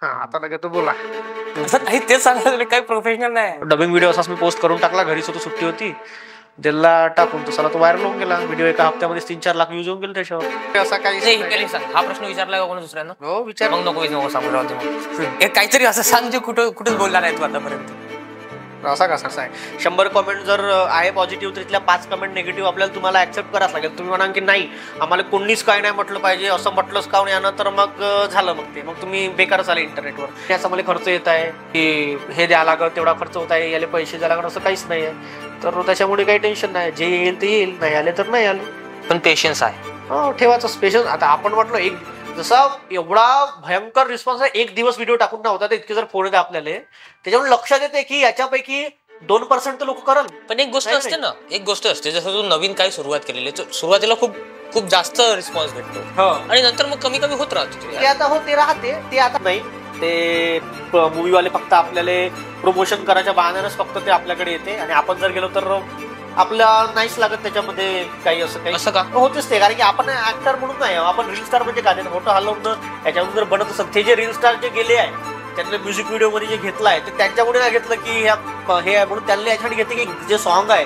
हा आता नका तू बोला. तेच सांगायला काही प्रोफेशनल नाही. डबिंग व्हिडिओ असाच मी पोस्ट करून टाकला. घरीच होतो, सुट्टी होती, त्याला टाकून तसाला तो व्हायरल होऊन गेला. व्हिडिओ एका हप्त्यामध्ये 3-4 लाख व्ह्यूज होऊन गेले त्याच्यावर. असा काही सांग, हा प्रश्न विचारला का कोणी दुसऱ्यानं? हो विचार. मग नको सांगू, राहू दे मग. काहीतरी असं सांग जे कुठेच बोलला नाही तू आतापर्यंत. असा कसा आहे, 100 कमेंट जर आहे पॉझिटिव्ह, तर तिथल्या 5 कमेंट निगेटिव्ह आपल्याला तुम्हाला ऍक्सेप्ट करावं लागेल. तुम्ही म्हणाल की नाही आम्हाला कोणीच काय नाही म्हटलं पाहिजे, असं म्हटलंच का नाही, तर मग झालं, मग ते मग तुम्ही बेकारच आले इंटरनेटवर. त्याचा मला खर्च येत आहे की हे द्या लागत, तेवढा खर्च होत आहे, याला पैसे द्या लागत, असं काहीच नाही आहे. तर त्याच्यामुळे काही टेन्शन नाही, जे येईल ते येईल, नाही आले तर नाही आले. पण पेशन्स आहे. हो ठेवायचं पेशन्स. आता आपण म्हटलं एक जसा एवढा भयंकर रिस्पॉन्स आहे, 1 दिवस व्हिडिओ टाकून नव्हता तर इतके जर फोन येते आपल्याला, त्याच्यामुळे लक्षात येते की याच्यापैकी 2% तर लोक करल. पण एक गोष्ट असते ना, एक गोष्ट असते, जसं तू नवीन काही सुरुवात केलेली, सुरुवातीला खूप जास्त रिस्पॉन्स भेटतो आणि नंतर मग कमी होत राहतो. ते आता हो ते राहते, ते आता नाही. ते मूवीवाले फक्त आपल्याला प्रमोशन करायच्या बहाण्यानंच फक्त ते आपल्याकडे येते, आणि आपण जर गेलो तर आपल्याला नाहीच लागत त्याच्यामध्ये काही. असं का होतेच ते, कारण की आपण ऍक्टर म्हणून नाही, आपण रील स्टार म्हणजे काय, फोटो हलवणं याच्यातून जर बनत असत. ते जे रील स्टार जे गेले आहे त्यांनी म्युझिक व्हिडिओ मध्ये जे घेतलं आहे ते त्यांच्यामुळे नाही घेतलं की हे आहे म्हणून, त्यांनी याच्यासाठी घेतले की जे सॉन्ग आहे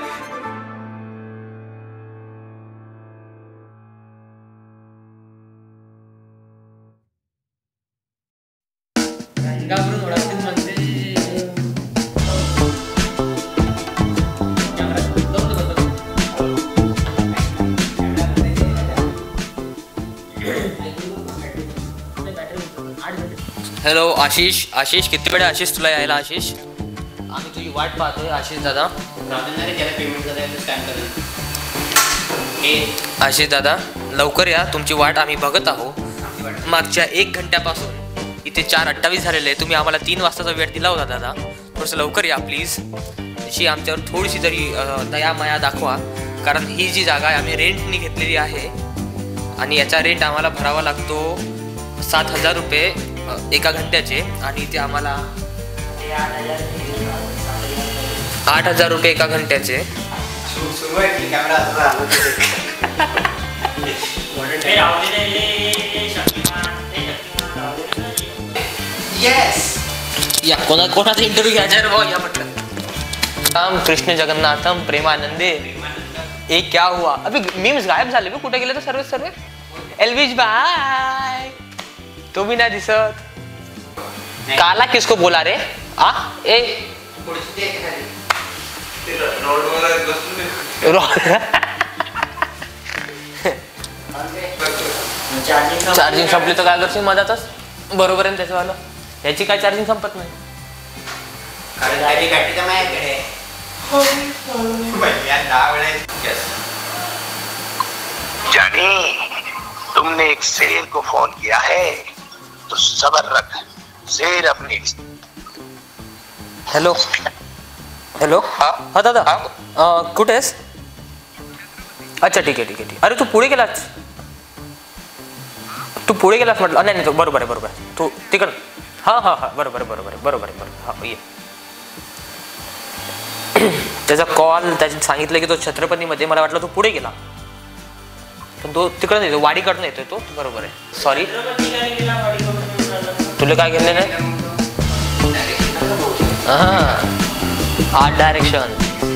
हॅलो आशिष किती वेळ आशिष तुला यायला? आशिष आम्ही तुझी वाट पाहतोय. आशिष दादा, आशिष दादा लवकर या, तुमची वाट आम्ही बघत आहोत. मागच्या 1 घंट्यापासून इथे 4:28 झालेले आहे. तुम्ही आम्हाला 3 वाजताचा वेळ दिला होता दादा, थोडंसं लवकर या प्लीज. अशी आमच्यावर थोडीशी तरी दयामाया दाखवा, कारण ही जी जागा आहे आम्ही रेंटनी घेतलेली आहे आणि याचा रेंट आम्हाला भरावा लागतो 7,000 रुपये 1 घंट्याचे, आणि ते आम्हाला 8,000 रुपये 1 घंट्याचे. या कोणाचा इंटरव्ह्यू घ्यायचा रे भाऊ, या म्हटलं. राम कृष्ण जगन्नाथम प्रेमानंदे. एक क्या हुआ? अभी मीम्स गायब झाले, कुठे गेले तर सर्व एल्विश बाय, तो भी ना दिसत. काला किसको बोला रे? ए चार्जिंग संपली तर काय करशील मधातच? बरोबर आहे त्याच्यावालं, याची काय चार्जिंग संपत नाही. जानी, तुमने एक शेर को फोन किया है तो सबर रख, शेर अपनी. हॅलो हा दादा, कुठे आहेस? अच्छा ठीक आहे. अरे तू पुढे गेलास म्हटलं. नाही बरोबर आहे तू तिकड. हा बरोबर आहे. ये. त्याचा कॉल त्याच्यात सांगितलं की तो छत्रपतीमध्ये, मला वाटलं तू पुढे गेला, पण तो तिकडं नाही, वाडीकडनं येतोय तो. बरोबर आहे, सॉरी. तुला काय गेले नाही? Art direction.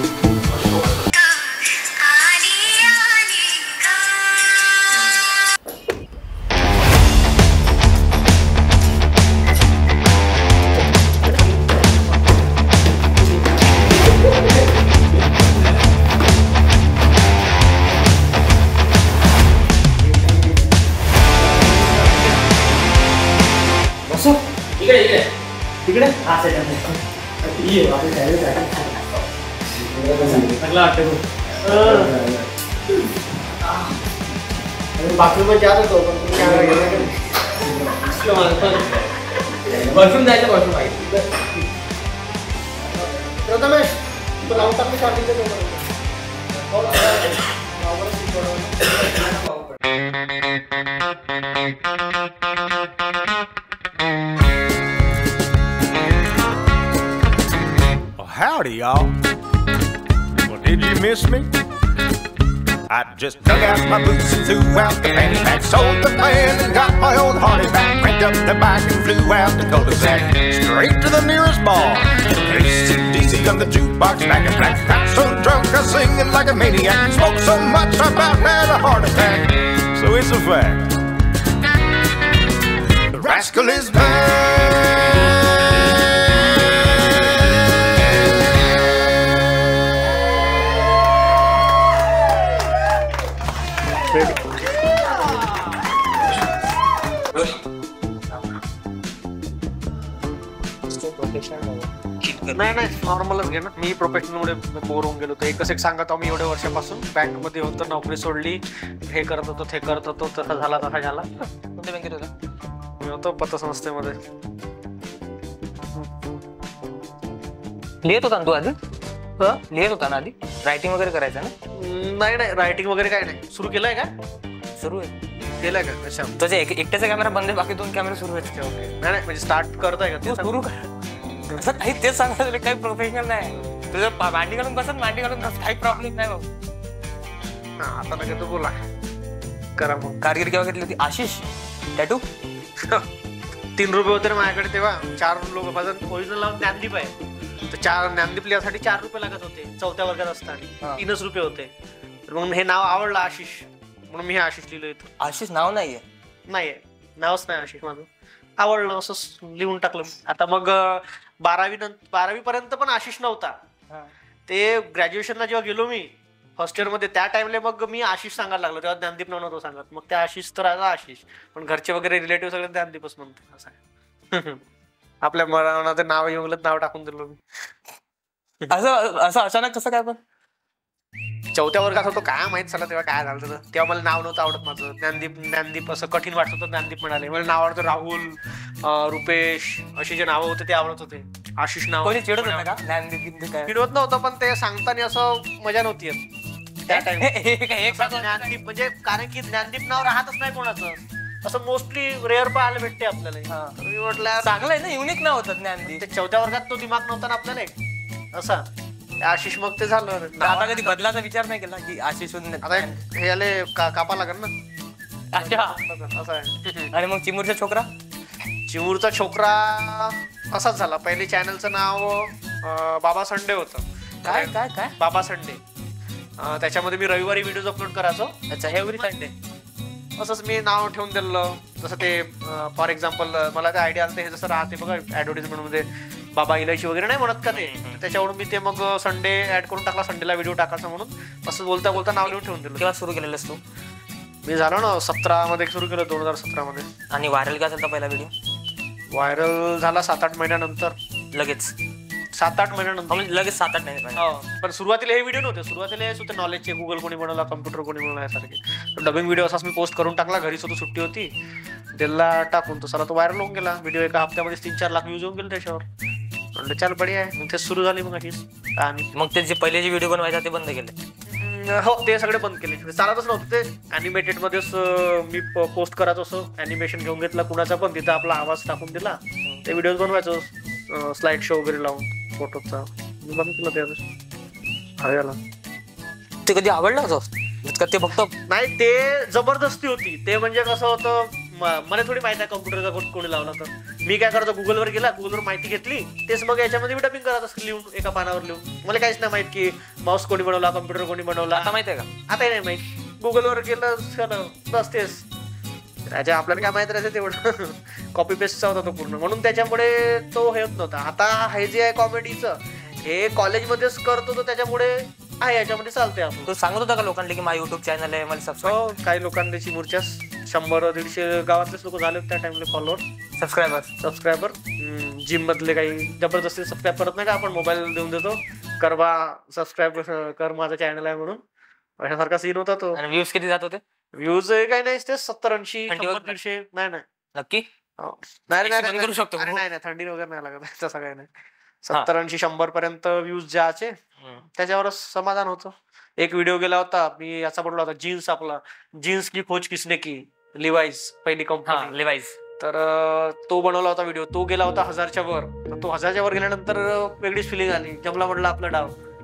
तिकडे बाथरूम जात होतो, वॉशरूम जायचं. वॉशरूम आहे प्रथमेश, तो लावून टाकली shorting. Howdy, y'all. Well, did you miss me? I just dug out my boots and threw out the fanny pack, sold the band and got my old Harley back, cranked up the bike and flew out the cul-de-sac, straight to the nearest bar. AC/DC on the jukebox, back and black. Got so drunk I was singing like a maniac, smoked so much I about had a heart attack. So it's a fact, the rascal is back. नाही नाही नॉर्मलच घे ना. मी professional मुळे bore होऊन गेलो होतो. एकच एक सांगत मी एवढ्या वर्षापासून बँक मध्ये होतो, नोकरी सोडली, हे करत होतो ते करत होतो, तसा झाला तसा झाला. कोणत्या बँकेत होता? मी होतो पतसंस्थेमध्ये. लिहित होता ना तू आधी? लिहित होता ना आधी? रायटिंग वगैरे करायचं ना? नाही नाही रायटिंग वगैरे काय नाही. सुरू केलंय का? सुरू आहे. केलंय का? अच्छा. तुझ्या एकट्याचा कॅमेरा बंद आहे, बाकी 2 कॅमेरा सुरू आहेत. ओके. नाही नाही म्हणजे स्टार्ट करताय का तू ते? सुरू कर. काही तेच सांगायचं, काही प्रोफेशनल नाही. तुझं मांडी घालून बसत, मांडी घालून बस, काही प्रॉब्लेम नाही भाऊ. आता नका तू बोला. करा मग. कारगिर केव्हा घेतली होती? आशिष टॅटू 3 रुपये होते ना माझ्याकडे तेव्हा. 4 लोक माझं ओरिजिनल नाव ज्ञानदीप आहे. तर 4 ज्ञानदीप लिहासाठी 4 रुपये लागत होते 4थ्या वर्गात असताना. 3च रुपये होते. तर मग हे नाव आवडलं आशिष, म्हणून मी हे आशिष लिहिलं इथं. आशिष नाव नाहीये? नाहीये, नावच नाही आशिष माझं. आवडलं असं लिहून टाकलं. आता मग 12वी पर्यंत पण आशिष नव्हता. ते ग्रॅज्युएशनला जेव्हा गेलो मी फर्स्ट इयर मध्ये, त्या टाइमला मग मी आशिष सांगायला लागलो. तेव्हा ज्ञानदीप नाव नव्हतं सांगत. मग त्या आशिष तर आता आशिष, पण घरचे वगैरे रिलेटिव्ह सगळे ज्ञानदीपच म्हणते. असं आहे. आपल्या मनात नाव येऊन नाव टाकून दिलो मी. असं अचानक कसं काय? पण 4थ्या वर्गात होतो, काय माहित झालं तेव्हा काय झालं होतं. तेव्हा मला नाव नव्हतं आवडत माझं. ज्ञानदीप असं कठीण वाटत होतं. ज्ञानदीप म्हणाले. मला नाव आवडतं राहुल, रुपेश अशी जे नावं होते ते आवडत होते. आशिष नाव कोणी चिडत होतं का? ज्ञानदीप चिडवत नव्हतं, पण ते सांगताना असं मजा नव्हती येत त्या टाइम. ज्ञानदीप म्हणजे कारण की ज्ञानदीप नाव राहतच नाही कोणाचं. असं मोस्टली रेअर पाहायला भेटते आपल्याला. मी म्हटलं चांगलं आहे ना, युनिक नाव होतं ज्ञानदीप. ते 4थ्या वर्गात तो दिमाग नव्हता ना आपल्याला असा. आशिष मग ते झालं. आता कधी बदलाचा विचार नाही केला की आशिष? आता हे आले कापा लागेल ना. अच्छा, असं आहे. आणि मग चिमूरचा छोकरा? चिमूरचा छोकरा असाच झाला. पहिले चॅनलचं नाव बाबा संडे होतं. काय काय काय? बाबा संडे. त्याच्यामध्ये मी रविवारी व्हिडिओज अपलोड करायचो. अच्छा, एव्हरी संडे. असंच मी नाव ठेवून दिलं. जसं ते फॉर एक्झाम्पल मला ते आयडिया आलं, हे जसं राहते बघा ऍडव्हर्टाइजमेंट मध्ये बाबा इलायची वगैरे नाही म्हणत का ते, त्याच्यावरून मी ते मग संडे ऍड करून टाकला. संडेला व्हिडिओ टाकायचा म्हणून असं बोलता बोलता नाव लिहून ठेवून दिलं. केव्हा सुरू केलेलंस तू? मी झालो ना 17 मध्ये सुरू केलं, 2017 मध्ये. आणि व्हायरल काय झाला पहिला व्हिडिओ? व्हायरल झाला 7-8 महिन्यानंतर. लगेच 7-8 महिन्यानंतर म्हणजे लगेच 7-8 महिने. पण सुरुवातीला हे व्हिडिओ नव्हते. सुरुवातीला हेच होते नॉलेजचे. गुगल कोणी बनवला, कम्प्युटर कोणी बनवला यासारखे डबिंग व्हिडिओ. असाच मी पोस्ट करून टाकला. घरीच होतो, सुट्टी होती, दिला टाकून. तो साला तो व्हायरल होऊन गेला व्हिडिओ. एका हप्त्यामध्ये 3-4 लाख व्ह्यूज होऊन गेले त्याच्यावर. म्हणलं चल बढिया आहे. मग ते सुरू झाली मग अशीच कहाणी. मग ते जे पहिले जे व्हिडिओ बनवायचा ते बंद केले? हो, ते सगळे बंद केले. चालतच नव्हतं ते. अॅनिमेटेड मध्येच मी पोस्ट करायचो. असं अॅनिमेशन घेऊन घेतला कुणाचा पण, तिथं आपला आवाज टाकून दिला, ते व्हिडिओ बनवायचो स्लाइड शो वगैरे लावून फोटोचा. मी बंद केलं ते. हळूला ते कधी आवडलं होतं ते? फक्त नाही, ते जबरदस्ती होती. ते म्हणजे कसं होतं, मला थोडी माहिती आहे कम्प्युटरचा कोड कोणी लावला. तर मी काय करायचो, गुगलवर गेला, गुगलवर माहिती घेतली, तेच मग याच्यामध्ये मी डबिंग करायचं लिहून, एका पानावर लिहून. मला काहीच नाही माहित की माऊस कोणी बनवला, कम्प्युटर कोणी बनवला. आता माहिती आहे का? आता नाही माहित. गुगलवर गेलं बस तेच. त्याच्या आपल्याला काय माहित राहायचं तेवढं. कॉपी पेस्टचा होता तो पूर्ण, म्हणून त्याच्यामुळे तो हे होत नव्हता. आता हे जे आहे कॉमेडीचं, हे कॉलेजमध्येच करतो तो, त्याच्यामुळे आहे याच्यामध्ये चालतंय. आपण तू सांगत होता का लोकांना की माझं युट्यूब चॅनल आहे, मला सबस्क्राईब? काही लोकांना चिमूरच्या 100-150 गावातलेच लोक झाले त्या टाइमला फॉलोअर, सबस्क्रायबर. जिम मधले काही जबरदस्ती सबस्क्राईब करत नाही का, आपण मोबाईल देऊन देतो, करवा सबस्क्राईब कर माझा चॅनल आहे म्हणून. अशासारखा सीन होता तो. आणि व्ह्यूज किती जात होते? व्ह्यूज काही नाही, ते 70-80, 100-150. नाही नक्की नाही करू शकतो. नाही थंडी वगैरे नाही लागत तसं काही नाही. 70-80-100 पर्यंत व्ह्यूज ज्याचे त्याच्यावरच समाधान होतं. एक व्हिडिओ गेला होता मी याचा बनवला होता, जीन्स. आपला जीन्स की खोज किसने की, लिवाईस पहिली कंपनी लिवाईस. तर तो बनवला होता व्हिडिओ. तो गेला होता 1000च्या वर. तर तो 1000च्या वर गेल्यानंतर वेगळीच फिलिंग आली. जमला म्हटलं आपला डाव.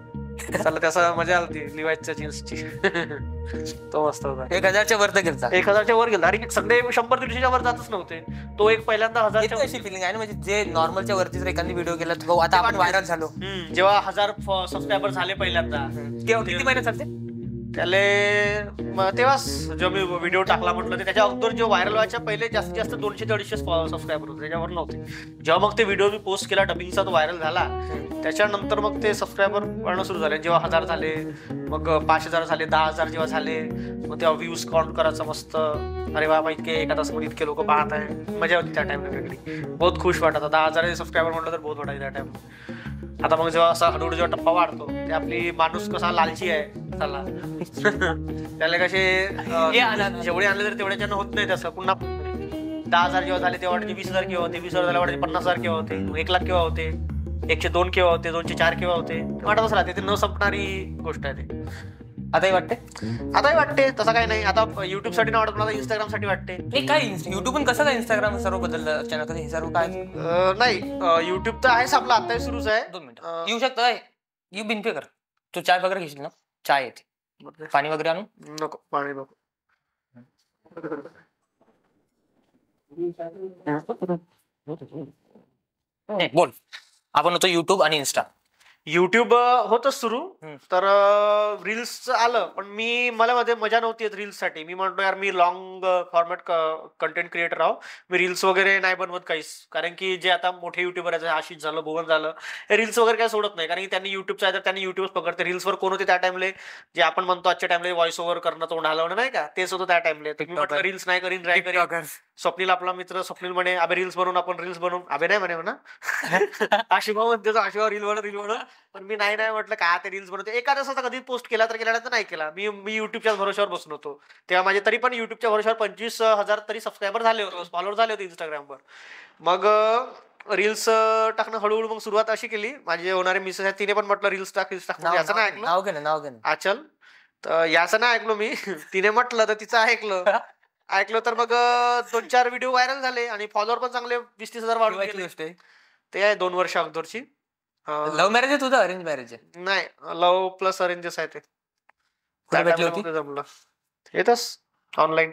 चला त्याचा मजा आली लिवायच्या जीन्सची. तो मस्त होता. 1000च्या वर तर गेलता. 1000च्या वर गेला आणि सगळे 100-150च्या वर जातच नव्हते. तो एक पहिल्यांदा 1000च्या अशी फिलिंग आहे ना, म्हणजे जे नॉर्मलच्या वरती जर एखादी व्हिडिओ केला तर आता आपण व्हायरल झालो. जेव्हा 1000 सबस्क्रायबर झाले पहिल्यांदा, किती महिने चालते त्याले तेव्हाच जेव्हा मी व्हिडिओ टाकला म्हटलं, त्याच्या अगोदर जे व्हायरल व्हायच्या पहिले जास्तीत जास्त 200-250 सबस्क्रायबर होते, त्याच्यावर नव्हते. जेव्हा मग ते व्हिडिओ मी पोस्ट केला डबिंगचा, तो व्हायरल झाला, त्याच्यानंतर मग ते सबस्क्रायबर वाढणं सुरू झाले. जेव्हा 1000 झाले, मग 5000 झाले, 10,000 जेव्हा झाले, मग तेव्हा व्ह्यूज काउंट करायचं मस्त. अरे बाबा इतके एका तासामध्ये इतके लोक पाहत आहे, मजा होती त्या टाइमला वेगळी. बहुत खुश वाटत होता. 10,000 सबस्क्रायबर म्हटलं तर बहुत वाटायचं त्या टाइम. आता मग जेव्हा असा हळूहळू जेव्हा टप्पा वाढतो, ते आपली माणूस कसा लालची आहे चला त्याला कसे जेवढे आणले तर तेवढ्याच्यानं होत नाही. तसं पुन्हा 10,000 जेव्हा झाले तेव्हा वाटते 20,000 केव्हा होते, 20,000 झाले वाटते 50,000 केव्हा होते, 1,00,000 केव्हा होते, 102 केव्हा होते, 204 केव्हा होते, वाटतच राहते. ते न संपणारी गोष्ट आहे ते. आताही वाटते. आताही वाटते, तसं काही नाही. आता युट्यूब साठी नाही वाटत मला, इंस्टाग्राम साठी वाटते. काय युट्यूब पण कसं काय इंस्टाग्राम सर्व बदललं अचानक, हे सर्व काय नाही. युट्यूब तर आहेच आपलं, आताही सुरूच आहे. 2 मिनिटं येऊ शकतं. यू बिनपे कर. तू चाय वगैरे घेशील ना? चाय येते, पाणी वगैरे आणू नको. पाणी नको. बोल. आपण होतो युट्यूब आणि इन्स्टा. युट्यूब होतच सुरू, तर रील्स आलं, पण मला मध्ये मजा नव्हती येत रील्स साठी. मी म्हणतो यार मी लॉंग फॉर्मॅट कंटेंट क्रिएटर आहो, मी रील्स वगैरे नाही बनवत काहीच. कारण की जे आता मोठे युट्यूबर आहेत, आशिष झालं, भुवन झालं, हे रील्स वगैरे काय सोडत नाही. कारण की त्यांनी युट्यूबचं आहे तर त्यांनी युट्यूब पकडते. रील्सवर कोण होते त्या टाइमले, जे आपण म्हणतो आजच्या टाइमला व्हॉइस ओव्हर करणं, तोंड हलवणं नाही का, तेच होतं त्या टाइमले. मी म्हटलं रील्स नाही करीन, ट्राय करीन. स्वप्नील आपला मित्र, स्वप्नील म्हणे अबे रील्स बनवून, आपण रील्स बनवून. अबे नाही म्हणे म्हणा आशिफा म्हणते, आशिफा रील बनव. पण मी नाही म्हटलं काय ते रील्स बनवते. एका दिवसाचा कधी पोस्ट केला तर केला, तर नाही केला. मी युट्यूबच्याच भरोश्यावर बसून होतो तेव्हा. माझे तरी पण युट्यूबच्या भरोश्यावर 25,000 तरी सबस्क्रायबर झाले होते, फॉलोअर झाले होते इंस्टाग्रामवर. मग रील्स टाकणं हळूहळू मग सुरुवात अशी केली. माझे होणारे मिसेस आहेत, तिने पण म्हटलं रील्स टाक. याचं नाही ऐकलं, आचल, तर याचं नाही ऐकलो मी. तिने म्हटलं तर तिचं ऐकलं तर मग 2-4 व्हिडिओ व्हायरल झाले आणि फॉलोअर पण चांगले 20-30,000 वाढून गेले. ते आहे 2 वर्ष अगोदरची. लव्ह मॅरेज आहे तुझं, अरेंज मॅरेज आहे? नाही, लव्ह प्लस अरेंजेस आहे ते. जमलं येतच ऑनलाईन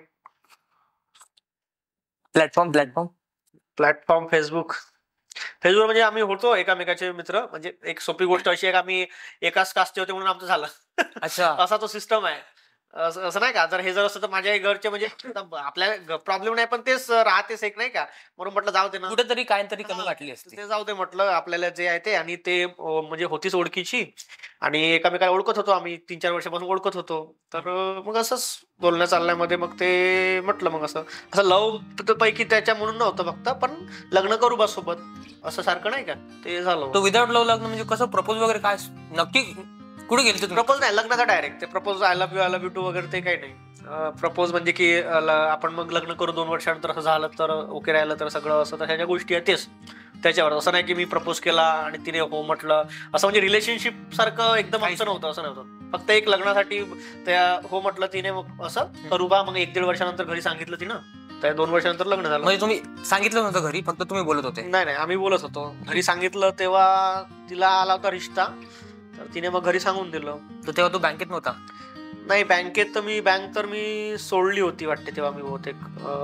प्लॅटफॉर्म फेसबुक म्हणजे आम्ही होतो एकामेकाचे मित्र. म्हणजे एक सोपी गोष्ट अशी आहे का आम्ही एकाच कास्टचे होते म्हणून आमचं झालं. अच्छा, असा तो सिस्टम आहे. असं नाही का, जर हे जर असं तर माझ्या घरचे म्हणजे आपल्याला प्रॉब्लेम नाही, पण तेच राहतेच एक नाही का, म्हणून म्हटलं जाऊ दे ना, कुठेतरी काहीतरी कमी वाटली असते, ते जाऊ दे म्हटलं. आपल्याला जे आहे ते, आणि ते म्हणजे होतीच ओळखीची आणि एकामेकाला ओळखत होतो आम्ही, 3-4 वर्षापासून ओळखत होतो. तर मग असंच बोलण्या चालण्यामध्ये मग ते म्हटलं, मग असं लव्ह पैकी त्याच्या म्हणून नव्हतं फक्त, पण लग्न करू बस सोबत असं सारखं नाही का, ते झालं. तो विदाउट लव्ह लग्न म्हणजे कसं, प्रपोज वगैरे काय नक्की कुठे गेले? प्रपोज नाही, लग्नाचा डायरेक्ट ते propose, I love you too वगैरे ते काही नाही. प्रपोज म्हणजे की आपण मग लग्न करू 2 वर्षानंतर असं झालं तर ओके राहिलं तर सगळं असं, तर ह्याच्या गोष्टी आहेत तेच त्याच्यावर. असं नाही की मी प्रपोज केला आणि तिने हो म्हटलं, असं म्हणजे रिलेशनशिप सारखं एकदम असं नव्हतं. असं नव्हतं, फक्त एक लग्नासाठी त्या हो म्हटलं तिने, मग असं करू बा. मग 1-1.5 वर्षानंतर घरी सांगितलं तिनं, त्या 2 वर्षानंतर लग्न झालं. म्हणजे तुम्ही सांगितलं नव्हतं घरी, फक्त तुम्ही बोलत होते? नाही, आम्ही बोलत होतो. घरी सांगितलं तेव्हा तिला आला होता रिश्ता, तर तिने मग घरी सांगून दिलं. तर तेव्हा तो बँकेत नव्हता? नाही, बँकेत तर मी सोडली होती वाटते तेव्हा. मी बहुतेक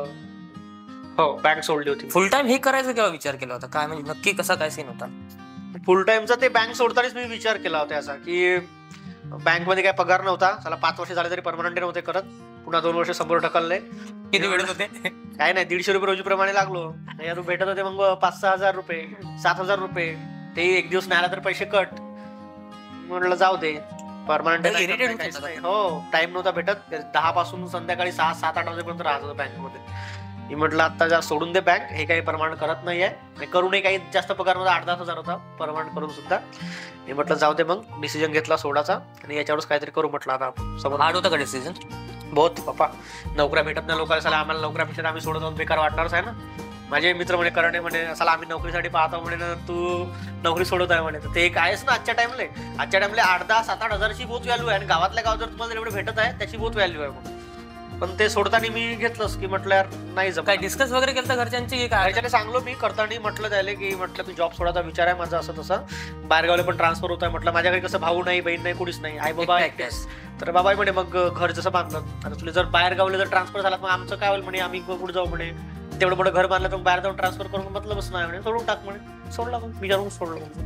हो बँक सोडली होती. फुल टाइम हे करायचं केव्हा विचार केला होता? काय म्हणजे नक्की कसा काय सीन होता फुल टाइमचा? ते बँक सोडतानाच मी विचार केला होता असा की बँकमध्ये काय पगार नव्हता. त्याला 5 वर्ष झाले तरी परमनंट नव्हते करत. पुन्हा 2 वर्ष समोर ढकलले. किती वेळ होते? काय नाही, 150 रुपये रोजीप्रमाणे लागलो. यातून भेटत होते मग 5-6 हजार रुपये, 7,000 रुपये. ते एक दिवस नाही आला तर पैसे कट. म्हटलं जाऊ दे, परमनंट हो, टाइम नव्हता भेटत. 10 पासून संध्याकाळी 6-7-8 वाजेपर्यंत राहत होतं बँकमध्ये. मी म्हटलं आता सोडून दे बँक, हे काही परमनंट करत नाहीये. करूनही काही जास्त पगार मध्ये 8-10 हजार होता परमनंट करून सुद्धा. मी म्हटलं जाऊ दे, मग डिसिजन घेतला सोडाचा आणि याच्यावरच काहीतरी करू म्हटलं. आता समोर हार्ड होता का डिसिजन? बहुत पप्पा, नोकऱ्या भेटत नाही लोकांना. साला आम्हाला नोकऱ्या भेटत, आम्ही सोडत आहोत, बेकार वाटणारच आहे ना. माझे मित्र म्हणे, करणे म्हणे, साला आम्ही नोकरीसाठी पाहतो म्हणे ना, तू नोकरी सोडत आहे म्हणे. तर ते एक आहेच ना आजच्या टाइमला 8-10, 7-8 हजाराची बहुत व्हॅल्यू आहे. आणि गावातल्या गावात जर तुम्हाला एवढे भेटत आहे त्याची बहुत व्हॅल्यू आहे. पण ते सोडताना मी घेतलंच की म्हटलं यार नाही काय जमत. डिस्कस वगैरे केलं घरच्यांची की काय? घरच्याने सांगलो मी करताना म्हटलं त्याला की म्हटलं मी जॉब सोडायचा विचार आहे माझा असं तसं, बाहेरगावला पण ट्रान्सफर होत आहे म्हटलं, माझ्या घरी कसं भाऊ नाही बहीण नाही कोणीच नाही, आई बाबा एकटेच. तर बाबा म्हणे मग घर जसं बांधलं आता तुला जर बाहेर गावले जर ट्रान्सफर झाला मग आमचं काय होईल म्हणे, आम्ही कुठे जाऊ म्हणे, तेवढं मोठं घर बांधलं तर बाहेर जाऊन ट्रान्सफर करून मतलबच नाही म्हणे, सोडून टाक म्हणे. सोडला मग मी जाऊन सोडलं.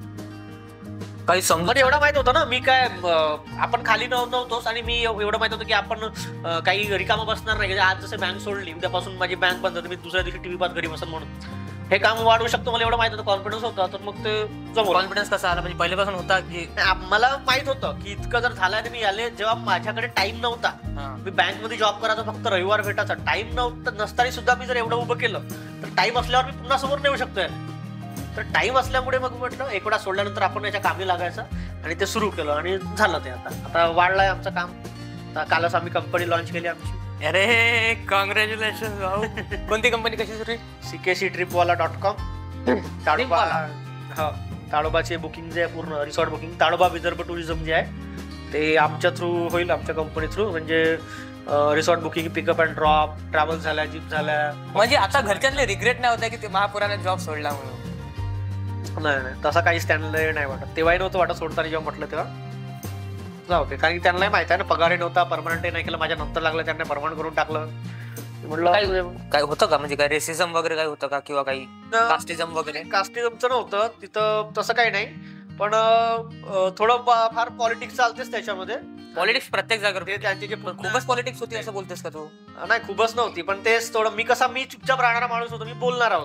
काही समजून पण एवढं माहित होतं ना मी काय आपण खाली नव्हतोच, आणि मी एवढं माहित होतं की आपण काही रिकामं बसणार नाही. आज जसं बँक सोडली उद्यापासून माझी बँक बंद होती, मी दुसऱ्या दिवशी टीव्ही पाहत घरी बसन म्हणून हे काम वाढवू शकतो, मला एवढं माहित होतं, कॉन्फिडन्स होता. तर मग ते जमवलं. कॉन्फिडन्स कसा आला म्हणजे पहिल्यापासून होता की? मला माहित होतं की इतकं जर झालं तर मी आले, जेव्हा माझ्याकडे टाइम नव्हता, मी बँकमध्ये जॉब करायचा, फक्त रविवार भेटायचा, टाइम नव्हता नसताना सुद्धा मी जर एवढं उभं केलं तर टाइम असल्यावर मी पुन्हा समोर नेऊ शकतोय. तर टाइम असल्यामुळे मग म्हटलं एक वेळा सोडल्यानंतर आपण याच्या कामी लागायचं, आणि ते सुरू केलं आणि झालं ते. आता वाढलंय आमचं काम. आता कालच आम्ही कंपनी लॉन्च केली आमची. अरे कॉंग्रॅच्युलेशन भाऊ. कोणती कंपनी कशी सुरू? ckctripwala.com. ताडोबा, हो ताडोबाचे बुकिंग जे आहे पूर्ण resort booking, Tadoba Vidarbha tourism जे आहे ते आमच्या थ्रू होईल, आमच्या कंपनी थ्रू. म्हणजे resort booking, pickup and drop, travel झाल्या, जीप झाल्या. म्हणजे आता घरच्यांना रिग्रेट नाही होत की ते महापुराने जॉब सोडला म्हणून? नाही तसा काहीच त्यांना नाही वाटत. तेव्हाही नव्हतं वाटत सोडताना, जेव्हा म्हटलं तेव्हा जाऊ दे, कारण की त्यांनाही माहित आहे ना पगारही नव्हता, परमनंटही नाही केलं, माझ्या नंतर लागलं त्यांनी परमनंट करून टाकलं. म्हटलं काय होतं का म्हणजे काय रेसिझम वगैरे काय होतं का, किंवा काही कास्टिझम वगैरे? कास्टिझमचं नव्हतं तिथं, तसं काही नाही, पण थोडं फार पॉलिटिक्स चालतेच त्याच्यामध्ये. पॉलिटिक्स प्रत्येक जागेवर. ते त्यांचे जे खूपच पॉलिटिक्स होती असं बोलतेस का तू? नाही खूपच नव्हती, पण तेच थोडं मी चुपचाप राहणारा माणूस होतो, मी बोलणार आहोत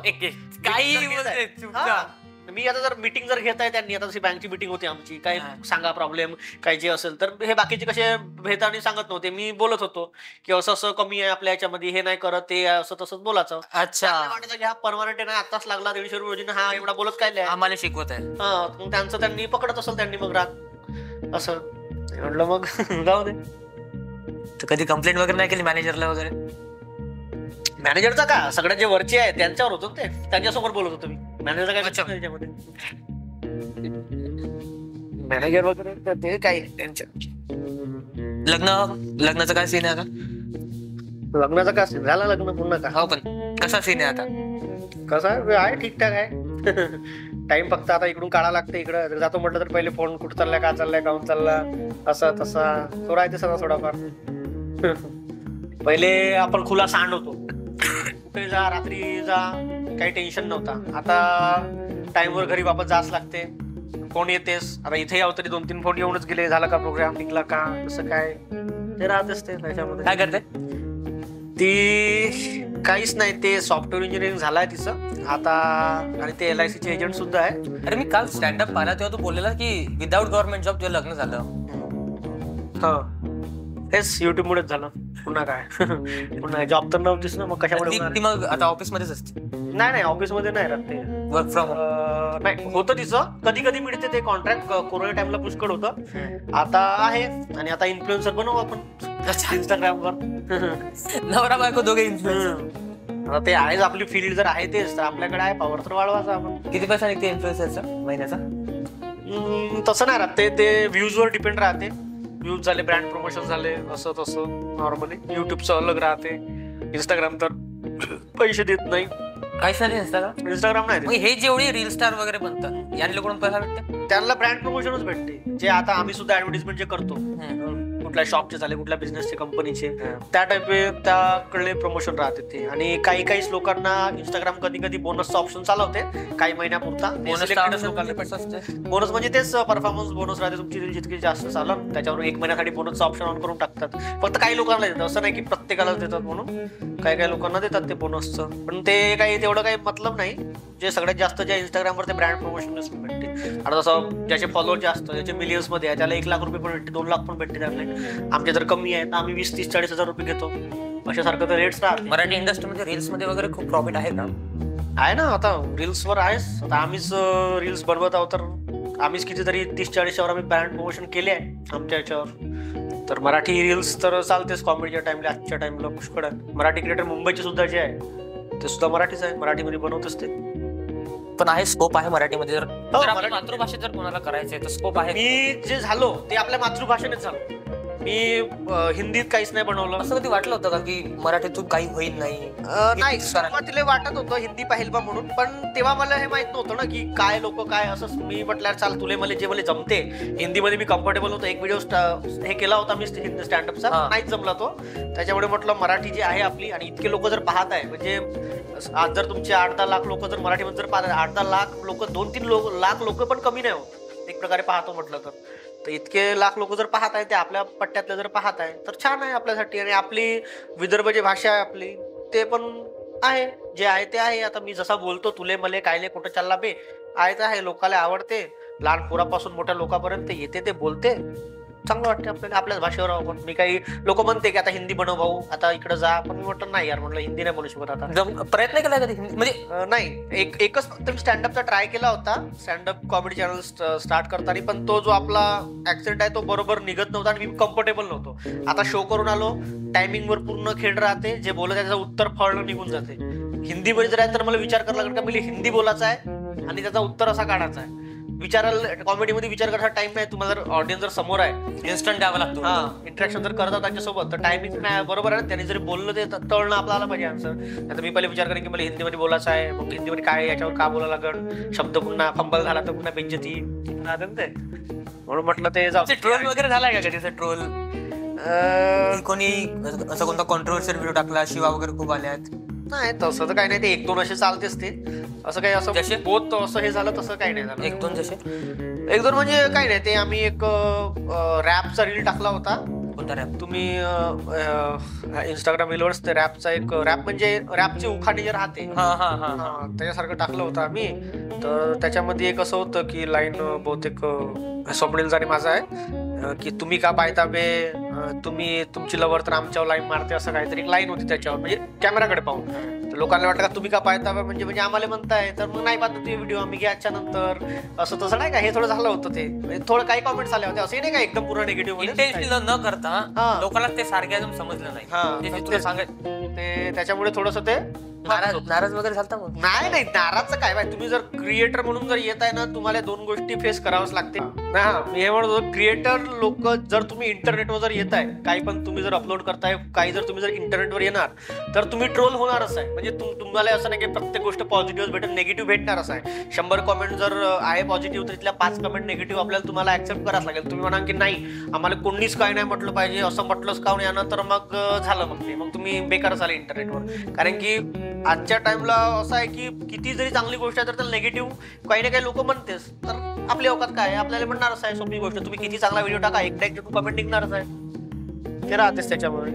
काही मी आता जर मीटिंग जर घेताय त्यांनी, आता जशी बँकची मीटिंग होती आमची, काय सांगा प्रॉब्लेम काय जे असेल, तर हे बाकीचे कसे भेदाने सांगत नव्हते, मी बोलत होतो की असं असं कमी आहे आपल्या याच्यामध्ये, हे नाही करत, ते असं तसंच बोलायचं. अच्छा, वाटायचं की हा परमनंट नाही, आताच लागला 150 रुपये, हा एवढा बोलत काय आम्हाला शिकवत आहे. हा, मग त्यांचं त्यांनी पकडत असेल त्यांनी मग राग असं म्हटलं, मग जाऊ दे. तर कधी कंप्लेंट वगैरे नाही केली मॅनेजरला वगैरे? मॅनेजरचा का, सगळ्यात जे वरचे आहे त्यांच्यावर होतो ते, त्यांच्यासमोर बोलत होतो मी. मॅनेजर काय त्याच्यामध्ये, मॅनेजर वगैरे ते काय त्यांच्या. लग्नाचं काय सीन आहे आता? लग्नाचा का सीन झाला, लग्न पूर्ण का? हो, पण कसा सीन आहे आता? कसा आहे ठीकठाक आहे. टाइम फक्त आता इकडून काढा लागते, इकडं जातो म्हटलं तर पहिले फोन कुठं चाललाय, का चाललाय, काहून चालला, असा तसा तो राहते सगळा थोडाफार. पहिले आपण खुला सांड होतो, कुठे जा रात्री जा, काही टेन्शन नव्हता. आता टाइमवर घरी वापस जाच लागते, फोन येतेस. आता इथे यावं तरी 2-3 फोन येऊनच गेले, झाला का प्रोग्राम, निघला का, कसं काय ते राहतेच. ते त्याच्यामध्ये काय करते ती? काहीच नाही, ते सॉफ्टवेअर इंजिनिअरिंग झालाय तिचं आता, आणि ते LIC चे एजंट सुद्धा आहे. अरे मी काल स्टँडअप पाहिला तेव्हा तू बोललेला की विदाऊट गव्हर्नमेंट जॉब तुझं लग्न झालं. हो, हेच युट्यूब मुळेच झालं. पुन्हा काय पुन्हा जॉब तर नव्हतीच ना, मग कशामुळे? ती मग आता ऑफिस मध्येच असते? नाही ऑफिसमध्ये नाही राहत ते, वर्क फ्रॉम नाही होतं तिचं, कधी कधी मिळते ते कॉन्ट्रॅक्ट. कोरोना टाइमला पुष्कळ होतं, आता आहे. आणि आता इन्फ्लुएन्सर बनवू आपण इंस्टाग्रामवर. नवरा बायको दोघे इन्फ्लुएन्सर. आता ते आहेच, आपली फील्ड जर आहे तेच, तर आपल्याकडे आहे पॉवर, तर वाढवायचा आपण. किती पैसा निघते इन्फ्लुएन्सरचा महिन्याचा? तसं नाही राहते, ते व्ह्यूजवर डिपेंड राहते. व्ह्यूज झाले, ब्रँड प्रमोशन झाले, असं तसं नॉर्मली. युट्यूबचं अलग राहते, इंस्टाग्राम तर पैसे देत नाही, काहीच नाही इंस्टाग्राम नाही. हे जेवढे रील स्टार वगैरे बनतात यांच्याकडून पैसा भेटते? त्यांना ब्रँड प्रमोशनच भेटते. जे आता आम्ही सुद्धा ऍडव्हर्टाइजमेंट जे करतो, कुठल्या शॉपचे झाले, कुठल्या बिझनेसचे, कंपनीचे, त्या टाईप त्याकडे प्रमोशन राहते ते. आणि काही लोकांना इंस्टाग्राम कधी कधी बोनसचा ऑप्शन चालवते काही महिन्यापुरता. बोनस म्हणजे तेच परफॉर्मन्स बोनस राहते, तुमची रील जितकी जास्त चालत त्याच्यावर 1 महिन्यासाठी बोनसचा ऑप्शन ऑन करून टाकतात. फक्त काही लोकांना देतात, असं नाही की प्रत्येकालाच देतात म्हणून, काही लोकांना देतात ते बोनसचं. पण ते काही तेवढं काही मतलब नाही. जे सगळ्यात जास्त जे इंस्टाग्रामवर ते ब्रँड प्रमोशन भेटते. आता जसं ज्याचे फॉलोअर जास्त, ज्याचे मिलियन्स मध्ये आहे, त्याला 1 लाख रुपये पण भेटते, 2 लाख पण भेटते त्यातले. आमचे जर कमी आहे तर आम्ही 20, 30, 40 हजार रुपये घेतो, अशासारखं तर रेट्स राहतात. मराठी इंडस्ट्रीमध्ये रील्स मध्ये वगैरे खूप प्रॉफिट आहे का? आहे ना, आता रील्सवर आहेच. आता आम्हीच रील्स बनवत आहोत, तर आम्हीच कितीतरी 30-40वर आम्ही ब्रँड प्रमोशन केले आहे आमच्या याच्यावर. तर मराठी रील्स तर चालतेच, कॉमेडीच्या टाइमला, आजच्या टाइमला पुष्कळ आहे. मराठी क्रिएटर मुंबईचे सुद्धा जे आहे ते सुद्धा मराठीच आहे, मराठीमध्ये बनवतच ते. पण आहे स्कोप आहे मराठीमध्ये, जर मातृभाषेत जर कोणाला करायचंय तर स्कोप आहे. मी जे झालो ते आपल्या मातृभाषेनेच झालो. मी हिंदीत काहीच नाही बनवलं. असं कधी वाटलं होतं का की मराठीतून काही होईल नाही? नाही, सुरुवातीला वाटत होतं हिंदी पाहिल बा म्हणून, पण तेव्हा मला हे माहित नव्हतं ना की काय लोक काय असं. मी म्हटलं चाल तुले मला जे मला जमते हिंदीमध्ये मी कम्फर्टेबल होतो. एक व्हिडिओ हे केला होता मी हिंदी स्टँडअपचा, नाहीच जमला तो. त्याच्यामुळे म्हटलं मराठी जी आहे आपली, आणि इतके लोक जर पाहत आहे म्हणजे आज जर तुमचे 8-10 लाख लोक जर मराठीमध्ये जर पाहत आहे, 8-10 लाख लोक 2-3 लाख लोक पण कमी नाही होत एक प्रकारे पाहतो म्हटलं तर इतके लाख लोक जर पाहत आहे ते आपल्या पट्ट्यातले जर पाहत आहे तर छान आहे आपल्यासाठी. आणि आपली विदर्भ जी भाषा आहे आपली ते पण आहे, जे आहे ते आहे. आता मी जसा बोलतो तुले मले कायले कुठं चालला बे आहे ते आहे, लोकाला आवडते. लहान पोरापासून मोठ्या लोकांपर्यंत येते ते बोलते, चांगलं वाटतं आपल्याला आपल्याच भाषेवर. आपण मी काही लोक म्हणते की आता हिंदी बनव भाऊ, आता इकडे जा, पण मी म्हटलं नाही यार, म्हटलं हिंदी नाही बोलू शकत आता. प्रयत्न केला कधी म्हणजे? नाही, एकच फक्त मी स्टँडअपचा ट्राय केला होता, स्टँडअप कॉमेडी चॅनल स्टार्ट करताना, पण तो जो आपला ऍक्सेंट आहे तो बरोबर निघत नव्हता आणि मी कम्फर्टेबल नव्हतो. आता शो करून आलो, टायमिंगवर पूर्ण खेळ राहते, जे बोलत आहे त्याचं उत्तर फळणं निघून जाते. हिंदीमध्ये जर आहे तर मला विचार करायला लागेल का मला हिंदी बोलायचं आहे आणि त्याचा उत्तर असा काढायचा आहे. विचारायला कॉमेडीमध्ये विचार करायचा टाइम नाही. तुम्हाला जर ऑडियन्स जर समोर आहे, इन्स्टंट द्यावा लागतो. इंटरॅक्शन जर करतात त्यांच्यासोबत तर टायमिंग नाही बरोबर आहे. त्यांनी जरी बोललं ते तळणं आपल्याला आलं पाहिजे आन्सर. आता मी पहिले विचार करेन की मला हिंदीमध्ये बोलायचं आहे, मग हिंदीमध्ये काय याच्यावर का बोलायला लागण, शब्द पुन्हा फंबल झाला तर पुन्हा बेइज्जती ते, म्हणून म्हटलं ते जाऊ. ट्रोल वगैरे झालाय का कधी? ट्रोल कोणी असं कोणता कॉन्ट्रोवर्शियल व्हिडिओ टाकला, शिवा वगैरे खूप आल्यात? नाही तसं तर काही नाही, ते 1-2 असे चालतेच ते. असं काही असं बोत असं हे झालं तसं काही नाही झालं. 1-2 जसे 1-2 म्हणजे काही नाही. ते आम्ही एक रॅपचा रील टाकला होता. कोणता रॅप? तुम्ही इंस्टाग्राम रीलवर ते रॅपचा एक रॅप म्हणजे रॅपची उखाणी जे राहते त्याच्यासारखं टाकलं होतं आम्ही. तर त्याच्यामध्ये एक असं होतं की लाईन बहुतेक स्वप्नीलचा आणि माझा आहे की तुम्ही का पाहता बे, तुम्ही तुमची लवर तर आमच्यावर लाईन मारते, असं काहीतरी एक लाईन होती त्याच्यावर, म्हणजे कॅमेराकडे पाहून. तर लोकांना वाटतं का तुम्ही का पाहता बे म्हणजे आम्हाला म्हणताय, तर मग नाही पाहता ते व्हिडिओ आम्ही घ्यायच्या नंतर असं तसं नाही का. हे थोडं झालं होतं, ते थोडं काही कॉमेंट्स आले होते, असं नाही का एकदम पूर्ण निगेटिव्ह न करता लोकांना ते सार्कॅझम समजलं नाही ते, त्याच्यामुळे थोडंसं ते नाराज वगैरे झालता. मग नाही नाराजचं काय, तुम्ही जर क्रिएटर म्हणून जर येत आहे ना, तुम्हाला 2 गोष्टी फेस कराव्याच लागते. मी हे म्हणतो क्रिएटर लोक जर तुम्ही इंटरनेटवर जर येत आहे, काही पण तुम्ही जर अपलोड करताय, काही जर तुम्ही जर इंटरनेटवर येणार तर तुम्ही ट्रोल होणारच आहे. म्हणजे तुम्हाला असं नाही की प्रत्येक गोष्ट पॉझिटिव्ह भेटेल, निगेटिव्ह भेटणारच आहे. 100 कमेंट जर आहे पॉझिटिव्ह, तिथल्या 5 कमेंट निगेटिव्ह आपल्याला तुम्हाला ऍक्सेप्ट करावंच लागेल. तुम्ही म्हणाल की नाही आम्हाला कोणीच काय नाही म्हटलं पाहिजे, असं म्हटलंच का नाही, तर मग झालं, मग तुम्ही बेकारच आले इंटरनेटवर. कारण की आजच्या टाइमला असं आहे की किती जरी चांगली गोष्ट आहे तर त्याला निगेटिव्ह काही ना काही लोक म्हणतेच. तर आपली अवकात काय, आपल्याला म्हणणारच आहे. सोपी गोष्ट, तुम्ही किती चांगला व्हिडिओ टाका, एकदा एक कमेंट निघणारच आहे, ते राहतेच त्याच्यामुळे.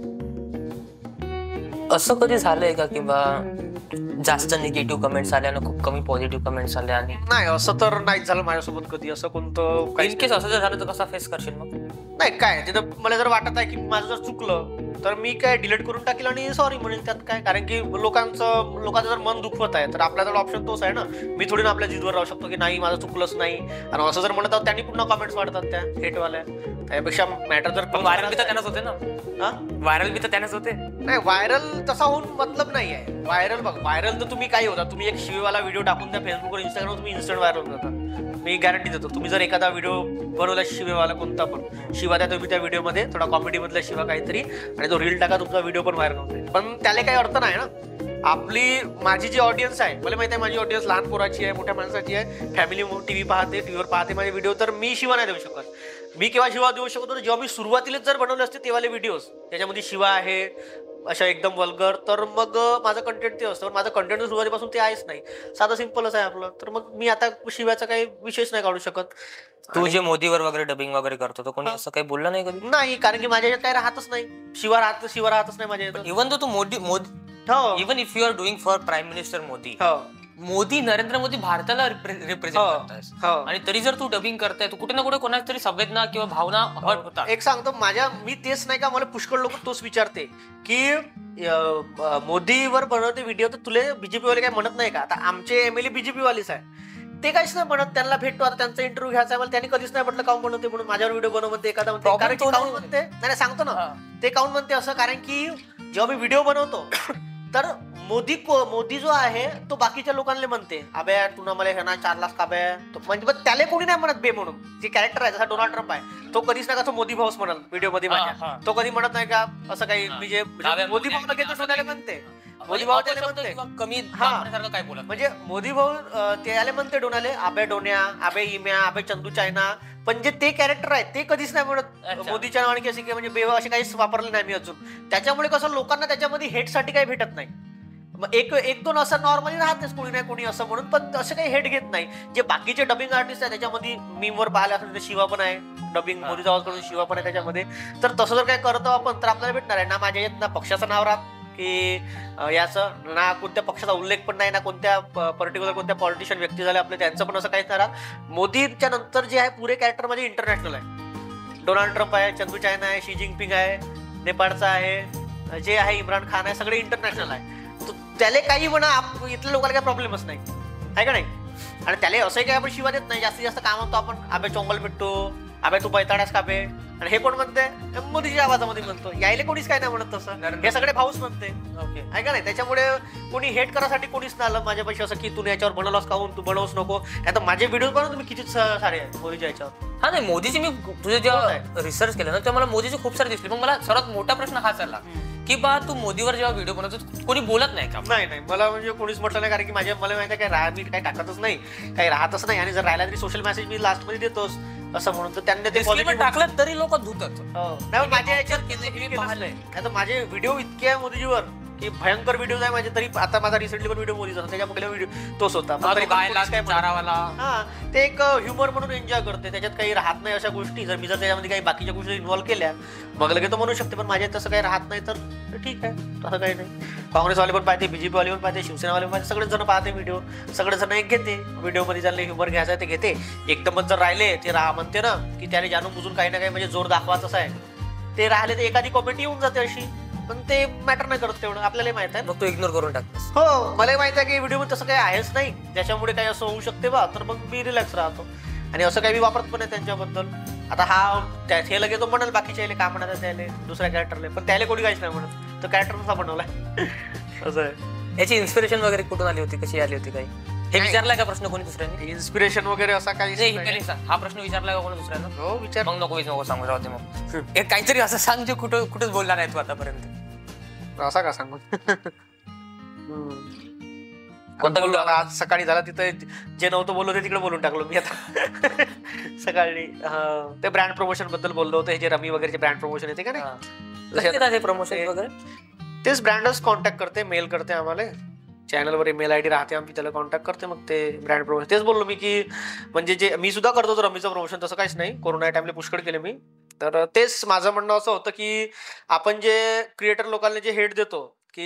असं कधी झालंय का किंवा जास्त निगेटिव्ह कमेंट्स आल्या आणि खूप कमी पॉझिटिव्ह कमेंट्स आल्या? आणि नाही असं तर नाहीच झालं माझ्यासोबत कधी. असं कोणतं इन केस असं जर झालं तर कसा फेस करशील मग? नाही काय, तिथं मला जर वाटत आहे की माझं जर चुकलं तर मी काय डिलीट करून टाकेल आणि सॉरी म्हणेल, त्यात काय. कारण की लोकांचं जर मन दुखवत आहे तर आपल्याजवळ ऑप्शन तोच आहे ना. मी थोडी ना आपल्या जिद्दवर राहू शकतो की नाही माझं चुकलंच नाही, आणि असं जर म्हणत आहोत त्यांनी पुन्हा कमेंट्स वाढतात त्या हेटवाल्या. त्यापेक्षा मॅटर जर व्हायरल बी तर त्यांनाच होते ना. व्हायरल बी तर त्यांनाच होते. नाही व्हायरल तसा होऊन मतलब नाही आहे. व्हायरल तर तुम्ही काही होता, तुम्ही एक शिवीवाला व्हिडिओ टाकून द्या फेसबुकवर, इंस्टाग्रामवर, तुम्ही इन्स्टंट व्हायरल होता. मी गॅरंटी देतो. तुम्ही जर एखादा व्हिडिओ बनवला शिवेवाला कोणता पण शिवा द्या तुम्ही त्या व्हिडिओमध्ये, थोडा कॉमेडी मधला शिवा काहीतरी, आणि तो रील टाका, तुमचा व्हिडिओ पण व्हायरल होते. पण त्याला काही अर्थ नाही ना. माझी जी ऑडियन्स आहे, मला माहिती आहे माझी ऑडियन्स लहान पोराची आहे, मोठ्या माणसाची आहे, फॅमिली टीव्ही पाहते, टीव्हीवर पाहते माझे व्हिडिओ. तर मी शिवा नाही देऊ शकत. मी केव्हा शिवा देऊ शकतो, जेव्हा मी सुरुवातीलाच जर बनवले असते तेव्हाले व्हिडिओज त्याच्यामध्ये शिवा आहे अशा एकदम वल्गर, तर मग माझं कंटेंट ते असतं. माझं कंटेंट सुरुवातीपासून ते आहेच नाही, साधं सिंपलच आहे आपलं. तर मग मी आता शिव्याचा काही विशेष नाही काढू शकत. तू जे मोदीवर वगैरे डबिंग वगैरे करतो तर कोणी असं काही बोललं नाही कधी? नाही, कारण की माझ्या याच्यात काही राहतच नाही, शिवा राहतच नाही माझ्या याच्यात. इव्हन तू Modi even if you are doing for prime minister Modi, Narendra Modi भारताला रिप्रेझेंट करतायस, आणि तरी जर तू डबिंग करताय तर कुठे ना कुठे कोणाची तरी संवेदना किंवा भावना हर्ट होतात. एक सांगतो, मी तेच नाही का, मला पुष्कळ लोक तोच विचारते की मोदीवर बनवते व्हिडिओ तर तुला बीजेपी वाले काय म्हणत नाही का? आता आमचे एमएलए बीजेपी वालेच आहे, ते काहीच नाही म्हणत. त्यांना भेटतो, आता त्यांचा इंटरव्ह्यू घ्यायचा, मला त्यांनी कधीच नाही म्हटलं काऊन बनवते म्हणून माझ्यावर व्हिडिओ बनवते. एखादा म्हणते कारण की काऊन म्हणते, नाही सांगतो ना ते काऊन म्हणते असं, कारण की जेव्हा मी व्हिडिओ बनवतो तर मोदी जो आहे तो बाकीच्या लोकांना म्हणते अबे तू मला हे ना 4 लाख का बे, म्हणजे मग त्याला कोणी नाही म्हणत बे म्हणून. जे कॅरेक्टर आहे जसा डोनाल्ड ट्रम्प आहे तो कधीच नाही का तो मोदी भाऊच म्हणाल व्हिडिओ मध्ये माझ्या, तो कधी म्हणत नाही का असं काही. म्हणजे मोदी भाऊ लगेच सोन्याला म्हणते, मोदी भाऊ त्याला म्हणते कमी काय बोला, म्हणजे मोदी भाऊ त्याला म्हणते डोनाले अबे डोन्या, अबे इम्या, अबे चंदू चायना. पण जे ते कॅरेक्टर आहे ते कधीच नाही म्हणत मोदीच्या नावाने असे म्हणजे बेवा असे काहीच वापरले नाही मी अजून. त्याच्यामुळे कसं लोकांना त्याच्यामध्ये हेटसाठी काही भेटत नाही. मग एक दोन असं नॉर्मली राहतेच कोणी नाही कोणी असं म्हणून, पण असं काही हेट घेत नाही. जे बाकीचे डबिंग आर्टिस्ट आहे त्याच्यामध्ये मीमवर पाहिलं असेल शिवा पण आहे, डबिंग मोदीचा आवाज करून शिवा पण आहे त्याच्यामध्ये. तर तसं जर काय करतो आपण तर आपल्याला भेटणार आहे ना माझ्या येत ना पक्षाचं नाव राहत की याचं ना कोणत्या पक्षाचा उल्लेख पण नाही ना कोणत्या पर्टिक्युलर कोणत्या पॉलिटिशियन व्यक्ती झाले आपले त्यांचं पण असं काहीच नाही राहत. मोदीच्या नंतर जे आहे पुरे कॅरेक्टर म्हणजे इंटरनॅशनल आहे. डोनाल्ड ट्रम्प आहे, चंदू चायना आहे, शी जिनपिंग आहे, नेपाळचा आहे, जे आहे इम्रान खान आहे, सगळे इंटरनॅशनल आहे. त्याला काही म्हणा इथल्या लोकांना काही प्रॉब्लेमच नाही आहे का नाही. आणि त्याला असंही काही आपण शिवा देत नाही, जास्तीत जास्त काम होतो आपण अबे चोंगल मिट्टू, अबे तू बैताडास कापे. आणि हे कोण म्हणते मोदीच्या आवाजामध्ये म्हणतो, यायला कोणीच काय नाही म्हणत तसं, हे सगळे भाऊच म्हणते आहे का नाही. त्याच्यामुळे कोणी हेट करायसाठी कोणीच नाही आलं माझ्यापाशी असं की तू याच्यावर बनवलास काहून, तू बनवूच नको. आता माझे व्हिडिओ पण तुम्ही किती सारे आहेत मोदीच्या याच्यावर. हा नाही मोदीची मी तुझे जेव्हा रिसर्च केलं ना तेव्हा मला मोदीची खूप सारे दिसले. पण मला सर्वात मोठा प्रश्न हा चालला की बा तू मोदीवर जेव्हा व्हिडिओ बनवतो कोणी बोलत नाही का. नाही मला म्हणजे कोणीच म्हटलं नाही, कारण की मला माहिती आहे काय मी काही टाकतच नाही, काही राहतच नाही. आणि जर राहिला तरी सोशल मेसेज मी लास्ट मध्ये देतोच असं म्हणून. तर त्यांनी ते टाकलं तरी लोक धुतात. नाही माझ्या याच्यात माझे व्हिडिओ इतके आहे मोदीजीवर की भयंकर व्हिडिओ आहे माझे. तरी आता माझा रिसेंटली पण व्हिडिओ मोदीचा त्याच्या पहिला व्हिडिओ तोच होता. हा ते एक ह्युमर म्हणून एन्जॉय करते, त्याच्यात काही राहत नाही अशा गोष्टी. जर मी जर त्याच्यामध्ये काही बाकीच्या गोष्टी इन्व्हॉल्व केल्या मग लगेच तो म्हणू शकते, पण माझ्यात तसं काही राहत नाही तर ठीक आहे, तसं काही नाही. काँग्रेसवाले पण पाहते, बीजेपी वाले पण पाहते, शिवसेनावाले पण पाहते, सगळेच जण पाहते व्हिडिओ. सगळेच जण एक घेते व्हिडिओमध्ये ज्याला ह्युमर घ्यायचं ते घेते. एकदमच जर राहिले ते म्हणते ना की त्याने जाणून बुजून काही ना काही म्हणजे जोर दाखवायचं आहे, ते राहिले तर एखादी कॉमेंट येऊन जाते अशी. पण ते मॅटर नाही करत तेवढं, आपल्याला माहित आहे. मग तो इग्नोर करून टाकतोस. हो मला माहित आहे की व्हिडिओमध्ये तसं काही आहेच नाही ज्याच्यामुळे काही असं होऊ शकते बा, तर मग मी रिलॅक्स राहतो. आणि असं काही मी वापरत पण नाही त्यांच्याबद्दल. आता हे लगेच तो म्हणाल बाकीच्या का म्हणत त्याला दुसऱ्या कॅरेक्टरला, पण त्याला कोणी काहीच नाही म्हणत, तो कॅरेक्टर कसा बनवलाय असं आहे. याची इन्स्पिरेशन वगैरे कुठून आली होती, कशी आली होती काही हे विचारलाय का प्रश्न कोणी दुसऱ्याने. इन्स्पिरेशन वगैरे असा काही हा प्रश्न विचारलाय का कोणी दुसऱ्यानं. हो विचार. मग नको सांगू राहते. मग एक काहीतरी असं सांग जे कुठंच बोलला नाही तू आतापर्यंत. असा का सांगू. कोणता व्हिडिओ आज सकाळी झाला तिथं जे नव्हतं बोललो ते तिकडे बोलून टाकलो मी आता सकाळी. ते ब्रँड प्रमोशन बद्दल बोललो होतं, हे जे रमी वगैरे ब्रँड प्रमोशन येते का नाही प्रमोशन वगैरे, तेच ब्रँडच कॉन्टॅक्ट करते, मेल करते आम्हाला. चॅनलवर ईमेल आयडी राहते आमची, त्याला कॉन्टॅक्ट करते मग ते ब्रँड प्रमोशन. तेच बोललो मी की म्हणजे जे मी सुद्धा करतो तर रमीचं प्रमोशन तसं काहीच नाही, कोरोना टाइमला पुष्कळ केले मी. तर तेच माझं म्हणणं असं होतं की आपण जे क्रिएटर लोकांना जे हेट देतो की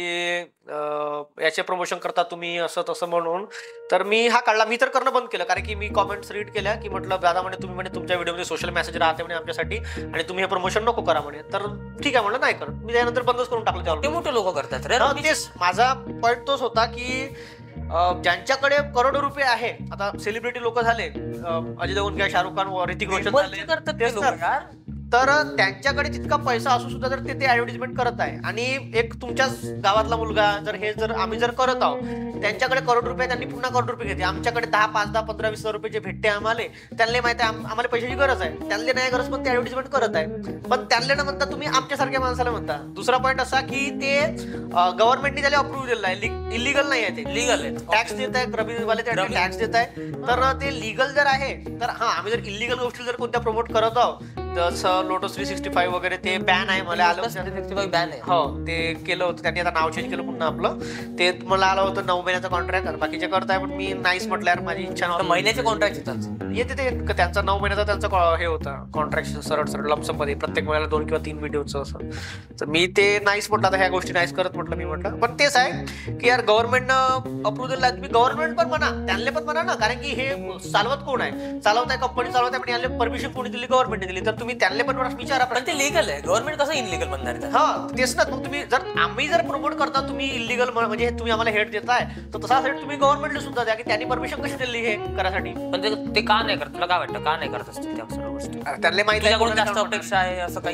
याचे प्रमोशन करता तुम्ही असं तसं म्हणून, तर मी हा काढला. मी तर करणं बंद केलं, कारण की मी कॉमेंट्स रीड केल्या की म्हटलं दादा म्हणे तुम्ही म्हणे तुमच्या व्हिडिओमध्ये सोशल मेसेज राहते म्हणे आमच्यासाठी आणि तुम्ही हे प्रमोशन नको करा म्हणे. तर ठीक आहे म्हणलं नाही करत मी, त्यानंतर बंदच करून टाकलं. ते मोठे लोक करतात रे. तेच माझा पॉईंट तोच होता की ज्यांच्याकडे करोडो रुपये आहे, आता सेलिब्रिटी लोक झाले, अजय देवगण घ्या, शाहरुख खान, ऋतिक रोशन झाले, तर त्यांच्याकडे तितका पैसा असू सुद्धा तर ते ऍडव्हर्टिजमेंट करत आहे. आणि एक तुमच्याच गावातला मुलगा जर आम्ही जर करत आहोत, त्यांच्याकडे करोड रुपये, त्यांनी पुन्हा करोड रुपये घेते. आमच्याकडे 10, 5, 10, 15, 20 रुपये जे भेटते आम्हाला, त्यांना माहिती आहे आम्हाला पैशाची गरज आहे, त्यांना नाही गरज पण ते ऍडव्हर्टिजमेंट करत आहे. पण त्यांना ना म्हणता तुम्ही आमच्यासारख्या माणसाला म्हणता. दुसरा पॉईंट असा की ते गव्हर्नमेंटने त्याला अप्रूव्ह दिलेला आहे, इलिगल नाही आहे, ते लिगल आहे. टॅक्स देत आहे, रबीवाले टॅक्स देत आहे, तर ते लिगल जर आहे तर हा. आम्ही जर इलिगल गोष्टी जर कोणत्या प्रमोट करत आहोत, जसं लोटस 365 वगैरे ते बॅन आहे, मला आलं बॅन आहे. हो ते केलं होतं त्यांनी, आता नाव चेंज केलं पुन्हा आपलं. ते मला आलं होतं 9 महिन्याचं कॉन्ट्रॅक्ट, बाकीचे करताय पण मी नाहीच म्हटलं यार माझी इच्छा नव्हती. महिन्याचे कॉन्ट्रॅक्ट येते ते त्यांचा 9 महिन्याचा त्यांचा हे होता कॉन्ट्रॅक्ट, सरळ लमसम मध्ये प्रत्येक वेळेला 2 किंवा 3 व्हिडिओचं असं. तर मी ते नाहीच म्हटलं, आता ह्या गोष्टी नाहीच करत म्हटलं मी म्हटलं. पण तेच आहे की यार गव्हर्नमेंटनं अप्रूव्ह दिला, तुम्ही गव्हर्नमेंट पण म्हणा, त्यांना पण म्हणा ना, कारण की हे चालवत कोण आहे, चालवत आहे कंपनी चालवत आहे, पण याला परमिशन कोणी दिली, गव्हर्नमेंटने दिली. तर तुम्ही त्यांना पण विचारा. पण ते लिगल आहे, गव्हर्नमेंट कसं इनलिगल बनणार. हा तेच ना. मग तुम्ही जर आम्ही जर प्रमोट करता तुम्ही इलिगल म्हणजे तुम्ही आम्हाला हेट देताय, तर तसा हेट तुम्ही गव्हर्नमेंटला सुद्धा द्या की त्यांनी परमिशन कशी दिली हे करासाठी. पण ते का नाही करत, तुला काय वाटतं का नाही करत असतील त्या सर्व गोष्टी. त्यांना माहिती आहे जास्त अपेक्षा आहे असं काही.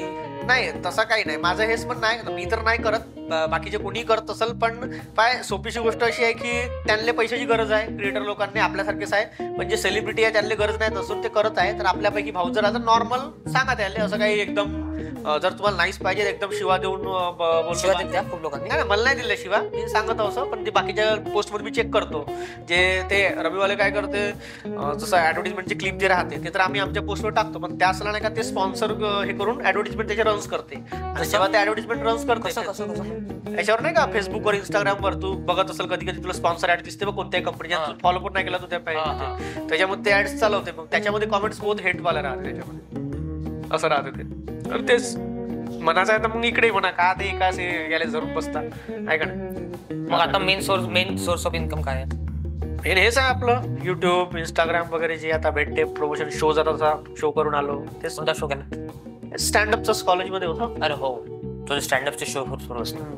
नाही तसं काही नाही, माझं हेच पण नाही, मी तर नाही करत, बाकीचे कोणी करत असेल, पण काय सोपीशी गोष्ट अशी आहे की त्यांना पैशाची गरज आहे, क्रिएटर लोकांनी आपल्यासारखेच आहे, पण जे सेलिब्रिटी आहे त्यांना गरज नाही नसून ते करत आहे, तर आपल्यापैकी भाऊ जर आता नॉर्मल सांगा त्याला, असं काही एकदम जर तुम्हाला नाहीच पाहिजे एकदम शिवा देऊन शिवाय देत त्या खूप लोकांनी. नाही मला नाही दिलं शिवा, मी सांगत असं, पण ते बाकीच्या पोस्टमध्ये मी चेक करतो, जे ते रविवाले काय करते, जसं ऍडव्हर्टिजमेंटची क्लिप जे राहते ते तर आम्ही आमच्या पोस्टवर टाकतो, पण त्या असला नाही का ते स्पॉन्सर हे करून ऍडव्हर्टिजमेंट त्याचे रन्स करते, आणि जेव्हा ते ऍडव्हर्टिजमेंट रन्स करते याच्यावर नाही का फेसबुकवर इंस्टाग्रामवर तू बघत असेल कधी कधी तुला स्पॉन्सर ऍड दिसते बघ कोणत्याही कंपनीच्या, तू फॉलो पण नाही केला तू त्या पाहिजे त्याच्यामध्ये ते ऍड्स चालवते, मग त्याच्यामध्ये कॉमेंट्स बहुत हेटवाला राहते त्याच्यामध्ये, असं राहते ते. तर तेच मनाचं आहे तर मग इकडे म्हणा का ते एकाच याला जरूर बसता आहे का नाही. मग आता मेन सोर्स ऑफ इन्कम काय आहे? हेच आहे आपलं युट्यूब, इंस्टाग्राम वगैरे जे आता भेटते, प्रमोशन शो आता शो करून आलो, तेच कोणता शो केला? स्टँडअपचा कॉलेजमध्ये होता. अरे हो, तुझे स्टँडअपचे शो सुरू असतात.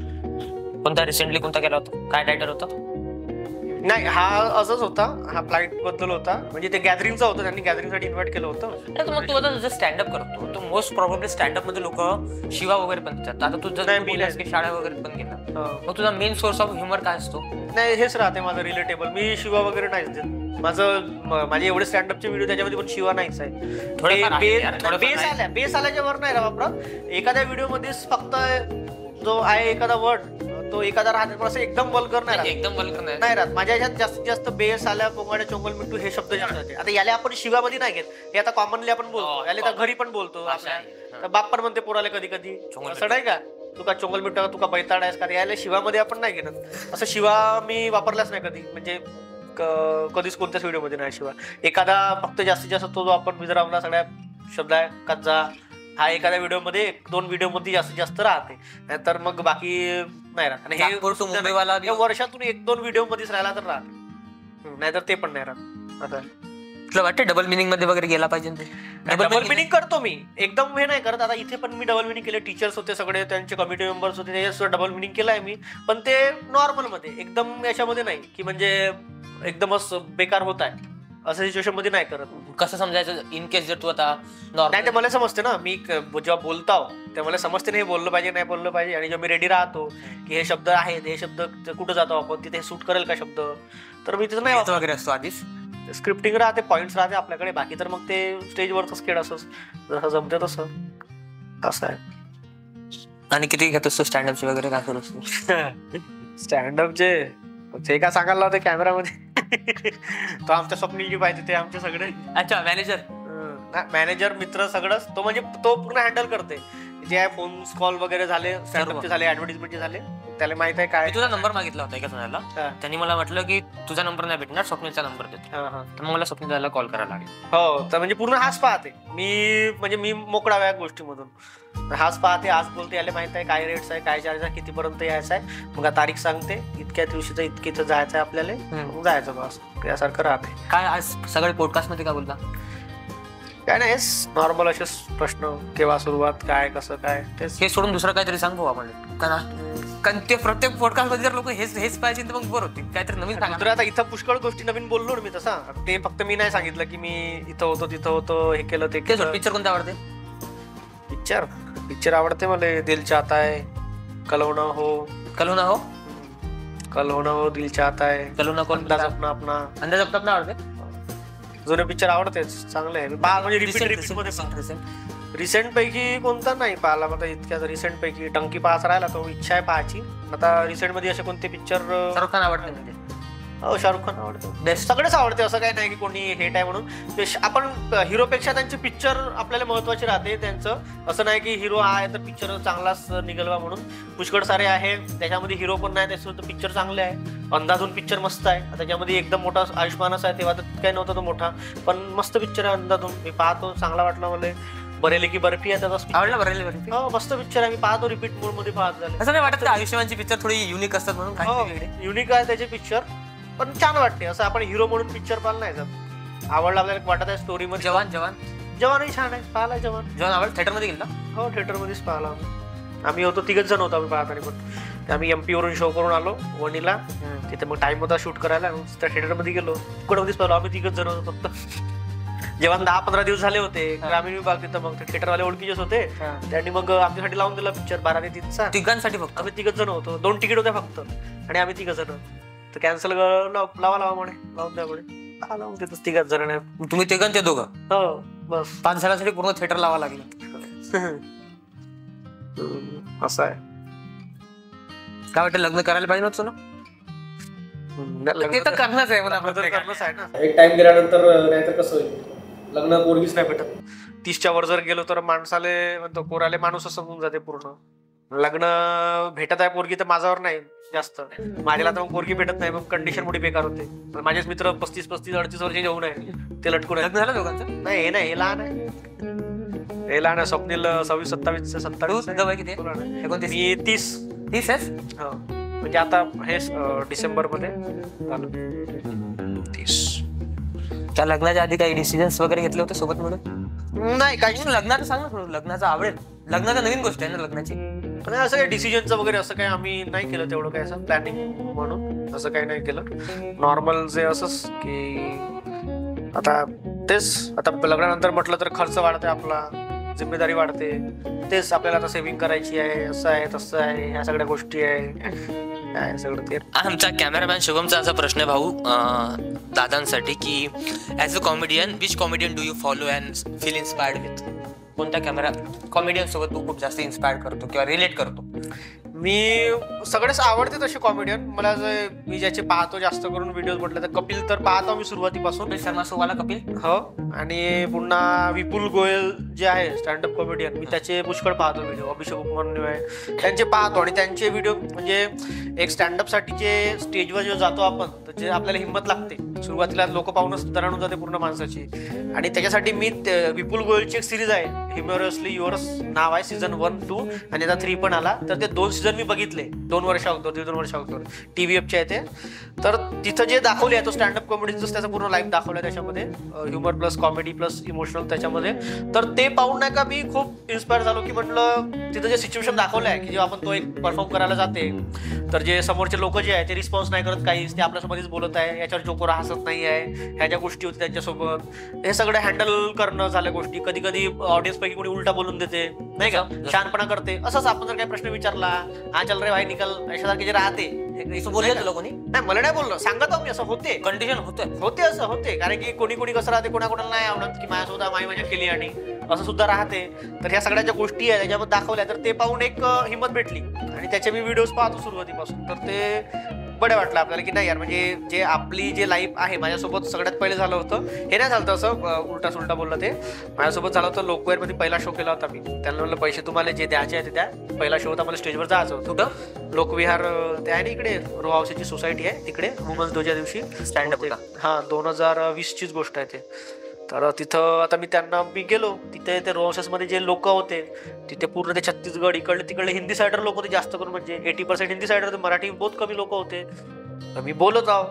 कोणता रिसेंटली कोणता केला होता? काय टायटल होता? नाही हा असंच होता, हा फ्लाईट बद्दल होता, म्हणजे ते गॅदरिंगचा होतं, त्यांनी गॅदरिंगसाठी इन्व्हाइट केलं होतं. मग तू आता जर स्टँडअप करतो तो मोस्ट प्रॉब्लेम स्टँडअप मध्ये लोक शिवा वगैरे पण देतात. आता तू जर शाळा वगैरे पण गेला, मग तुझा मेन सोर्स ऑफ ह्युमर काय असतो? नाही हेच राहते माझं रिलेटेबल, मी शिवा वगैरे नाहीच देत. माझे एवढे स्टँडअपचे व्हिडिओ त्याच्यामध्ये पण शिवा नाहीच आहे. बेस आल्याच्या वर नाही राहा, एखाद्या व्हिडिओ मध्येच फक्त जो आहे एखादा वर्ड तो एखादा राहते, पण असं एकदम वल्गर नाही राहत, एकदम वल्गर नाही राहत. माझ्या ह्याच्यात जास्तीत जास्त बेस आल्या, पोंगाड्या, चोंगल मिट्टू हे शब्द जास्त होते. आता याला आपण शिवामध्ये नाही घेत, हे आता कॉमनली आपण बोलतो, याला तर घरी पण बोलतो, तर बाप पण म्हणते पोराला कधी कधी, असं नाही का तुका चोंगल मिट्टू तुका बैताड आहेस का, याला शिवामध्ये आपण नाही घेत. असं शिवा मी वापरलाच नाही कधी, म्हणजे कधीच कोणत्याच व्हिडिओमध्ये नाही शिवा. एखादा फक्त जास्तीत जास्त तो जो आपण मिझोरामला सगळ्या शब्द आहे कच्चा, हा एखाद्या व्हिडिओमध्ये 1-2 व्हिडिओमध्ये जास्तीत जास्त राहते, नाहीतर मग बाकी नाही राहत. आणि हे वर्षातून 1-2 व्हिडिओ मध्येच राहिला तर राहत, नाहीतर ते पण नाही राहत. आता तुला वाटतं डबल मिनिंग मध्ये वगैरे गेला पाहिजे? डबल मिनिंग करतो मी, एकदम हे नाही करत. आता इथे पण मी डबल मिनिंग केले, टीचर्स होते सगळे, त्यांचे कमिटी मेंबर्स होते, त्याच्यासुद्धा डबल मिनिंग केलाय मी, पण ते नॉर्मल मध्ये, एकदम याच्यामध्ये नाही की म्हणजे एकदमच बेकार होत आहे असं सिच्युएशन मध्ये नाही करत. कसं समजायचं इन केस जर तू आता नाही, ते मला समजते ना, मी जेव्हा बोलतो तेव्हा मला समजते ना हे बोललं पाहिजे नाही बोललं पाहिजे, आणि जेव्हा मी रेडी राहतो की हे शब्द आहेत, हे शब्द कुठं जातो आपण तिथे सूट करेल का शब्द, तर मी तिथं नाही वगैरे असतो. आधीच स्क्रिप्टिंग राहते, पॉइंट्स राहते आपल्याकडे, बाकी तर मग ते स्टेजवरच खेळ असं जसं जमते तसं असं आहे. आणि किती घेत असतो स्टँडअपचे वगैरे काय करत असतो? स्टँडअपचे ते काय सांगायला लावते कॅमेरामध्ये तो आमच्या स्वप्नील पाहिजे, ते आमचे सगळे. अच्छा, मॅनेजर मित्र सगळंच, तो म्हणजे तो पूर्ण हँडल करते, जे आहे फोन कॉल वगैरे झाले, स्टँडअपचे झाले, ऍडव्हर्टिजमेंटचे झाले, त्याला माहित आहे काय. तुझा नंबर मागितला होता एका जणाला, त्यांनी मला म्हटलं की तुझा नंबर नाही भेटणार, स्वप्नीलचा नंबर देतो. तर मग मला स्वप्नीलला कॉल करायला लागेल. हो, तर म्हणजे पूर्ण हाच पाहते मी, म्हणजे मी मोकळा या गोष्टीमधून हाच पाहते, आज बोलते, याला माहित आहे काय रेट्स आहे, काय चार्ज आहे, कितीपर्यंत यायचं आहे, मग तारीख सांगते, इतक्या दिवशीचं इतकं जायचं आहे आपल्याला, जायचं बस, यासारखं राहते. काय आज सगळे पॉडकास्ट मध्ये काय बोलता? काय नाही, नॉर्मल असेच प्रश्न, केव्हा सुरुवात, काय कसं काय, हे सोडून दुसरं काहीतरी सांग भाऊ आपण, कारण ते प्रत्येक पॉडकास्ट मध्ये जर लोक हेच पाहिजे तर मग बरं होते, काहीतरी नवीन सांगा. आता इथं पुष्कळ गोष्टी नवीन बोललो मी, तसा ते फक्त मी नाही सांगितलं की मी इथं होतो तिथं होतो, हे केलं ते केलं. पिक्चर कोणता आवडते? पिक्चर आवडते मला, दिल चाहता है, कल होना हो, कल होना हो, कल होना हो, दिल चाहता है, कल होना कोण, अंदाज अपना अपना, अंदाज अपना अपना आवडते. जुने पिक्चर आवडतेच, चांगले आहे म्हणजे रिपीट मध्ये. रिसेंट पैकी कोणता नाही पाहिला मला इतक्या, रिसेंट पैकी टंकी पाहायचा राहिला, तो इच्छा आहे पाहायची. आता रिसेंट मध्ये असे कोणते पिक्चर? शाहरुख खान आवडते म्हणजे? हो, शाहरुख खान आवडतो, बेस्ट, सगळेच आवडते, असं काही नाही की कोणी हेट आहे म्हणून. आपण हिरोपेक्षा त्यांचे पिक्चर आपल्याला महत्वाचे राहते त्यांचं, असं नाही की हिरो आहे तर पिक्चर चांगलाच निघालवा म्हणून. पुष्कळ सारे आहे त्याच्यामध्ये हिरो पण नाही, त्याच्यासोबत पिक्चर चांगले आहे. अंधाधून पिक्चर मस्त आहे, त्याच्यामध्ये एकदम मोठा आयुष्मानच आहे, तेव्हा तर काही नव्हता तो मोठा, पण मस्त पिक्चर आहे अंधाधून, मी पाहतो, चांगला वाटला मला. बरेली की बर्फी आहे त्याचा, आवडला बरेली बर्फी? हो, मस्त पिक्चर आहे, मी पाहतो, रिपीट मोड मध्ये पाहत झाले. असं नाही वाटत आयुष्यमानची पिक्चर थोडी युनिक असतात म्हणून? हो, युनिक आहे त्याचे पिक्चर, पण छान वाटते. असं आपण हिरो म्हणून पिक्चर पाहिला नाही जात, आवडला आपल्याला वाटत आहे स्टोरी मध्ये. जवानही छान आहे, पाहिला जवान आवडलं. थिएटर मध्ये गेला? हो, थिएटर मध्येच पाहिला आम्ही होतो, 3 जण होतो आम्ही पाहताना, पण आम्ही MP वरून शो करून आलो वणीला, तिथे मग टाइम होता शूट करायला, त्या थिएटर मध्ये गेलो, मध्येच पाहिलो आम्ही 3 जण होतो फक्त. जेव्हा 10-15 दिवस झाले होते ग्रामीण विभाग तिथं, मग ते थिएटरवाले ओळखीचेच होते. त्यांनी मग आमच्यासाठी लावून दिला पिक्चर 12 ते 3चा. तिघांसाठी फक्त? आम्ही 3 जण होतो, 2 तिकीट होत्या फक्त आणि आम्ही 3 जण. तर कॅन्सल लावा म्हणे, लावून द्या म्हणे, लावून तिथं 3 जण. तुम्ही तिघां ते दोघं? हो बस. 5 जणांसाठी पूर्ण थिएटर लावा लागलं. असं आहे. काय वाटतं, लग्न करायला पाहिजे नव्हतं ना? ते तर करणंच आहे मला, करणंच आहे ना. एक टाइम गेल्यानंतर नाहीतर कसं होईल, लग्न पोरगीच नाही भेटत. 30च्या वर जर गेलो तर माणसाले म्हणतो पोराले माणूसच समजून जाते पूर्ण. लग्न भेटत आहे पोरगी तर माझ्यावर नाही जास्त, माझ्याला तर मग पोरगी भेटत नाही, मग कंडिशन मोठी बेकार होते. माझेच मित्र 35-38 वर्षाचे जेवून आहे, ते लटकून आहे. लग्न झालं दोघांचं? नाही हे नाही, हे लहान आहे. हे लहान आहे. स्वप्नील 26-27, 27. किती? 29. मी 30 आहेस? हो, म्हणजे आता हे डिसेंबर मध्ये झालं 30. त्या लग्नाच्या आधी काही डिसिजन्स वगैरे घेतले होते सोबत मिळून? नाही काही. लग्नाचं सांग ना थोडं. लग्नाचं आवडेल, लग्नाचं नवीन गोष्ट आहे ना लग्नाची. नाही असं काही डिसिजनचं वगैरे असं काही आम्ही नाही केलं, तेवढं काही असं प्लॅनिंग म्हणून असं काही नाही केलं. नॉर्मल जे असंच की आता तेच, आता लग्नानंतर म्हटलं तर खर्च वाढते आपला, जिम्मेदारी वाढते. तेच आपल्याला आता सेव्हिंग करायची आहे, असं आहे तसं आहे, ह्या सगळ्या गोष्टी आहे सगळं ते. आमचा कॅमेरामॅन शुभमचा असा प्रश्न आहे भाऊ दादांसाठी की as a comedian, which comedian do you follow and feel inspired with? कोणत्या कॉमेडियन सोबत तू खूप जास्त इन्स्पायर करतो किंवा रिलेट करतो? मी सगळेच आवडते तसे कॉमेडियन मला. मी ज्याचे पाहतो जास्त करून व्हिडिओ म्हटलं तर कपिल तर पाहतो मी सुरुवातीपासून. शर्मा शोवाला कपिल. हो, आणि पुन्हा विपुल गोयल जे आहे स्टँडअप कॉमेडियन, मी त्याचे पुष्कळ पाहतो व्हिडिओ. अभिषेक उपमन्यू आहे, त्यांचे पाहतो. आणि त्यांचे व्हिडिओ म्हणजे एक स्टँडअप साठीचे स्टेजवर जेव्हा जातो आपण तर जे आपल्याला हिंमत लागते, सुरुवातीला लोक पाहूनच दराणून जाते पूर्ण माणसाची. आणि त्याच्यासाठी मी विपुल गोयलची एक सिरीज आहे, ह्युमरसली युअर्स नाव आहे, सीझन 1, 2 आणि आता 3 पण आला. तर ते 2 सीझन मी बघितले 2 वर्ष अगोदर, 1.5-2 वर्ष अगोदर. TVFचे आहे ते. तर तिथं जे दाखवले आहे तो स्टँडअप कॉमेडीचं त्याचा पूर्ण लाईफ दाखवला आहे त्याच्यामध्ये, humour plus comedy plus emotional त्याच्यामध्ये. तर ते पाहून नाही का मी खूप इन्स्पायर झालो की म्हटलं तिथं जे सिच्युएशन दाखवलं आहे की जेव्हा आपण तो एक परफॉर्म करायला जाते तर जे समोरचे लोक जे आहे ते रिस्पॉन्स नाही करत काहीच, ते आपल्यासोबतच बोलत आहे, याच्यावर जोकोर हसत नाही आहे, ह्या ज्या गोष्टी होत्या त्यांच्यासोबत, हे सगळं हँडल करणं झाल्या गोष्टी. कधी कधी ऑडियन्स पैकी कोणी उलटा बोलून देते नाही का, शहाणपणा करते. असंच आपण जर काही प्रश्न विचारला, हा चल रे भाई निकल, अशासारखे जे राहते बोलले तुला कोणी? नाही, मला नाही बोललो, सांगत आहो मी. असं होते, कंडिशन होते असं होते. कारण की कोणी कसं राहते, कोणाकोणाला नाही आवडत की माझ्यासोबत माई मजा केली आणि असं सुद्धा राहते. तर ह्या सगळ्या ज्या गोष्टी आहेत त्याच्यामध्ये दाखवल्या, तर ते पाहून एक हिंमत भेटली. आणि त्याचे मी व्हिडिओज पाहतो सुरुवातीपासून. तर ते बरं वाटलं आपल्याला की नाही यार, म्हणजे जे आपली जे लाईफ आहे, माझ्यासोबत सगळ्यात पहिले झालं होतं, हे नाही झालं असं उलटा सुलटा बोललं, ते माझ्यासोबत झालं होतं. लोकवेअरमध्ये पहिला शो केला होता मी. त्यांना म्हणलं पैसे तुम्हाला जे द्यायचे आहे ते द्या. पहिला शो होता, मला स्टेजवर जायचं होतं. लोकविहार ते आहे ना इकडे, रो हाऊसची सोसायटी आहे तिकडे, वुमन्स डेच्या दिवशी स्टँडअप होता. हां, 2020चीच गोष्ट आहे ते. तर तिथं आता मी गेलो तिथे, ते रो हाऊसेसमध्ये जे लोक होते तिथे पूर्ण ते छत्तीसगड इकडले तिकडले हिंदी सायडर लोक होते जास्त करून, म्हणजे 80% हिंदी सायडर होते, मराठी बहुत कमी लोक होते. तर मी बोलत आहो,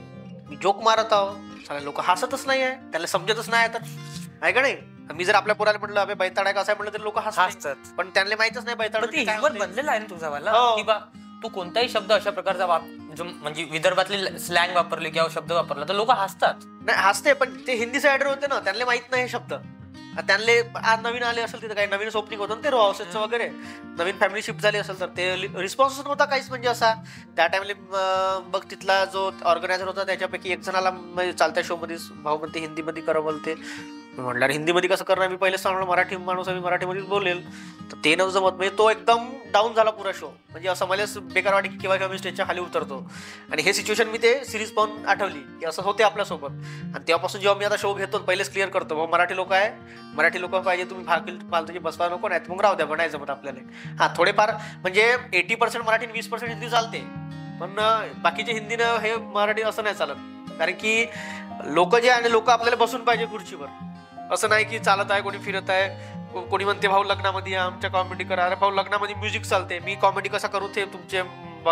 मी जोक मारत आहो, सगळे लोक हसतच नाही आहे, त्याला समजतच नाही तर आहे का नाही. मी जर आपल्या पोराला म्हटलं अबे बैताड आहे कसं आहे म्हटलं तर लोक हसतात, पण त्यांना माहितच नाही बैताड बनलेला आहे ना तुझा वाला की बा तू कोणताही शब्द अशा प्रकारचा म्हणजे विदर्भातले स्लँग वापरले किंवा शब्द वापरला तर लोक हसतात. नाही हसते, पण ते हिंदी सायडर होते ना, त्यांना माहित नाही हे शब्द. त्यांना आज नवीन आले असेल तिथे, काही नवीन ओपनिंग होतं ना ते रो हाऊसेसचं वगैरे, नवीन फॅमिली शिफ्ट झाली असेल तर ते रिस्पॉन्स नव्हता काहीच. म्हणजे असा त्या टाइमला बघ तिथला जो ऑर्गनायझर होता त्याच्यापैकी एक जणाला चालत्या शो मध्ये भाऊ म्हणते हिंदीमध्ये करा बोलते. म्हटलं हिंदीमध्ये कसं करणार, मी पहिले सांगलो मराठी माणूस आहे, मी मराठीमध्येच बोलेल. तर ते नव्हतं जमत, म्हणजे तो एकदम डाऊन झाला पुरा शो. म्हणजे असं मला बेकार वाटली की केव्हा मी स्टेजच्या खाली उतरतो. आणि हे सिच्युएशन मी ते सिरीज पाहून आठवली की असं होते आपल्यासोबत. आणि तेव्हापासून जेव्हा मी आता शो घेतो पहिलेच क्लिअर करतो, मग मराठी लोक आहे, मराठी लोक पाहिजे, तुम्ही फालतूची बसवा नको, नाही मग राहू द्या, नाही जमत आपल्याला. हां, थोडेफार म्हणजे 80% मराठी आणि 20% हिंदी चालते, पण बाकीचे हिंदीनं हे मराठी असं नाही चालत. कारण की लोक जे आहे लोक आपल्याला बसून पाहिजे खुर्चीवर, असं नाही की चालत आहे कोणी फिरत आहे. कोणी म्हणते भाऊ लग्नामध्ये आमच्या कॉमेडी करा, अरे भाऊ लग्नामध्ये म्युझिक चालते, मी कॉमेडी कसा करू, ते तुमचे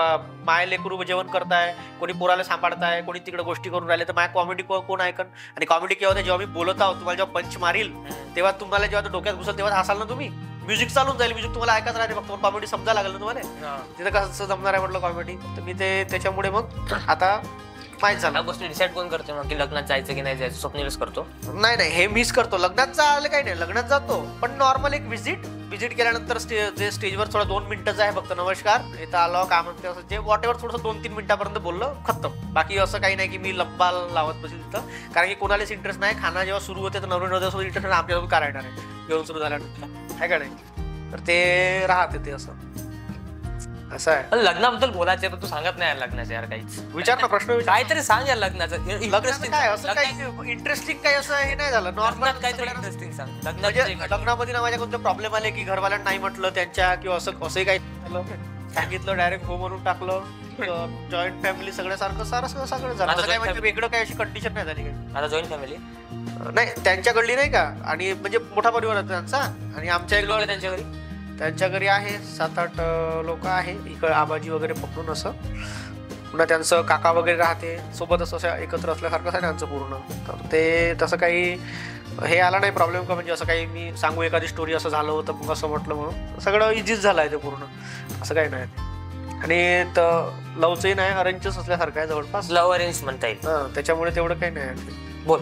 माय लेकरू जेवण करताय, कोणी पोराला सांभाळताय, कोणी तिकडे गोष्टी करून राहिले, तर माझ्या कॉमेडी कोण ऐकन. आणि कॉमेडी केव्हा होते, जेव्हा मी बोलत आहोत, तुम्हाला जेव्हा पंच मारील तेव्हा तुम्हाला जेव्हा डोक्यात घुसल तेव्हा हसाल ना तुम्ही. म्युझिक चालून जाईल, म्युझिक तुम्हाला ऐकायचं राहते, फक्त कॉमेडी समजायला लागलं ना तुम्हाला. तिथं कसं जमणार आहे म्हटलं कॉमेडी. तर मी ते त्याच्यामुळे मग आता माहीत झालं. ह्या गोष्टी डिसाईड कोण करतो मग की लग्नात जायचं की नाही जायचं? स्वप्नीलच करतो. नाही हे मिस करतो. लग्नात जायला काही नाही, लग्नात जातो पण नॉर्मल एक विजिट केल्यानंतर जे स्टेजवर थोडं 2 मिनिटाचं आहे फक्त, नमस्कार इथं आलो काय म्हणते असं जे वॉट एव्हर थोडंसं 2-3 मिनिटापर्यंत बोललं खतम. बाकी असं काही नाही की मी लब्बा लावत बसेल तिथं, कारण की कोणालाच इंटरेस्ट नाही. खाना जेव्हा सुरू होते तर नवऱ्यासोबत इंटरेस्ट आमच्यासोबत काय राहणार आहे घेऊन सुरू झाल्यानंतर, आहे का नाही? तर ते राहते ते असं आहे. लग्नाबद्दल बोलायचं पण तू सांगत नाही लग्नाचं यार काहीच. विचार ना, प्रश्न विचार. काहीतरी सांग यार लग्नाचं. लग्नाचं काय असं काही इंटरेस्टिंग काही असं हे नाही झालं. नॉर्मल काहीतरी इंटरेस्टिंग सांग. म्हणजे लग्नामध्ये ना माझ्या कोणते प्रॉब्लेम आले की घरवाल्यांना नाही म्हटलं त्यांच्या किंवा असंही काही झालं, सांगितलं डायरेक्ट हो म्हणून टाकलं. जॉईंट फॅमिली सगळ्यासारखं सगळं झालं. असं काय म्हणजे वेगळं काही अशी कंडिशन नाही झाली काही. आता जॉईंट फॅमिली नाही त्यांच्याकडली नाही का, आणि म्हणजे मोठा परिवार आहे त्यांचा. आणि आमच्या लोक त्यांच्या घरी आहे 7-8 लोक आहे इकडे, आबाजी वगैरे पकडून असं. पुन्हा त्यांचं काका वगैरे राहते सोबत, असं एकत्र असल्यासारखं आहे त्यांचं पूर्ण. तर ते तसं काही हे आला नाही प्रॉब्लेम का, म्हणजे असं काही मी सांगू एखादी स्टोरी असं झालं होतं मग असं म्हटलं म्हणून सगळं इझीच झालं आहे ते पूर्ण, असं काही नाही. आणि लवचंही नाही, अरेंजच असल्यासारखं आहे जवळपास. लव्ह अरेंज म्हणता येईल. त्याच्यामुळे तेवढं काही नाही. बोल.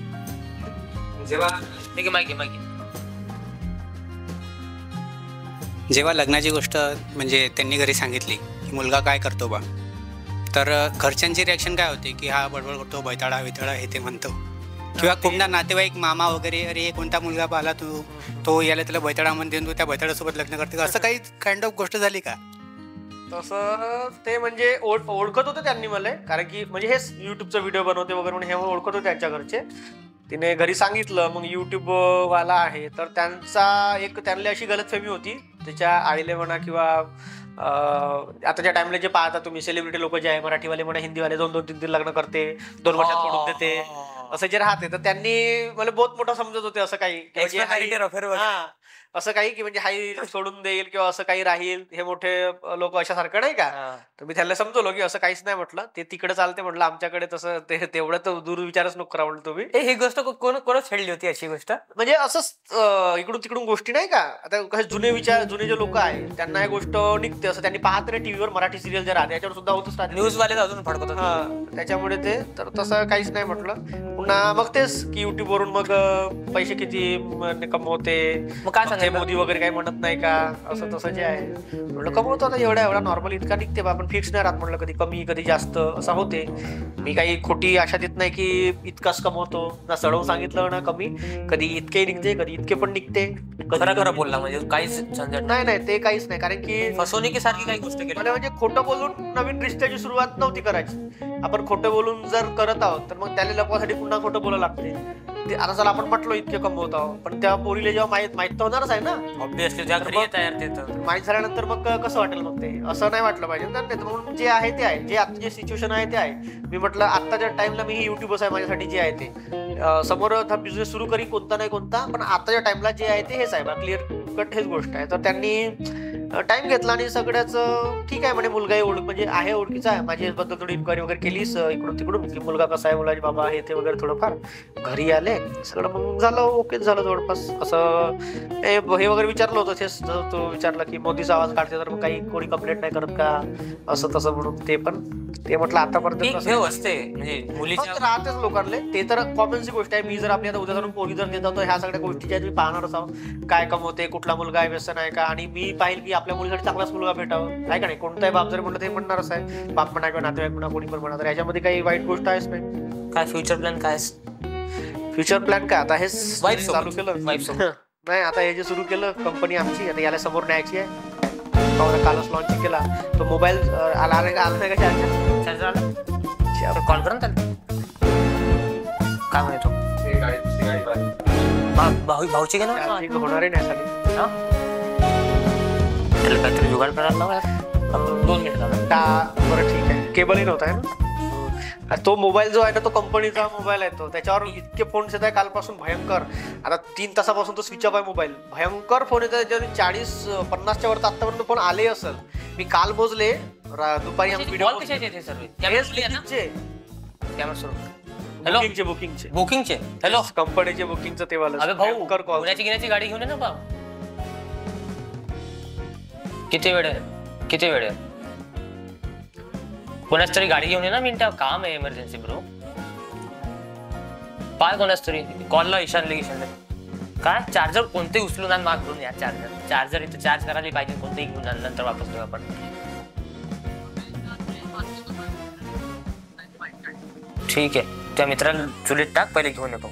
जेव्हा लग्नाची गोष्ट म्हणजे त्यांनी घरी सांगितली की मुलगा काय करतो बा, तर घरच्यांची रिॲक्शन काय होती की हा बडबड करतो, बैताडा हे ते म्हणतो, किंवा कुठला नातेवाईक मामा वगैरे अरे कोणता मुलगा पाहिला तू, तो याला त्याला बैताडा म्हणते तू त्या बैताड्यासोबत लग्न करते, असं काही काइंड ऑफ गोष्ट झाली का? तसं ते म्हणजे ओळखत होते त्यांनी मला, कारण की म्हणजे हेच युट्यूबचा व्हिडिओ बनवते वगैरे म्हणून हे ओळखत होते त्यांच्या घरचे. तिने घरी सांगितलं, मग युट्यूब वाला आहे तर त्यांना अशी गलतफहमी होती त्याच्या आईले म्हणा किंवा आताच्या टाइमला जे पाहता तुम्ही सेलिब्रिटी लोक जे आहे मराठीवाले म्हणा हिंदीवाले 2-2-3 लग्न करते, 2 वर्षात सोडून देते असं जे राहते, तर त्यांनी मला बहुत मोठा समजत होते असं काही असं काही की म्हणजे हाई सोडून देईल किंवा असं काही राहील, हे मोठे लोक अशासारखं नाही का. तर मी त्यांना समजवलो की असं काहीच नाही म्हटलं, ते तिकडे चालते म्हटलं, आमच्याकडे तसं तेवढं तर दूर विचारच नको करा म्हटलं तुम्ही. ही गोष्ट कोणच फेडली होती अशी गोष्ट, म्हणजे असंच इकडून तिकडून गोष्टी नाही का. आता जुने जे लोक आहे त्यांना ही गोष्ट निघते, असं त्यांनी पाहत नाही टीव्हीवर मराठी सिरियल जे राहते याच्यावर सुद्धा होतच राहते, न्यूज वाले अजून फडकवतात. त्याच्यामुळे ते तर तसं काहीच नाही म्हटलं. पुन्हा मग तेच की युट्यूब वरून मग पैसे किती कमवते, मग काय सांगायचं मोदी वगैरे काही म्हणत नाही का, असं तसं जे आहे म्हटलं कमवतो आता एवढा नॉर्मल इतका निघते बा, आपण फिक्स नाही राहत म्हटलं, कधी कमी कधी जास्त असं होते. मी काही खोटी आशा देत नाही की इतकाच कमवतो, ना चढवून सांगितलं ना कमी, कधी इतके निघते कधी इतके पण निघते. खरं बोलला म्हणजे काहीच झंझट नाही ते काहीच नाही, कारण की फसवणुकीसारखी काही गोष्ट केली म्हणजे खोटं बोलून नवीन रिश्त्याची सुरुवात नव्हती करायची. आपण खोटं बोलून जर करत आहोत तर मग त्याला लपवासाठी पुन्हा खोटं बोलायला लागते. आता जर आपण म्हटलो इतके कमवत आहोत, पण त्या पोरीला जेव्हा माहित तर होणारच आहे ना, ऑब्विसली माहित झाल्यानंतर मग कसं वाटेल, मग ते असं नाही वाटलं पाहिजे. तर म्हणून जे आहे ते आहे, जे आता जे सिच्युएशन आहे ते आहे. मी म्हटलं आत्ताच्या टाइमला मी ही युट्यूबच आहे माझ्यासाठी जे आहे ते, समोर बिझनेस सुरू करी कोणता नाही कोणता, पण आताच्या टाइमला जे आहे ते हेच आहे, क्लिअर कट हेच गोष्ट आहे. तर त्यांनी टाइम घेतला आणि सगळ्याच ठीक आहे म्हणे, मुलगाही म्हणजे आहे ओळखीचा आहे, माझ्याबद्दल थोडी इन्क्वायरी वगैरे केलीस इकडून तिकडून की मुलगा कसा आहे, मुलाचे बाबा हे ते वगैरे थोडंफार घरी आले सगळं, मग झालं ओकेच झालं जवळपास. असं हे वगैरे विचारलं होतं, तेच तो विचारला की मोदीचा आवाज काढते तर मग काही कोणी कंप्लेंट नाही करत का, असं तसं म्हणून. ते पण ते म्हटलं आतापर्यंत असते म्हणजे मुलीच्या राहतेच लोकांना, ते तर कॉमनची गोष्ट आहे. मी जर आपल्या आता उद्या जाऊन पोरी जर देत होतो, ह्या सगळ्या गोष्टी ज्या मी पाहणारच आहोत, काय कमवते, कुठला मुलगा आहे, व्यसन आहे का, आणि मी पाहिल की आपल्या मुलीसाठी चांगलाच मुलगा भेटावं, आहे का नाही. कोणताही बाप जर म्हणलं ते म्हणणारच आहे, बाप म्हणा किंवा नातेवाईक म्हणा कोणी पण म्हणा, तर याच्यामध्ये काही वाईट गोष्ट आहेच नाही. काय फ्युचर प्लॅन काय? फ्युचर प्लॅन काय, आता हेच चालू केलं नाही, आता हे जे सुरू केलं कंपनी आमची, आता याला समोर न्यायची आहे. कालच लॉन्च केला तो मोबाईल, आला नाही का चार्जर कॉल करून काय म्हणतो भाऊची का होणारही नाही झाली, त्याला काहीतरी जुगाड करायला 2 मिनिट. बरं ठीक आहे, केबलही नव्हता आहे ना तो मोबाईल जो आहे ना, तो कंपनीचा मोबाईल आहे तो, त्याच्यावर इतके फोन येत आहे कालपासून भयंकर. आता 3 तासापासून तो स्विच ऑफ आहे मोबाईल, भयंकर फोन येत आहे, त्याच्यावर 40-50च्या वर आतापर्यंत फोन आले असेल. मी काल मोजले दुपारी व्हिडिओ बुकिंगचे हॅलो कंपनीचे बुकिंगचं ते वाला पुण्याची गिण्याची गाडी घेऊन ये ना भाऊ. किती वेळ आहे कोणाच तरी गाडी घेऊन ये ना मिनिटा, काम आहे इमर्जन्सी ब्रो. पाय कोणाच तरी कॉलला ईशानले काय चार्जर कोणते उचलून आण मागून यार. चार्जर इथे चार्ज करायला पाहिजे, कोणतेही घेऊन आण, नंतर वापस देऊ आपण. ठीक आहे, त्या मित्राला चुलीत टाक, पहिले घेऊन येतो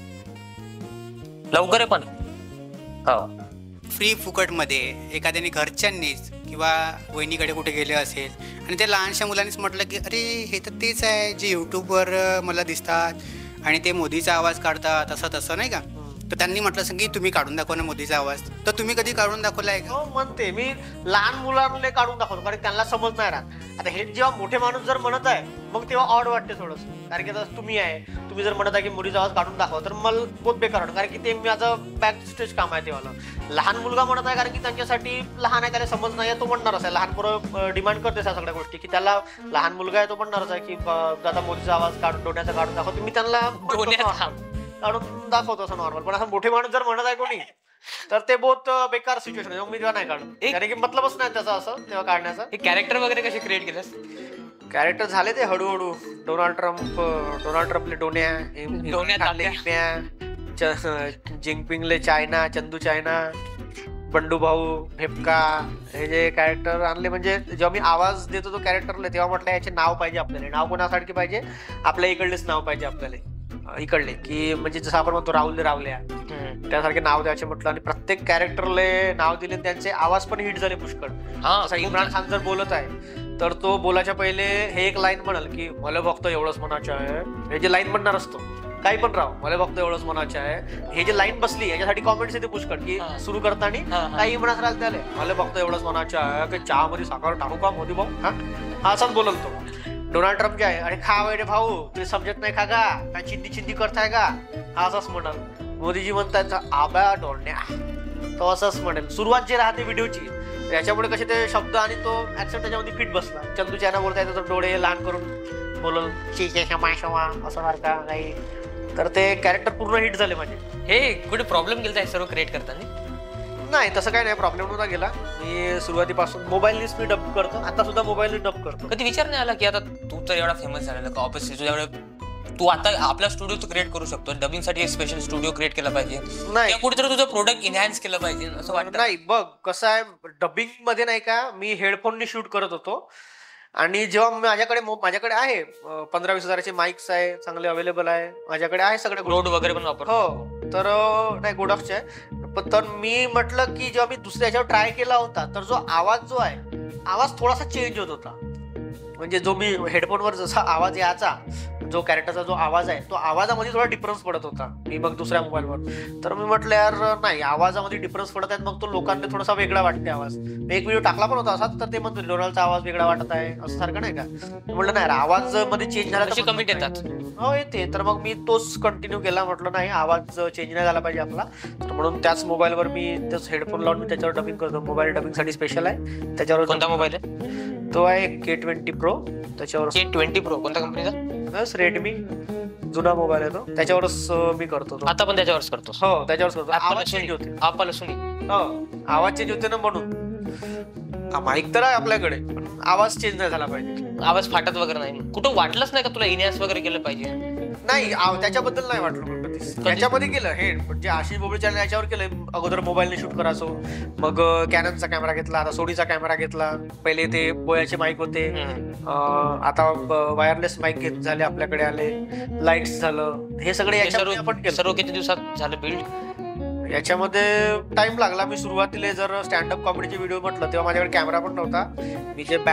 लवकर आहे पण. हो फ्री फुकटमध्ये एखाद्याने घरच्यांनीच किंवा वहिनीकडे कुठे गेले असेल आणि त्या लहानशा मुलांनीच म्हटलं की अरे हे तर तेच आहे जे यूट्यूबवर मला दिसतात आणि ते मोदीचा आवाज काढतात असं तसं नाही का. तर त्यांनी म्हटलं असं की तुम्ही काढून दाखवा ना मोदीचा आवाज. तर तुम्ही कधी काढून दाखवला आहे का? हो म्हणते मी लहान मुलांना काढून दाखवतो, कारण त्यांना समज नाही राहत. आता हे जेव्हा मोठे माणूस जर म्हणत आहे मग तेव्हा ऑड वाटते थोडंसं, कारण की आता तुम्ही जर म्हणत आहे की मोदीचा आवाज काढून दाखवा तर मला बहुत बेकार वाटतं, कारण की ते माझं बॅक स्टेज काम आहे तेव्हा. लहान मुलगा म्हणत आहे कारण की त्यांच्यासाठी लहान आहे, त्याला समज नाही आहे, तो म्हणणारच आहे. लहान पोरं डिमांड करते सगळ्या गोष्टी की त्याला लहान मुलगा आहे तो म्हणणारच आहे की दादा मोदीचा आवाज काढून डोण्याचा काढून दाखवतो. मी त्यांना काढून दाखवतो असं नॉर्मल. पण असं मोठे माणूस जर म्हणत आहे कोणी तर ते बहुत बेकार सिच्युएशन आहे. मी तेव्हा नाही काढून, कारण की मतलबच नाही त्याचा असं तेव्हा काढण्याचा. हे कॅरेक्टर वगैरे कसे क्रिएट केलंस? कॅरेक्टर झाले ते हळूहळू. डोनाल्ड ट्रम्पले डोन्या, जिंगपिंगले चायना, चंदू चायना, बंडू भाऊ, भेपका, हे जे कॅरेक्टर आणले म्हणजे जेव्हा मी आवाज देतो तो कॅरेक्टरला तेव्हा म्हटलं याचे नाव पाहिजे आपल्याला. नाव कोणासाठी पाहिजे? आपल्या इकडलेच नाव पाहिजे आपल्याला, इकडले की म्हणजे जसं आपण म्हणतो रावल्या त्यासारखे नाव द्यायचे म्हटलं. आणि प्रत्येक कॅरेक्टरले नाव दिले, त्यांचे आवाज पण हिट झाले पुष्कळ. जसा इम्रान खान जर बोलत आहे तर तो बोलायच्या पहिले हे एक लाईन म्हणाल की मला फक्त एवढंच म्हणायचं आहे. हे जे लाईन म्हणणार असतो काही पण राव, मला फक्त एवढंच म्हणायचं आहे, हे जे लाईन बसली याच्यासाठी कॉमेंट्स येते पुष्कळ की सुरू करताना काही इम्रान राहिलं त्याला मला फक्त एवढंच म्हणायचं आहे की चहा मध्ये साखर टाकू का मोदी भाऊ, हा असाच बोलल तो. डोनाल्ड ट्रम्प जे आहे अरे खा वैरे भाऊ तुला समजत नाही का गा, काय चिंदी करताय का, हा असाच म्हणाल. मोदीजी म्हणतात आबा डोळण्या, तो असंच म्हणेल. सुरुवात जे राहते व्हिडिओची याच्यामुळे कसे ते शब्द आणि तो ऍक्सेंट त्याच्यामध्ये फिट बसला. चंदू चायना बोलता येतं तर डोळे लहान करून बोलल क्षमा असं सारखा काही. तर ते कॅरेक्टर पूर्ण हिट झाले माझे. हे कुठे प्रॉब्लेम गेला सर्व क्रिएट करताना? नाही तसं काही नाही, प्रॉब्लेम नव्हता गेला. मी सुरुवातीपासून मोबाईलनीच मी डब करतो, आता सुद्धा मोबाईलने डब करतो. कधी विचार नाही आला की आता तू तर एवढा फेमस झालेला का ऑब्विसली तुझ्याकडे तू आता आपला स्टुडिओ क्रिएट करू शकतो, डबिंग साठी एक स्पेशल स्टुडिओ क्रिएट केला पाहिजे, नाही कुठेतरी तुझं प्रोडक्ट इनहॅन्स केलं पाहिजे असं वाटतं? नाही बघ कसं आहे, डबिंग मध्ये नाही का मी हेडफोनने शूट करत होतो आणि जेव्हा माझ्याकडे आहे 15-20 हजाराचे माईक्स आहे, चांगले अवेलेबल आहे माझ्याकडे आहे सगळे. रोड वगैरे पण वापरतो. हो तर नाही गोडॉक्सचे आहे. तर मी म्हटलं की जेव्हा मी दुसऱ्या याच्यावर ट्राय केला होता तर जो आवाज आवाज थोडासा चेंज होत होता. म्हणजे जो मी हेडफोनवर जसा आवाज यायचा, जो कॅरेक्टरचा जो आवाज आहे तो आवाजामध्ये थोडा डिफरन्स पडत होता. मी मग दुसऱ्या मोबाईलवर तर मी म्हटलं यार नाही आवाजामध्ये डिफरन्स पडत आहेत, मग तो लोकांना थोडासा वेगळा वाटते आवाज. एक व्हिडिओ टाकला पण होता असाच, तर ते म्हणतो डोनाल्डचा आवाज वेगळा वाटत आहे असं सारखं नाही का. म्हटलं नाही आवाज मध्ये चेंज झाला तर कमेंट येतात. हो येते. तर मग मी तोच कंटिन्यू केला. म्हटलं नाही आवाज चेंज नाही झाला पाहिजे आपला, तर म्हणून त्याच मोबाईलवर मी तेच हेडफोन लावून मी त्याच्यावर डबिंग करतो. मोबाईल डबिंग साठी स्पेशल आहे त्याच्यावर. कोणता मोबाईल आहे? तो आहे K20 Pro. त्याच्यावर K20 Pro कोणत्या कंपनीचा? बस रेडमी जुना मोबाईल आहे तो, त्याच्यावरच मी करतो. आता पण त्याच्यावरच करतो? हो त्याच्यावरच करतो. आवाज चेंज होते. आवाज चेंज होते ना म्हणून. माईक तर आहे आपल्याकडे पण आवाज चेंज नाही झाला पाहिजे. आवाज फाटत वगैरे नाही? कुठं वाटलंच नाही का तुला इनहॅन्स वगैरे केलं पाहिजे? नाही त्याच्याबद्दल नाही वाटलं. त्याच्यामध्ये केलं हे म्हणजे आशिष बोबळे चॅनल याच्यावर केलं. अगोदर मोबाईलने शूट करायचो, मग कॅननचा कॅमेरा घेतला, आता सोनीचा कॅमेरा घेतला. पहिले ते बोयाचे माईक होते, आता वायरलेस माईक झाले आपल्याकडे आले, लाईट्स झालं, हे सगळे याच्यामध्ये आपण केलं. सर्व किती दिवसात झालं बिल्ड? याच्यामध्ये टाइम लागला. मी सुरुवातीला जर स्टँडअप कॉमेडीचे व्हिडिओ म्हटलं तेव्हा माझ्याकडे कॅमेरा पण नव्हता. मी जे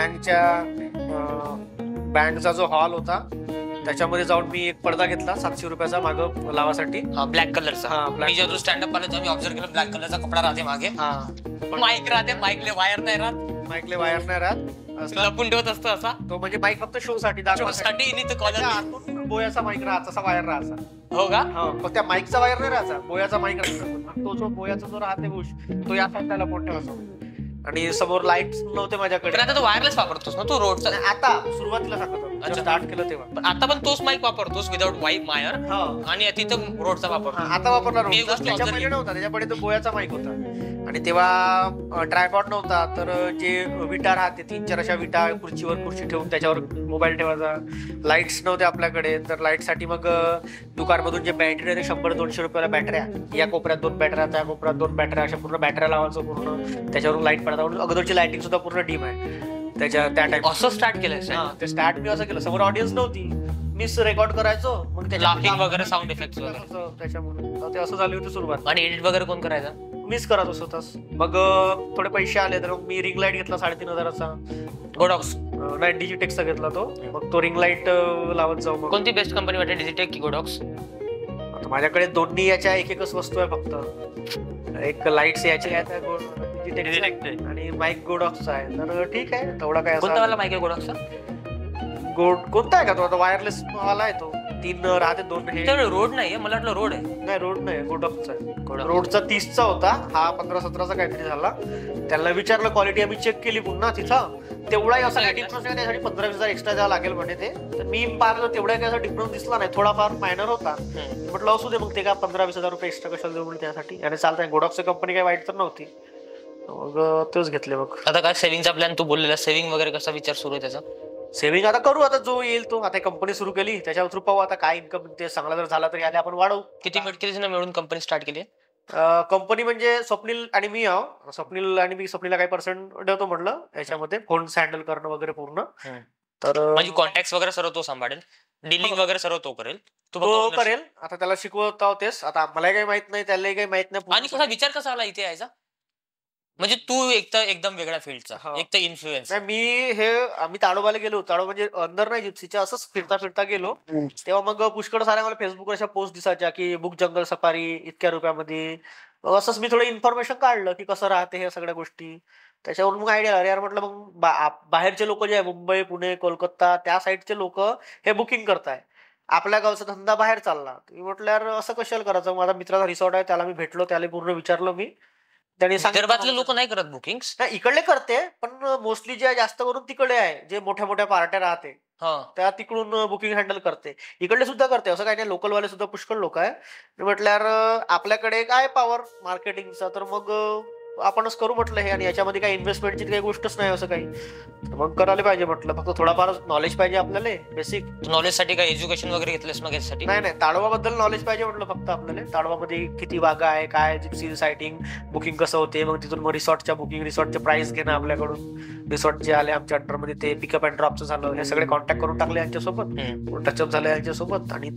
बँकचा जो हॉल होता त्याच्यामध्ये जाऊन मी एक पडदा घेतला 700 रुपयाचा मागं लावासाठी. ब्लॅक कलरचा. मी जेव्हा स्टँडअप आला तेव्हा मी ऑब्झर्व केलं ब्लॅक कलरचा कपडा राहते मागे. माईक राहते, माईकले वायर नाही राहत, लपून ठेवत असतो असा तो. म्हणजे माईक फक्त शो साठी बोयाचा माईक राहायचा, असा वायर राहायचा. हो का? फक्त त्या माईकचा वायर नाही राहायचा, बोयाचा माईक राहायचा. तो जो बोयाचा जो राहते बुश तो या साईडला लपून ठेवायचा. आणि समोर लाईट्स नव्हते माझ्याकडे. आता तो वायरलेस वापरतोस ना तू रोडचा? आता सुरुवातीला सांगतो अच्छा. स्टार्ट केलं तेव्हा. पण आता पण तोच माईक वापरतोस विदाउट वायर हो. आणि तिथं रोडचा वापर. आता वापरला मी रोडचा. गोष्ट त्याच्या observe पहिले नव्हता, त्याच्याकडे तो गोयाचा माईक होता. आणि तेव्हा ट्रायपॉड नव्हता, तर जे विटा राहते 3-4 अशा विटा खुर्ची ठेवून त्याच्यावर मोबाईल ठेवायचा. लाईट्स नव्हते आपल्याकडे, तर लाईटसाठी मग दुकानमधून जे बॅटरी आहे 100-200 रुपयाला बॅटऱ्या, या कोपऱ्यात 2 बॅटऱ्या, त्या कोपऱ्यात 2 बॅटऱ्या, अशा पूर्ण बॅटऱ्या लावायचं पूर्ण, त्याच्यावरून लाईट पडतात. म्हणून अगोदरची लाईटिंग सुद्धा पूर्ण डीम आहे त्या टाइम. असं स्टार्ट केलंय ते स्टार्ट मी असं केलं, समोर ऑडियन्स नव्हती, मीच रेकॉर्ड करायचो, मग लाफिंग वगैरे साऊंड इफेक्ट वगैरे. त्याच्यामुळे ते असं झाली होती सुरुवात. आणि एडिट वगैरे कोण करायचा? मीच करत स्वतःच. मग थोडे पैसे आले तर मग मी रिंग लाईट घेतला 3,500चा. गोडॉक्स नाही, डिजिटेक्सचा घेतला तो. मग तो रिंग लाईट लावत जाऊ. मग कोणती बेस्ट कंपनी वाटते, डिजिटेक की गोडॉक्स? आता माझ्याकडे दोन्ही याच्या एकच वस्तू आहे फक्त. एक लाईट्स याचे आहेत डिजिटेक्स आणि माईक गोडॉक्सचा आहे. तर ठीक आहे, तेवढा काय कोणता वाला माईक आहे गोडॉक्सचा? कोणता आहे का तो? आता वायरलेस वाला आहे तो. 3 राहते, 2 हे. रोड नाहीये, मला वाटलं रोड आहे. नाही, रोड नाही, गोडॉक्सचा आहे. रोडचा 30चा होता, हा 15-17चा काहीतरी झाला. त्यांना विचारलं, क्वालिटी आम्ही चेक केली पुन्हा तिथं, तेवढाही असा काही डिफरन्स नाही, त्यासाठी 15,000 एक्स्ट्रा द्यावं लागेल म्हणे ते. तर मी पाहिलं तेवढा काही असा डिफरन्स दिसला नाही, थोडाफार मायनर होता. म्हटलं असू दे, मग ते का 15-20,000 रुपये एक्स्ट्रा कशाला देऊ म्हणून त्यासाठी. आणि चालतंय, गोडॉक्सची कंपनी काही वाईट तर नव्हती, मग तेच घेतले. मग आता काय सेव्हिंगचा प्लॅन तू बोललेला, सेव्हिंग वगैरे कसा विचार सुरू आहे त्याचा? सेव्हिंग आता करू, आता जो येईल तो. आता कंपनी सुरू केली, त्याच्यावर थ्रू पाहू आता काय इन्कम. ते चांगला जर झाला तरी आले आपण वाढवू. किती मिळून कंपनी स्टार्ट केली? कंपनी म्हणजे स्वप्नील आणि मी आहो. स्वप्नील आणि मी, स्वप्नीला काही पर्सेंट देतो म्हटलं याच्यामध्ये, फोन्स हँडल करणं वगैरे पूर्ण. तर म्हणजे कॉन्टॅक्ट वगैरे सर्व तो सांभाळेल, डीलिंग वगैरे सर्व तो करेल, तो करेल. आता त्याला शिकवत आहोतेस, आता मलाही काही माहित नाही, त्यालाही काही माहित नाही. आणि कसा विचार कसा आला इथे यायचा? म्हणजे तू एक तर एकदम वेगळ्या फील्डचा, एक तर इन्फ्लुएन्स. आम्ही ताडोबाला गेलो. ताडोबा म्हणजे अंदर नाही, जिप्सीच्या असंच फिरता गेलो. तेव्हा मग पुष्कळ साऱ्या मला फेसबुकवर अशा पोस्ट दिसायच्या की बुक जंगल सफारी इतक्या रुपयामध्ये. असंच मी थोडं इन्फॉर्मेशन काढलं की कसं राहते हे सगळ्या गोष्टी. त्याच्यावरून मग आयडिया आला, यार म्हटलं मग बाहेरचे लोक जे आहे, मुंबई, पुणे, कोलकाता त्या साईडचे लोक हे बुकिंग करताय, आपल्या गावचा धंदा बाहेर चालला. मी म्हटलं यार असं कशाला करायचं. माझा मित्राचा रिसॉर्ट आहे, त्याला मी भेटलो, त्याला पूर्ण विचारलं मी. त्यांनी विदर्भातले लोक नाही करत बुकिंग? नाही, इकडले करते, पण मोस्टली जे जास्त करून तिकडे आहे, जे मोठ्या मोठ्या पार्ट्या राहते त्या तिकडून बुकिंग हँडल करते. इकडले सुद्धा करते, असं काही नाही. लोकलवाले सुद्धा पुष्कळ लोक आहे. म्हटलं यार आपल्याकडे काय पॉवर मार्केटिंगचा, तर मग आपणच करू म्हटलं हे. आणि याच्यामध्ये काही इन्व्हेस्टमेंटची काही गोष्टच नाही असं काही, मग करायला पाहिजे म्हटलं. फक्त थोडाफार नॉलेज पाहिजे आपल्याला, बेसिक नॉलेज साठी. काय एज्युकेशन वगैरे घेतलंस मग यासाठी? नाही, ताडोबाबद्दल नॉलेज पाहिजे म्हटलं फक्त आपल्याला. ताडोबामध्ये किती बागा आहे, काय जिप्सी सायटिंग, बुकिंग कसं होते, मग तिथून मग रिसॉर्टच्या बुकिंग, रिसॉर्टचे प्राइस घेणं आपल्याकडून. रिसॉर्ट जे आले आमच्या अंडरमध्ये ते पिकअप अँड ड्रॉपचं झालं, हे सगळे कॉन्टॅक्ट करून टाकले यांच्यासोबत, टचअप झालं यांच्यासोबत, आणि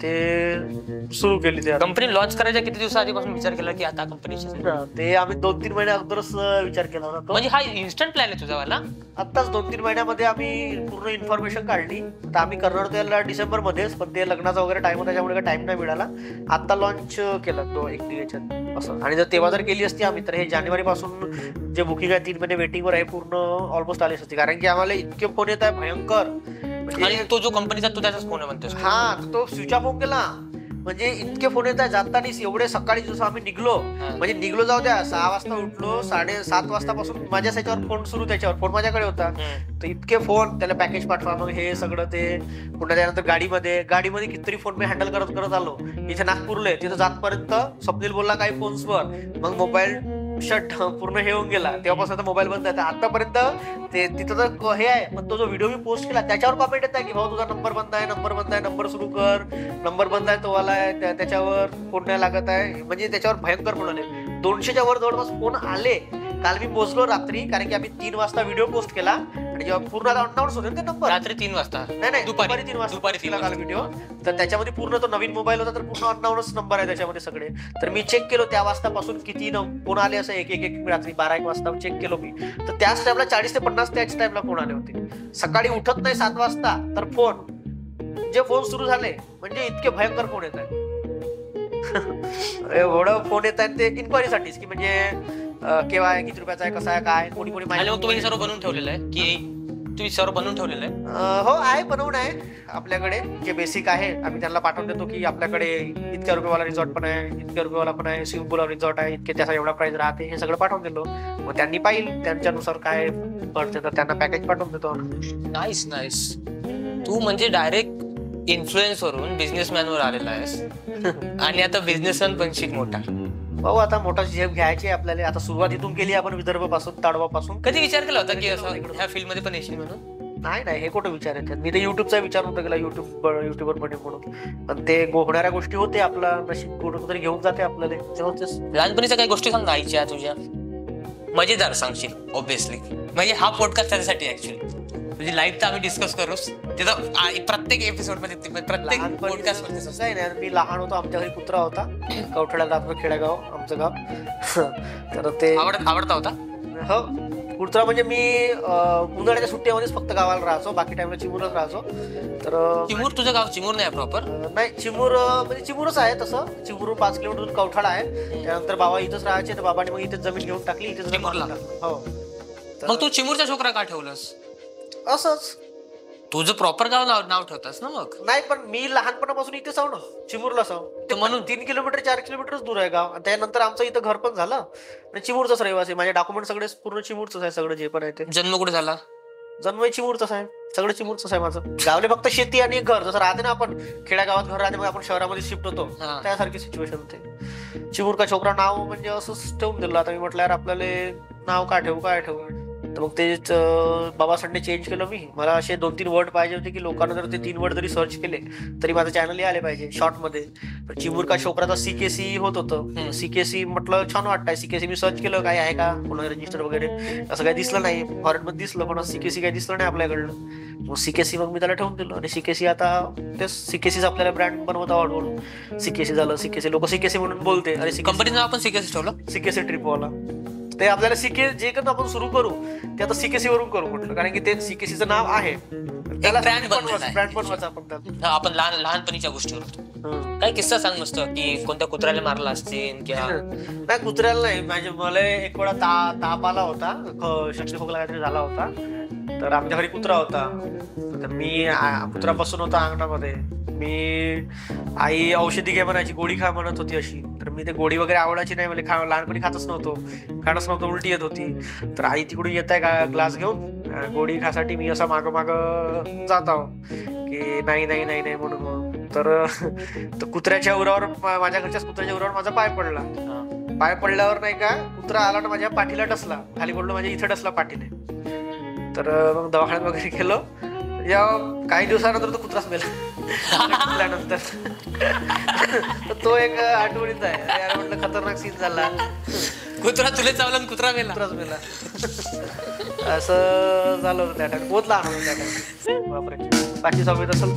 ते सुरू केली. ते कंपनी लॉन्च करायच्या किती दिवसाआधीपासून विचार केला की आता कंपनीच्या? ते आम्ही 2-3 महिन्या अगोदरच विचार केला होता. म्हणजे हा इन्स्टंट प्लॅन आहे तुझावाला? आत्ताच 2-3 महिन्यामध्ये आम्ही पूर्ण इन्फॉर्मेशन काढली. आता आम्ही करणार होतो याला डिसेंबरमध्येच, पण ते लग्नाचा वगैरे टाइम होता, त्याच्यामुळे काही टाइम नाही मिळाला. आता लॉन्च केलं तो 1 याच्यात असं. आणि जर तेव्हा जर केली असती आम्ही, तर हे जानेवारी पासून जे बुकिंग आहे 3 महिने वेटिंगवर आहे पूर्ण ऑलमोस्ट आली असती. कारण की आम्हाला इतके फोन येत आहे भयंकर. आणि तो जो कंपनीचा तू त्याचाच फोन आहे म्हणतोस? हा, तो स्विच ऑफ होऊन गेला. म्हणजे इतके फोन येत आहे जातानीच. एवढे सकाळी जसं आम्ही निघलो, म्हणजे निघलो जाऊ द्या, 6 वाजता उठलो, 7:30 वाजतापासून माझ्या त्याच्यावर फोन सुरू. त्याच्यावर फोन माझ्याकडे होता, तर इतके फोन. त्याला पॅकेज पाठवा, मग हे सगळं ते. पुन्हा त्यानंतर गाडीमध्ये कितीतरी फोन मी हँडल करत आलो. इथे नागपूरले, तिथं जातपर्यंत स्वप्नील बोलला काही फोन्सवर, मग मोबाईल शट पूर्ण हे होऊन गेला. तेव्हापासून आता मोबाईल बंद आहे. आतापर्यंत ते तिथं तर हे आहे, पण तो जो व्हिडिओ मी पोस्ट केला त्याच्यावर कमेंट येत आहे की भाऊ तुझा नंबर बंद आहे, नंबर सुरू कर, नंबर बंद आहे, तो वाला आहे, त्याच्यावर फोन नाही लागत आहे. म्हणजे त्याच्यावर भयंकर फोन आले. 200च्या वर जवळपास फोन आले. काल मी पोहोचलो रात्री, कारण की आम्ही 3 वाजता व्हिडिओ पोस्ट केला, आणि जेव्हा पूर्ण अनाउन्स होते ते नंबर रात्री 3 वाजता, नाही दुपारी 3 वाजता दुपारी 3 काल व्हिडिओ. तर त्याच्यामध्ये पूर्ण तो नवीन मोबाईल होता, तर पूर्ण अननाउन्स नंबर आहे त्याच्यामध्ये सगळे. तर मी चेक केलो त्या वाजतापासून किती फोन आले, असं एक रात्री 12-1 वाजता चेक केलो मी. तर त्याच टाइमला 40 ते 50 त्याच टाइमला फोन आले होते. सकाळी उठत नाही 7 वाजता तर फोन, जे फोन सुरू झाले म्हणजे इतके भयंकर फोन येत आहेत. एवढं फोन येत आहेत ते इन्क्वायरीसाठीच, की म्हणजे केव्हा आहे, किती रुपयाचा आहे, कसा आहे, काय, कोणी माहिती. तुम्ही सर्व बनवून ठेवलेलं आहे की तुम्ही सर्व बनवून ठेवलेलं आहे? हो, आहे, बनवून आहे आपल्याकडे. जे बेसिक आहे आम्ही त्यांना पाठवून देतो की आपल्याकडे इतक्या रुपयेवाला रिसॉर्ट पण आहे, इतक्या रुपयेवाला पण आहे, स्विमिंग पूल रिसॉर्ट आहे, इतके त्याचा एवढा प्राइस राहते, हे सगळं पाठवून दिलो. मग त्यांनी पाहिजे त्यांच्यानुसार काय पडते तर त्यांना पॅकेज पाठवून देतो. नाईस. तू म्हणजे डायरेक्ट इन्फ्लुएन्स वरून बिझनेसमॅन वर आलेला आहेस आणि आता बिझनेसमॅन बनशील मोठा. भाऊ आता मोठा झेप घ्यायची आहे आपल्याला. आता सुरुवात इथून केली आपण विदर्भापासून, ताडवापासून. कधी विचार केला होता की असं ह्या फील्ड मध्ये पण येशील म्हणून? नाही हे कुठं विचार येतात. मी तर युट्यूबचा विचार नव्हता केला, युट्यूबर बने म्हणून. पण ते होणाऱ्या गोष्टी होते, आपला नशीब कुठं तरी घेऊन जाते आपल्याला. लहानपणीच्या काही गोष्टी सांग आईच्या तुझ्या, मजेदार सांगशील ऑब्विसली. म्हणजे हा पॉडकास्ट त्याच्यासाठी ऍक्च्युअली तुझी लाईफ तर आम्ही डिस्कस करूच, ते तर प्रत्येक एपिसोड मध्ये प्रत्येक पॉडकास्ट मध्ये. असं आहे ना, मी लहान होतो, आमच्या घरी कुत्रा होता, कवठड्याला आपलं खेडेगाव आमचं गाव. तर ते आवडता होता. हो, कुत्रा म्हणजे मी उन्हाळ्याच्या सुट्ट्यामध्येच फक्त गावाला राहायचो, बाकी टाइमला चिमूरच राहायचो. तर चिमूर, तुझं गाव चिमूर नाही प्रॉपर? नाही, चिमूर म्हणजे चिमूरच आहे तसं. चिमूर 5 किलोमीटर कवठाळा आहे. त्यानंतर बाबा इथंच राहायचे, तर बाबाने मग इथेच जमीन घेऊन टाकली, इथेच चिमूरला. हो. मग तू चिमूरचा छोकरा का ठेवलंस? असंच. तुझं प्रॉपर गाव नाव ठेवतास ना मग? नाही, पण मी लहानपणापासून इथेच आहो ना, चिमूरला आहो. म्हणून 3 किलोमीटर 4 किलोमीटरच दूर आहे गाव. त्यानंतर आमचं इथं घर पण झालं आणि चिमूरचाच रहिवासी. माझे डॉक्युमेंट सगळे पूर्ण चिमूरच आहे, सगळं जे पण आहे ते. जन्म कुठे झाला? जन्म चिमूरचाच आहे, सगळं चिमूरच आहे माझं. गावले फक्त शेती आणि एक घर. जसं राहते ना आपण खेड्यागावात घर राहते, मग आपण शहरामध्ये शिफ्ट होतो, त्यासारखी सिच्युएशन होते. चिमूर का छोकरा नाव म्हणजे असंच ठेवून दिलं. आता मी म्हटलं यार आपल्याला नाव काय ठेवू. तर मग तेच बाबासाठी चेंज केलं मी. मला असे 2-3 वर्ड पाहिजे होते की लोकांना जर ते 3 वर्ड जरी सर्च केले तरी माझं चॅनल आले पाहिजे शॉर्ट मध्ये. चिमूर का छोकराचा CKC होत होतं. CKC म्हटलं छान वाटतंय. CKC मी सर्च केलं, काय आहे का कोणा रजिस्टर वगैरे, असं काही दिसलं नाही. फॉरेन मध्ये दिसलं पण CKC काही दिसलं नाही आपल्याकडलं. मग CKC मग मी त्याला ठेवून दिलं. आणि CKC आता ते CKCच आपल्याला ब्रँड बनवता हळूहळू. CKC झालं, CKC लोक CKC म्हणून बोलते. अरे कंपनीचं नाव आपण CKC ठेवलं, CKC ट्रिपवाला. ते आपल्याला जे काही आपण सुरू करू ते आता CKC वरून करू म्हटलं, कारण की ते CKCचं नाव आहे. त्याला ब्रँड बनवायचं आपण. आपण लहानपणीच्या गोष्टीवर काय किस्सा सांग मस्त, की कोणत्या कुत्र्याला मारला असतील किंवा नाही. कुत्र्याला नाही, मला एक वेळा ताप आला होता, शक्ती खोकला काहीतरी झाला होता. तर आमच्या घरी कुत्रा होता. तर मी कुत्रा बसून होता अंगणामध्ये. मी आई औषधी घे म्हणायची, गोळी खा म्हणत होती अशी. तर मी ते गोळी वगैरे आवडायची नाही, मला लहानपणी खाणच नव्हतं, उलटी येत होती. तर आई तिकडून येत आहे ग्लास घेऊन गोळी खासाठी. मी असा माग जात आहो की नाही म्हणून. तर कुत्र्याच्या उरावर, माझ्या घरच्याच कुत्र्याच्या उरावर माझा पाय पडला. पाय पडल्यावर नाही का कुत्रा आला ना माझ्या पाठीला डसला, खाली पडलो, माझ्या इथं डसला पाठीने. तर मग दवाखान्यात वगैरे गेलो. या काही दिवसानंतर तो कुत्राच मेला. नंतर तो एक आठवणीत आहे. यार म्हटलं खतरनाक सीन झाला. कुत्रा तुला चावला आणि कुत्रा मेला. असं झालं होतं त्या टाइम. बहुत लहान होतं त्या टाइम. बापरे, 5वी-6वीत असेल.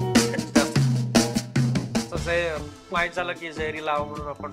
तसं माहित झालं की जहरी लाव म्हणून आपण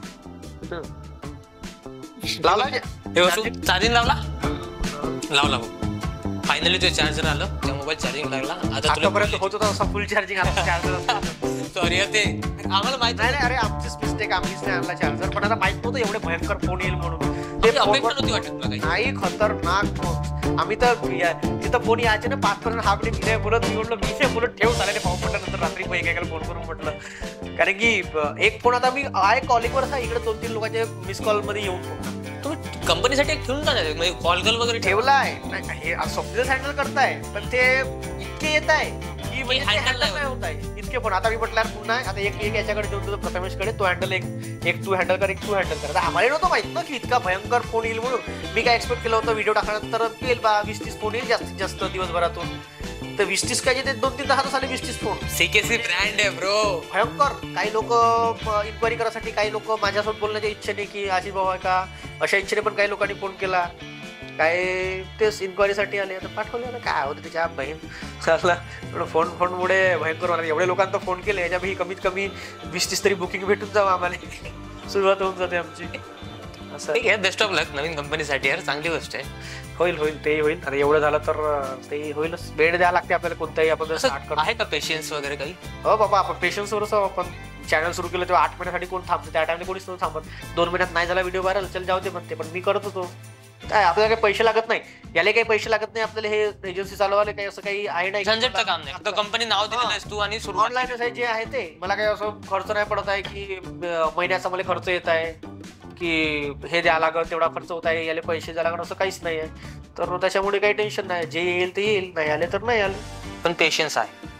लावला. चार्जिंग लावला. फायनली ते चार्जर आलं, त्या मोबाईल चार्जिंग लागला. आतापर्यंत होत होता फुल चार्जिंग. सॉरी ते आम्हाला माहित नाही. अरे आमचीच मिस्टेक, आम्हीच नाही आणला चार्जर. पण आता माहित नव्हतं एवढे भयंकर फोन येईल म्हणून. ते अपेक्षा नव्हती वाटत तुला काही? नाही, खतरनाक फोन. आम्ही तर तिथं फोन यायचे ना 5 पर्यंत. हा म्हणजे मी बोलत ठेव चालेल पाहू म्हटलं. नंतर रात्री एकेकाला फोन करून म्हटलं, कारण की एक फोन आता मी आहे कॉलिंगवर आहे. इकडे 2-3 लोकांचे मिस कॉल मध्ये येऊन फोन. तुम्ही कंपनीसाठी एक ठेवून जाणार म्हणजे कॉल वगैरे ठेवला आहे. हे सॉफ्टवेअर हँडल करताय, पण ते इतके येत आहे की म्हणजे हँडल नाही होत आहे इतके फोन. आता मी म्हटलं पुन्हा आता एक याच्याकडे देऊन तुझं प्रथमेशकडे, तो हँडल एक तू हँडल कर, एक तू हँडल कर. आता आम्हाला नव्हतं माहित ना की इतका भयंकर फोन येईल म्हणून. मी काय एक्सपेक्ट केलं होतं, व्हिडिओ टाकल्यानंतर येईल 20-30 फोन येईल जास्तीत जास्त दिवसभरातून. तर 20-30 काय ते 2-3 तासात आले 20-30 फोन. CKC ब्रँड आहे ब्रो, भयंकर. काही लोक इन्क्वायरी करायसाठी, काही लोक माझ्यासोबत बोलण्याच्या इच्छेने की आशिष भाऊ आहे का अशा इच्छेने पण काही लोकांनी फोन केला. काय तेच इन्क्वायरीसाठी आले. आता पाठवले. आता काय होतं त्याच्या बहीण चालला फोनमुळे भयंकर होणार. एवढे लोकांना फोन केले, याच्यापैकी कमीत कमी 20-30 तरी बुकिंग भेटून जावं आम्हाला. सुरुवात होऊन जाते आमची. असं बेस्ट ऑफ लक नवीन कंपनीसाठी. यार चांगली गोष्ट आहे. होईल तेही होईल. आता एवढं झालं तर तेही होईलच. वेळ द्यायला लागते आपल्याला कोणत्याही आपण स्टार्ट करतो. आहे का पेशन्स वगैरे काही? हो बाबा, आपण पेशन्सवरच आपण चॅनल सुरू केलं तेव्हा 8 महिन्यासाठी कोण थांबतो? त्या टाइमला कोणीच नव्हतं थांबत. 2 महिन्यात नाही झाला व्हिडिओ व्हायरल, चल जाऊ दे म्हणते. पण मी करत होतो. काय आपल्याला काही पैसे लागत नाही, याला काही पैसे लागत नाही आपल्याला. हे एजन्सी चालवायला काही असं काही आहे नाही, झंझटचं काम नाही. फक्त कंपनी नाव दिलेलं आहेस तू आणि सुरू ऑनलाईन जे आहे ते. मला काही असं खर्च नाही पडत आहे की महिन्याचा मला खर्च येत आहे की हे द्या लागत, तेवढा खर्च होत आहे, याला पैसे द्या लागत, असं काहीच नाही आहे. तर त्याच्यामुळे काही टेन्शन नाही. जे येईल ते येईल, नाही आले तर नाही आले. पण पेशन्स आहे.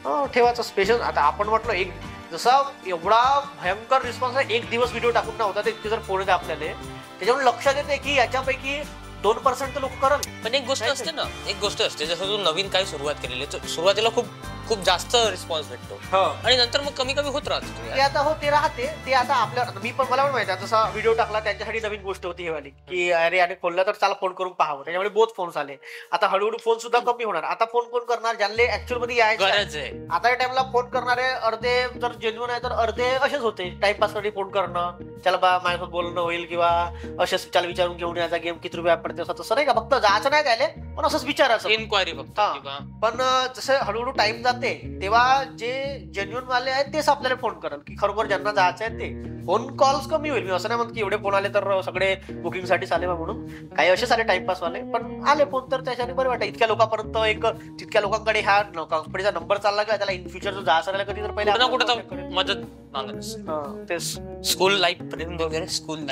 ठेवायचं स्पेशल. आता आपण म्हटलं एक जसा एवढा भयंकर रिस्पॉन्स आहे, एक दिवस व्हिडिओ टाकून नव्हता, ते इतके जर फोन येते आपल्याला, त्याच्यामुळे लक्षात येते की याच्यापैकी 2% लोक करल. पण एक गोष्ट असते ना, एक गोष्ट असते जसं तू नवीन काही सुरुवात केलेली आहे, सुरुवातीला खूप खूप जास्त रिस्पॉन्स भेटतो आणि नंतर मग कमी कमी होत राहतो. ते आता हो ते राहते, ते आता आपल्या मी पण मला पण माहिती आहे, जसा व्हिडिओ टाकला त्यांच्यासाठी नवीन गोष्ट होती ही वाली, की अरे आणि खोलला तर चला फोन करून पाहावं, त्याच्यामुळे बहुत फोन आले. आता हळूहळू फोन सुद्धा कमी होणार. आता फोन कोण करणार, ज्यांना ऍक्च्युअल मध्ये यायचं गरज आहे. आता या टाइमला फोन करणारे अर्धे जर जेन्युन आहे तर अर्धे असेच होते, टाइमपास साठी फोन करणं, चला बा माझ्यासोबत बोलणं होईल किंवा असेच चाल विचारून घेऊन यायचा, गेम किती रुपये पडते असं तसं नाही का, फक्त जायचं नाही त्याले पण असंच विचारायचं इन्क्वायरी फक्त. पण जसं हळूहळू टाइम जाते तेव्हा जे जेन्युन वाले आहेत तेच आपल्याला फोन करेल, की खरोखर ज्यांना जायचं आहे ते. फोन कॉल्स कमी होईल, मी असं नाही म्हणत की एवढे फोन आले तर सगळे बुकिंग साठी आले म्हणून, काही असेच आले टाइमपास वाले, पण आले फोन तर त्याच्याने बरं वाटतं. इतक्या लोकांपर्यंत एक तितक्या लोकांकडे ह्या कंपनीचा नंबर चालला का, त्याला इन फ्युचर जो जायचं राहिला कधी तर पहिले कुठं ना कुठं मदत मागत. तेच. स्कूल लाईफ पर्यंत वगैरे,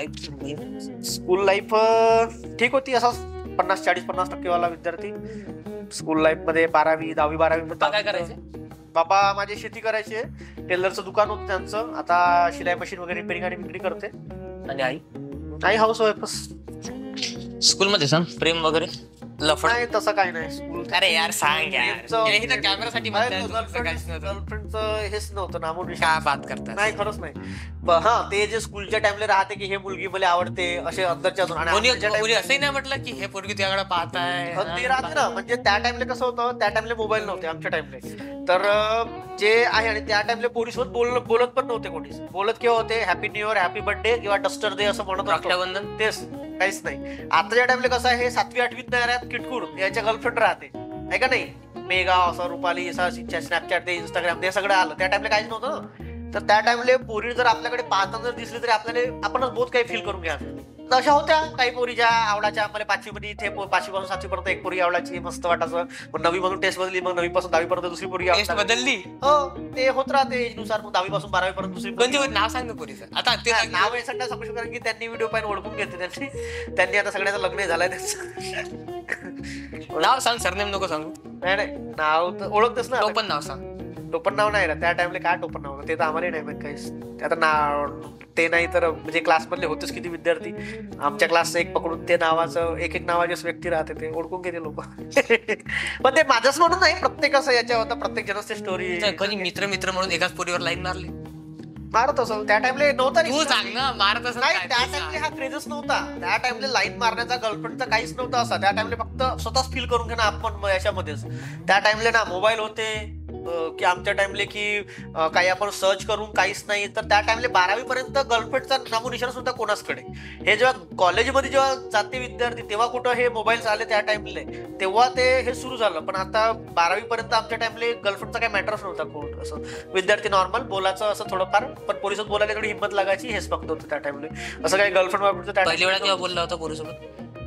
स्कूल लाईफ ठीक होती, असा 50-40-50% वाला विद्यार्थी. स्कूल लाईफ मध्ये 12वी 10वी 12वी काय करायचे? बाबा माझी शेती करायची, टेलरचं दुकान होतं त्यांचं, आता शिलाई मशीन वगैरे रिपेअरिंग आणि विक्री करते. आणि आई हाऊस वाईफच. स्कूलमध्ये सांग प्रेम वगैरे लफड? नाही तसं काही नाही. स्कूल अरे यार सांग यार, कॅमेरासाठी गर्लफ्रेंडचं हेच नव्हतं नामो काय बात करतात. नाही खरंच नाही. हा ते जे स्कूलच्या टाइमला राहते की हे मुलगी मला आवडते असे अंदरच्या कोणी असंही नाही म्हटलं की हे पोरगी तुझ्याकडे पाहताय. ते राहते ना, म्हणजे त्या टाइमला कसं होतं, त्या टाइमला मोबाईल नव्हते आमच्या टाइमला, तर जे आहे आणि त्या टाइमला पोरीसोबत बोलत पण नव्हते कोणीच. बोलत केव्हा होते, happy new year, happy birthday किंवा डस्टर डे असं म्हणत, रक्षाबंधन तेच, काहीच नाही. आताच्या टाइमला कसं आहे, 7वी 8वीत नाही राहत किटकूर याच्या गर्लफ्रेंड राहते आहे का नाही, मेगा असं रुपाली असं स्नॅपचॅट ते इंस्टाग्राम ते सगळं आलं. त्या टाइमला काहीच नव्हतं ना, तर त्या टाइमला पोरी जर आपल्याकडे पाहताना जर दिसली तरी आपल्याला आपणच बहुत काही फील करून घ्या. अशा होत्या काही पोरी ज्या आवडाच्या. मला 5वी मध्ये इथे 5वी पासून 7वी पर्यंत एक पोरी आवडायची, मस्त वाटायचं. मग 9वी मधून टेस्ट बदलली, मग 9वी पासून 10वी पर्यंत दुसरी पोरी बदलली. हो ते होत राहते नुसार. मग 10वी पासून 12वी पर्यंत दुसरी. नाव सांग पोरीचं. आता ते नाव आहे सगळ्या सांगू शकतो, कारण की त्यांनी व्हिडिओ पाहिजे ओळखून घेतले त्यांनी आता सगळ्याचं लग्न झालंय त्यांचं. नाव सांग, सरनेम नको सांगू. नाही नाव तर ओळखतेस ना. टोपण नाव सांग. टोपण नाव नाही ना त्या टाइमला, काय टोपण नाव ते तर आम्हाला नाही माहित काहीच. आता नाव ते नाही तर म्हणजे क्लासमधले होतेच किती विद्यार्थी, आमच्या क्लासचं एक पकडून ते नावाचं एक नावाचेच व्यक्ती राहते, ते ओळखून घेते लोक. पण ते माझंच म्हणून नाही, प्रत्येकाचं याच्या होता, प्रत्येक जणांची स्टोरी. कधी मित्र मित्र म्हणून एकाच पोरीवर लाईन मारली? मारत असं त्या टाइमला नव्हता. तू सांग ना, मारत असं नाही, त्या टाइमला हा क्रेजच नव्हता. त्या टाइमला लाईन मारण्याचा गर्लफ्रेंडचा काहीच नव्हता असा. त्या टाइमला फक्त स्वतःच फील करून घेणं आपण याच्यामध्येच. त्या टाइमला ना मोबाईल होते की आमच्या टाइमले की काही आपण सर्च करून काहीच नाही. तर त्या टाइमला 12वी पर्यंत गर्लफ्रेंडचा नामोनिशाण सुद्धा कोणाचकडे. हे जेव्हा कॉलेजमध्ये जेव्हा जाते विद्यार्थी तेव्हा कुठं हे मोबाईल आले त्या टाइमले, तेव्हा ते हे सुरू झालं. पण आता 12वी पर्यंत आमच्या टाइमले गर्लफ्रेंडचा काही मॅटरच नव्हता. कोण असं विद्यार्थी नॉर्मल बोलायचं असं थोडंफार, पण पोरीसोबत बोलायला थोडी हिंमत लागायची, हेच फक्त होतं त्या टाइमला. असं काही गर्लफ्रेंड पहिली वेळा केव्हा बोलला होता पोरीसोबत?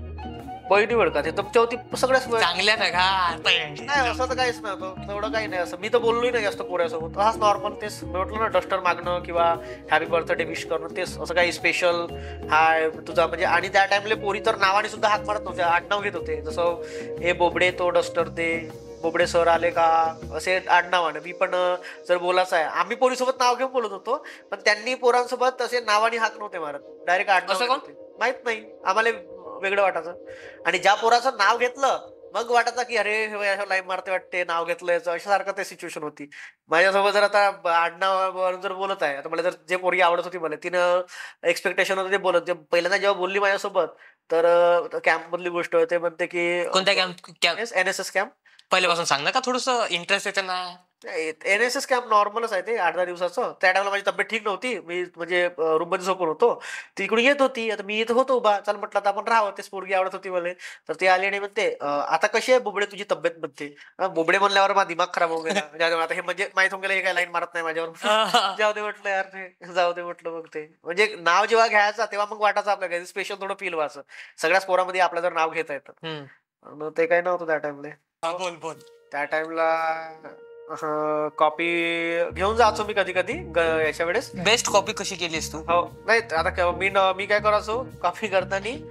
पहिली वेळ का ते तुमच्यावरती सगळ्याच चांगल्या नाही असं तर काहीच नव्हतं, तेवढं काही नाही. असं मी तर बोललोही नाही जास्त पोऱ्यासोबत, हाच नॉर्मल तेच म्हटलं ना, डस्टर मागणं किंवा हॅपी बर्थडे विश करणं, तेच. असं काही स्पेशल हाय तुझा म्हणजे. आणि त्या टाइमला पोरी तर नावाने सुद्धा हाक मारत नव्हत्या, आडनाव घेत होते. जसं हे बोबडे तो डस्टर दे, बोबडे सर आले का, असे आडनावाने. मी पण जर बोलायचं आहे, आम्ही पोरीसोबत नाव घेऊन बोलत होतो, पण त्यांनी पोरांसोबत असे नावाने हाक नव्हते मारत, डायरेक्ट आडनाव. माहित नाही आम्हाला, वेगळं वाटायचं. आणि ज्या पोराचं नाव घेतलं मग वाटायचं की अरे लाईन मारते वाटते, नाव घेतलं याचं, अशासारखं ते सिच्युएशन होती माझ्यासोबत. जर आता आडनावावर जर बोलत आहे, आता मला जर जे पोरगी आवडत होती मला, तिनं एक्सपेक्टेशन होतं ते बोलत. पहिल्यांदा जेव्हा बोलली माझ्यासोबत तर कॅम्प मधली गोष्ट होते, म्हणते की कोणत्या कॅम्प? NSS camp. पहिल्यापासून सांग ना, का थोडस इंटरेस्ट येते ना. NSS कॅम्प नॉर्मलच आहे ते, 8-10 दिवसाचं. त्या टाइमला माझी तब्येत ठीक नव्हती, मी म्हणजे रूममध्ये झोपून होतो, तिकडून येत होती. आता मी इथं होतो उभा, चल म्हटलं आता आपण राहावं, तेच पोरगी आवडत होती मला. तर ते आली आणि म्हणते आता कशी आहे बोबडे तुझी तब्येत, म्हणते. बोबडे म्हणल्यावर माझा दिमाग खराब होऊन गेला. आता हे म्हणजे माहित होऊन गेलं, हे काय लाईन मारत नाही माझ्यावर. जाऊ दे म्हटलं यार, जाऊ दे म्हटलं. मग ते म्हणजे नाव जेव्हा घ्यायचं तेव्हा मग वाटायचं आपल्याला स्पेशल थोडं फील व्हायचं, सगळ्याच पोरामध्ये आपलं जर नाव घेता येतं. ते काही नव्हतं त्या टाइमला. बोल. त्या टाइमला कॉपी घेऊन जायचो मी कधी कधी याच्या वेळेस. बेस्ट कॉपी कशी केलीस तू? हो नाही, आता मी काय करायचो कॉपी करताना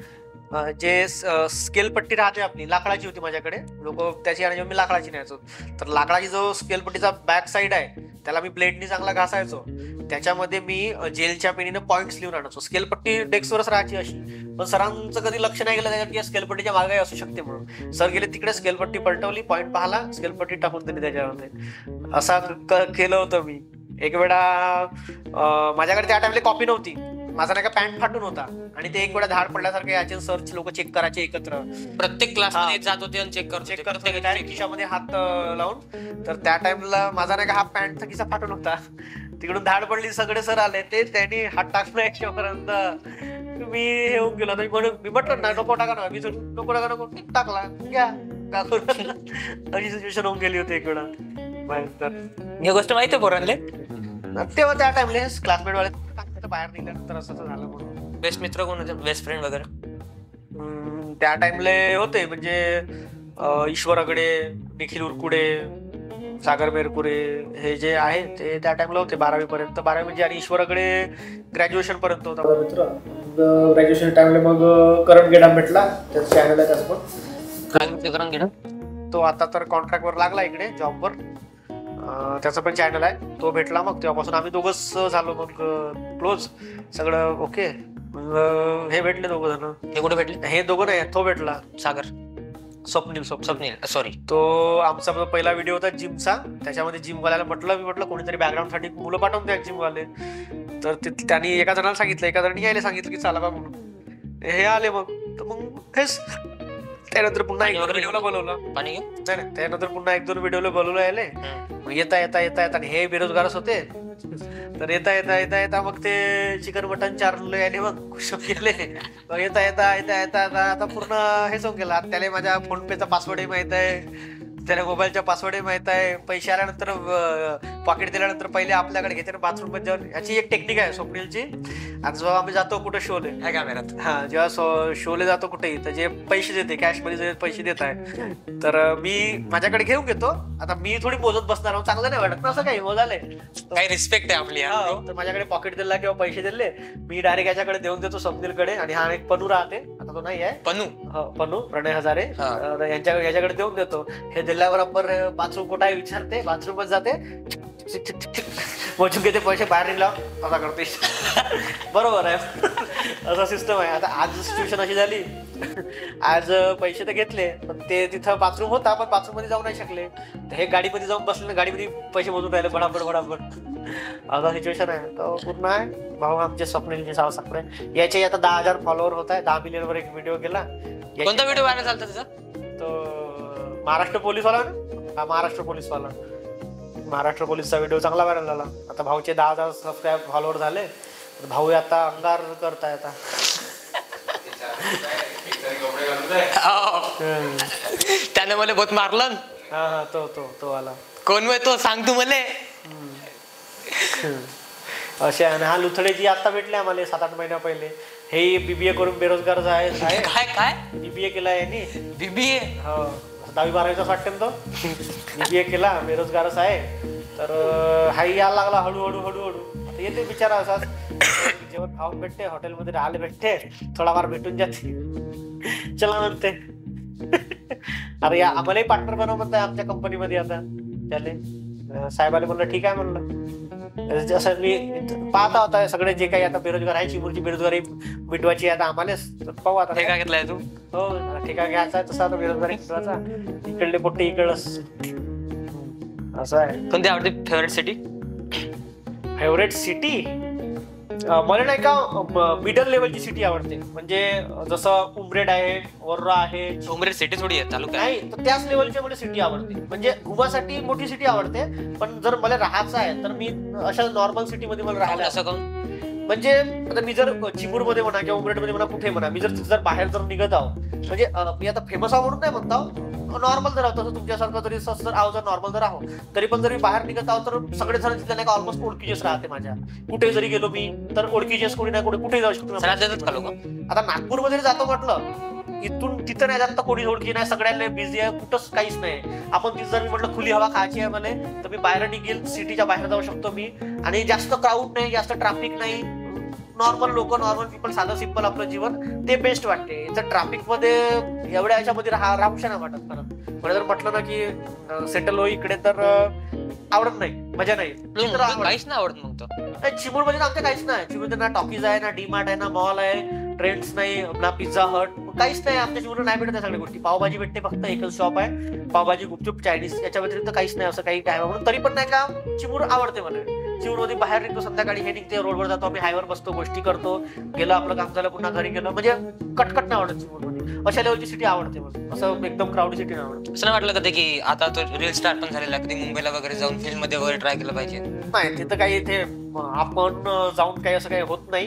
जे स्केल पट्टी राहते आपली लाकडाची होती माझ्याकडे, लोक त्याची आणि मी लाकडाची न्यायचो. तर लाकडाची जो स्केल पट्टीचा बॅक साईड आहे त्याला मी ब्लेडनी चांगला घासायचो. त्याच्यामध्ये मी जेलच्या पेनीने पॉइंट्स लिहून आणायचो. स्केल पट्टी डेस्कवरच राहायची अशी, पण सरांचं कधी लक्ष नाही गेलं त्याच्यात की स्केल पट्टीच्या मागे असू शकते म्हणून. सर गेले तिकडे, स्केल पट्टी पलटवली, पॉइंट पाहिला, स्केल पट्टी टाकून दिली त्याच्यामध्ये. असा केलं होतं मी. एक वेळा माझ्याकडे त्या टाइमला कॉपी नव्हती, माझा नाही का पॅन्ट फाटून होता आणि ते एक वेळा धाड पडल्यासारखे याचे सरचे लोक चेक करायचे एकत्र. प्रत्येक क्लासमध्ये जात होते आणि चेक करत डायरेक्ट खिशामध्ये हात लावून. तर त्या टाइमला माझा नाही का हा पॅन्टचा खिसा फाटून होता. तिकडून धाड पडली, सगळे सर आले, ते त्यांनी हात टाकला याच्यापर्यंत. मी हे होऊन गेलो. मी म्हटलं ना नको टाका ना, मी नको टाका नको टाकला, घ्या अशी सिच्युएशन होऊन गेली होती एक वेळा. ही गोष्ट माहिती आहे पोरांले. तेव्हा त्या टाइमला क्लासमेट वाले बाहेर निघाल्यानंतर असं झालं म्हणून. बेस्ट मित्र कोण होते, बेस्ट फ्रेंड वगैरे? त्या टाइमले होते म्हणजे ईश्वर अगडे, निखिल उरकुडे, सागर मेरकुरे, हे जे आहे ते त्या टाइमला होते 12वी पर्यंत. 12वी म्हणजे, आणि ईश्वर अगडे ग्रॅज्युएशन पर्यंत होता माझा मित्र. ग्रॅज्युएशन टाइमला मग करण गेडाम भेटला, त्याचं चॅनल आहे त्याचं पण. काय करण गेडाम? तो आता तर कॉन्ट्रॅक्टवर लागला इकडे जॉबवर, त्याचं पण चॅनल आहे. तो भेटला, मग तेव्हापासून आम्ही दोघंच झालो मग क्लोज, सगळं ओके. मग हे भेटले दोघं जण. हे कुठे भेटले? हे दोघं नाही, तो भेटला सागर, स्वप्नील सॉरी. तो आमचा पहिला व्हिडिओ होता जिमचा, त्याच्यामध्ये जिमवाल्याला मी म्हटलं कोणीतरी बॅकग्राऊंड साठी मुलं पाठवून द्या जिमवाले. तर त्यांनी एका जणाला सांगितलं, एका जणांनी यायला सांगितलं की चला बा म्हणून. हे आले मग, तर मग हेच. त्यानंतर पुन्हा एक व्हिडिओला बोलवलं. पाणी नाही, त्यानंतर पुन्हा 1-2 व्हिडिओला बोलवलं यायले. मग येता आणि हे बेरोजगारच होते. तर येता मग ते चिकन मटन चारलं याने मग खुश केले. मग येता आता पूर्ण हेच होऊन गेला. त्याला माझ्या फोन पेचा पासवर्डही माहित आहे, त्याला मोबाईलचा पासवर्डही माहित आहे. पैसे आल्यानंतर पॉकेट दिल्यानंतर पहिले आपल्याकडे घेते बाथरूम मध्ये जाऊन. याची एक टेक्निक आहे स्वप्नीलची. आता जेव्हा आम्ही जातो कुठे शोले, जेव्हा शोले जातो कुठेही, तर जे पैसे देते कॅश मध्ये जे पैसे देत आहे, तर मी माझ्याकडे घेऊन घेतो. आता मी थोडी मोजत बसणार, चांगलं नाही वाटत ना असं काही मोजाले. काही रिस्पेक्ट आहे आपली. तर माझ्याकडे पॉकेट दिला किंवा पैसे दिले, मी डायरेक्ट याच्याकडे देऊन देतो स्वप्नीलकडे. आणि हा एक पनू राहते, आता तो नाही आहे, पनू प्रणय हजारे, याच्याकडे देऊन देतो. हे दिल्याबरोबर बाथरूम कुठं आहे विचारते, बाथरूमच जाते, मोजून घेते पैसे, बाहेर निघला असा करते. बरोबर आहे, असा सिस्टम आहे. आता आज सिच्युएशन अशी झाली, आज पैसे तर घेतले, पण ते तिथं बाथरूम होता, पण बाथरूम मध्ये जाऊ नाही शकले. तर हे गाडीमध्ये जाऊन बसले, गाडीमध्ये पैसे मोजून राहिले बडाबड. असा सिच्युएशन आहे. तर पूर्ण आहे भाऊ आमचे स्वप्नीलचे सावसाकडे. याचे आता 10,000 फॉलोअर होत आहे. 10 मिलियन वर एक व्हिडिओ गेला. कोणता व्हिडिओ व्हायरल झाला त्याचा? तो महाराष्ट्र पोलीसवाला ना, महाराष्ट्र पोलीसचा व्हिडिओ चांगला व्हायरल झाला. आता भाऊचे 10,000 सबस्क्राईब फॉलोअर झाले. भाऊ आता अंगार करताय आता. त्याने मला बहुत मारलं. हा तो आला. कोण वय तो, सांग तू मला. असे. आणि हा लुथडेजी आता भेटले आम्हाला 7-8 महिन्या पहिले. हे बीबीए करून बेरोजगार आहे. काय बीबीए केला यांनी. बीबीए? हो, 10वी-12वीचाच वाटते ना तो. बीबीए केला, बेरोजगारच आहे. तर हाही यायला लागला हळूहळू. आता येते बिचारा असाच, जेवण खाऊन भेटते, हॉटेलमध्ये राहायला भेटते, थोडाफार भेटून जाते, चला म्हणते. अरे या आम्हालाही पार्टनर बनव म्हणताय आमच्या कंपनीमध्ये. आता त्याले साहेबाला म्हणलं ठीक आहे म्हणलं. जसं मी पाहता होता सगळे जे काही आता बेरोजगार आहे, चिमूरची बेरोजगारी मिटवायची आता आम्हालाच. पाहू आता ठेका घेतलाय तू. हो, ठेका घ्यायचा तसा आता बेरोजगारी मिटवायचा. इकडले पोट्टे इकडच असं आहे. कोणती आवडते फेवरेट सिटी? फेवरेट सिटी मला नाही का मिडल लेवलची सिटी आवडते. म्हणजे जसं उमरेड आहे, वर्रा आहे. उमरेड सिटी थोडी आहे, तालुका नाही, तर त्याच लेवलची मला सिटी आवडते. म्हणजे घुमासाठी मोठी सिटी आवडते, पण जर मला राहायचं आहे तर मी अशा नॉर्मल सिटी मध्ये मला राहायला. असं काऊन? म्हणजे आता मी जर चिमूर मध्ये म्हणा किंवा उमरेड मध्ये म्हणा, कुठे म्हणा, मी जर बाहेर जर निघत आहो, म्हणजे मी आता फेमस आहो म्हणून नाही म्हणतो, नॉर्मल जर आहोत तसं तुमच्यासारखं जरी जर आहो, जर नॉर्मल जर आहो, तरी पण जरी बाहेर निघत आहोत तर सगळे जण तिथे नाही का ऑलमोस्ट ओळखीचेच राहते माझ्या. कुठे जरी गेलो मी तर ओळखीचेच, कोणी ना कुठे जाऊ शकतो. आता नागपूरमध्ये जातो म्हटलं, इथून तिथं नाही जात तर कोणी ओळखी नाही, सगळ्यांना बिझी आहे, कुठंच काहीच नाही. आपण तिथं जर मी म्हटलं खुली हवा खायची आहे मला, तर मी बाहेर निघेल, सिटीच्या बाहेर जाऊ शकतो मी. आणि जास्त क्राऊड नाही, जास्त ट्रॅफिक नाही, नॉर्मल लोक, नॉर्मल पीपल, साधं सिंपल आपलं जीवन, ते बेस्ट वाटते. तर ट्रॅफिक मध्ये एवढ्या याच्यामध्ये राहूशा नाही वाटत. खरं मला जर म्हटलं ना की सेटल हो इकडे, तर आवडत नाही, मजा नाही. काहीच नाही आवडत मग तो. चिमूर मध्ये आमच्या काहीच नाही. चिमूर ना टॉकीज आहे, ना डीमार्ट आहे, ना मॉल आहे, ट्रेंड्स नाही, ना पिझ्झा हट, काहीच नाही. आमच्या चिमूर नाही भेटत सगळ्या गोष्टी. पावभाजी भेटते फक्त, एकच शॉप आहे पावभाजी, गुपचूप, चायनीज, याच्या व्यतिरिक्त काहीच नाही असं काही काय. म्हणून तरी पण नाही का चिमूर आवडते मला. चिमूर मध्ये बाहेर निघतो संध्याकाळी, हे निघते रोडवर जातो आम्ही, हायवर बसतो, गोष्टी करतो, गेलं आपलं काम झालं पुन्हा घरी गेलं, म्हणजे कटकट नाही आवडत चिमूर मध्ये. अशा लेवलची सिटी आवडते मला, असं एकदम क्राऊडी सिटी नाही आवडत. असं नाही वाटलं कधी की आता तो रील स्टार पण झालेला, कधी मुंबईला वगैरे जाऊन फिल्म मध्ये वगैरे ट्राय केलं पाहिजे? नाही, तिथं काही इथे आपण जाऊन काही असं काही होत नाही.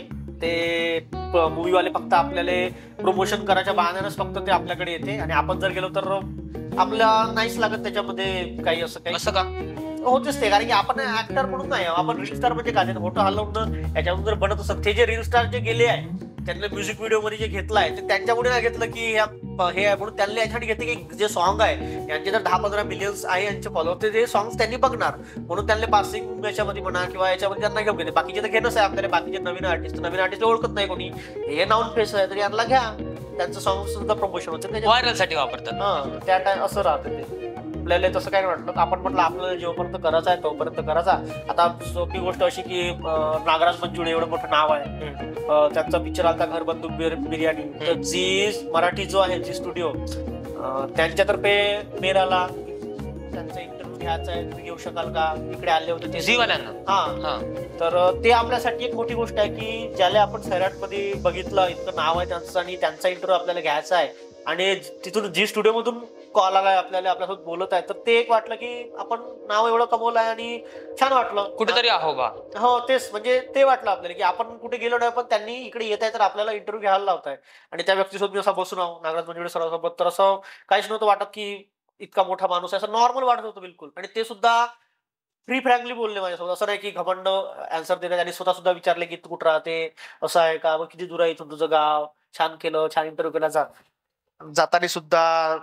ते मूवीवाले फक्त आपल्याला प्रमोशन करायच्या बहाण्यानंच फक्त ते आपल्याकडे येते, आणि आपण जर गेलो तर आपल्याला नाहीच लागत त्याच्यामध्ये काही असं काही. असं का होतेच ते, कारण की आपण ऍक्टर म्हणून नाही, आपण रील स्टार म्हणजे काय, फोटो हलवणं याच्यातून जर बनत असत. ते जे रील स्टार जे गेले आहे, त्यांना म्युझिक व्हिडिओ मध्ये जे घेतलाय, ते त्यांच्यामुळे नाही घेतलं की हे आहे म्हणून. त्यांना याच्यासाठी घेतले की जे सॉन्ग आहे, यांचे जर 10-15 मिलियन्स आहे यांचे फॉलोअर, ते सॉंग्स त्यांनी बघणार म्हणून त्यांना पासिंग याच्यामध्ये म्हणा किंवा याच्यामध्ये त्यांना घेऊन घेते. बाकीचे तर घेणंच आहे आपल्याला. बाकीचे नवीन आर्टिस्ट ओळखत नाही कोणी, हे नाऊन फेस आहे, तर यांना घ्या, त्यांचं सॉंग सुद्धा प्रमोशन होतं, व्हायरल साठी वापरतात. हा, त्या टाइम असं राहतं ते. आपल्याला तसं काय वाटलं, आपण म्हटलं आपल्याला जेव्हापर्यंत करायचं आहे तोपर्यंत करायचा. आता सोपी गोष्ट अशी की नागराज मंजुळे एवढं मोठं नाव आहे, त्यांचा पिक्चर आलता घर बंदूक बिर्याणी, तर झी मराठी जो आहे, झी स्टुडिओ, त्यांच्यातर्फे मेराला त्यांचा इंटरव्ह्यू घ्यायचा आहे, तुम्ही घेऊ शकाल का, इकडे आले होते ते झी वाल्यांना. हा, तर ते आपल्यासाठी एक मोठी गोष्ट आहे की ज्याला आपण सैराट मध्ये बघितलं, इतकं नाव आहे त्यांचं, आणि त्यांचा इंटरव्ह्यू आपल्याला घ्यायचा आहे, आणि तिथून झी स्टुडिओ मधून कॉल आलाय आपल्याला, आपल्यासोबत बोलत आहे, तर ते एक वाटलं की आपण नाव एवढं कमवलं आहे आणि छान वाटलं कुठेतरी आहो बा. हो, तेच, म्हणजे ते वाटलं आपल्याला की आपण कुठे गेलो नाही, पण त्यांनी इकडे येत आहे तर आपल्याला इंटरव्ह्यू घ्यायला लावताय. आणि त्या व्यक्तीसोबत मी असं बसून आहो नागराज मंजुळे सरांसोबत, तर असं काहीच नव्हतं वाटत की इतका मोठा माणूस आहे, असं नॉर्मल वाटत होतं बिलकुल. आणि ते सुद्धा फ्री फ्रँकली बोलले माझ्यासोबत, असं नाही की घमंड आन्सर देण्यात. आणि स्वतः सुद्धा विचारले की तू कुठं राहते, असं आहे का, मग किती दूर आहे इथून तुझं गाव, छान केलं, छान इंटरव्ह्यू केला. जाताना सुद्धा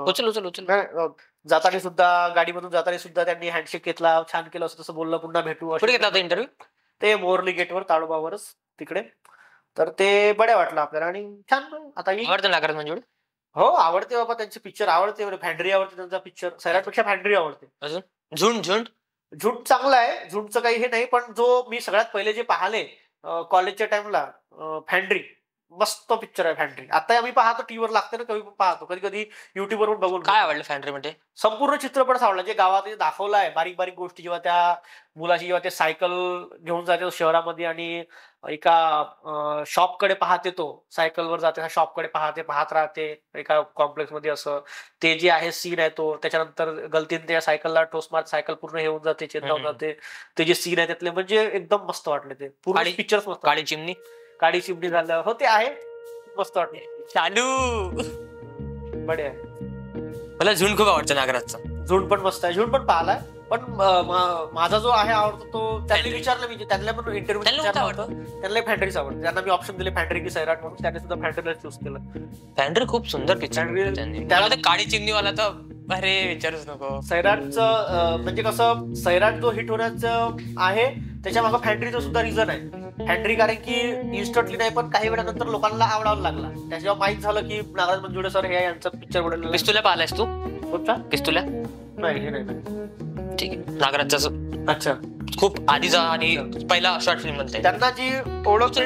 जाताना सुद्धा गाडीमधून जाताना सुद्धा त्यांनी हँडशेक घेतला, छान केलं, असं तसं बोललं, पुन्हा भेटू. कुठे घेतला होता इंटरव्ह्यू? ते मोरली गेटवर, ताडोबावरच तिकडे. तर ते बड्या वाटलं आपल्याला, आणि छान. आता आवडतं नागराज मंजुळे? हो, आवडते बाबा, त्यांचे पिक्चर आवडते. फॅन्ड्री आवडते त्यांचा पिक्चर, सैराटपेक्षा फॅन्ड्री आवडते. अजून झुंड चांगला आहे, झुंडचं काही हे नाही, पण जो मी सगळ्यात पहिले जे पाहिले कॉलेजच्या टाइमला, फॅन्ड्री मस्त पिक्चर आहे फॅन्ड्री. आता आम्ही पाहतो, टीव्हीवर लागते ना, कधी पाहतो, कधी कधी युट्यूबवर पण बघून. काय आवडलं फॅन्ड्री मध्ये? संपूर्ण चित्रपट आवडला, जे गावात दाखवलं आहे, बारीक बारीक गोष्टी, जेव्हा त्या मुलाची जेव्हा ते सायकल घेऊन जाते शहरामध्ये आणि एका शॉपकडे पाहते, तो सायकलवर जाते, ह्या शॉपकडे पाहत राहते एका कॉम्प्लेक्स मध्ये, असं ते जे आहे सीन आहे तो. त्याच्यानंतर गलतीने त्या सायकलला ठोस मारत सायकल पूर्ण हे होऊन जाते, चेतावून जाते, ते जे सीन आहे त्यातले, म्हणजे एकदम मस्त वाटले ते पूर्ण पिक्चर. मस्त. काळी चिमणी झालं, हो ते आहे, मस्त वाटले. चालू बढिया. मला झुंड खूप आवडतं नागराजचा. झुंड पण मस्त आहे, झुंड पण पाहिलाय, पण माझा जो आहे आवडतो तो त्यांनी विचारलं, मी त्यांना पण इंटरव्ह्यू त्यांना फॅन्ड्रीच आवडतं. त्यांना मी ऑप्शन दिले फॅन्ड्री की सैराट, म्हणून त्यांनी सुद्धा फॅन्ड्रीला चूज केलं. फॅन्ड्री खूप सुंदर पिक्चर. त्याला काळी चिमणीवाला तर अरे विचारूच नको. सैराटचं म्हणजे कसं, सैराट जो हिट होण्याचं आहे त्याच्या मागं फॅन्ड्रीचं सुद्धा रिझन आहे. फॅन्ड्री कारण की इन्स्टंटली नाही, पण काही वेळानंतर लोकांना आवडायला लागला. त्याच्यावर माहित झालं की नागराज मंजुळे सर हे यांचा पिक्चर बनवलेला. पिस्तुल्या पाहिलायस तू? कोणता पिस्तुल्या? नाही, हे नाही. ठीक आहे. नागराजचा अच्छा, खूप आधीचा आणि पहिला शॉर्ट फिल्म म्हणते. त्यांना जी ओळख.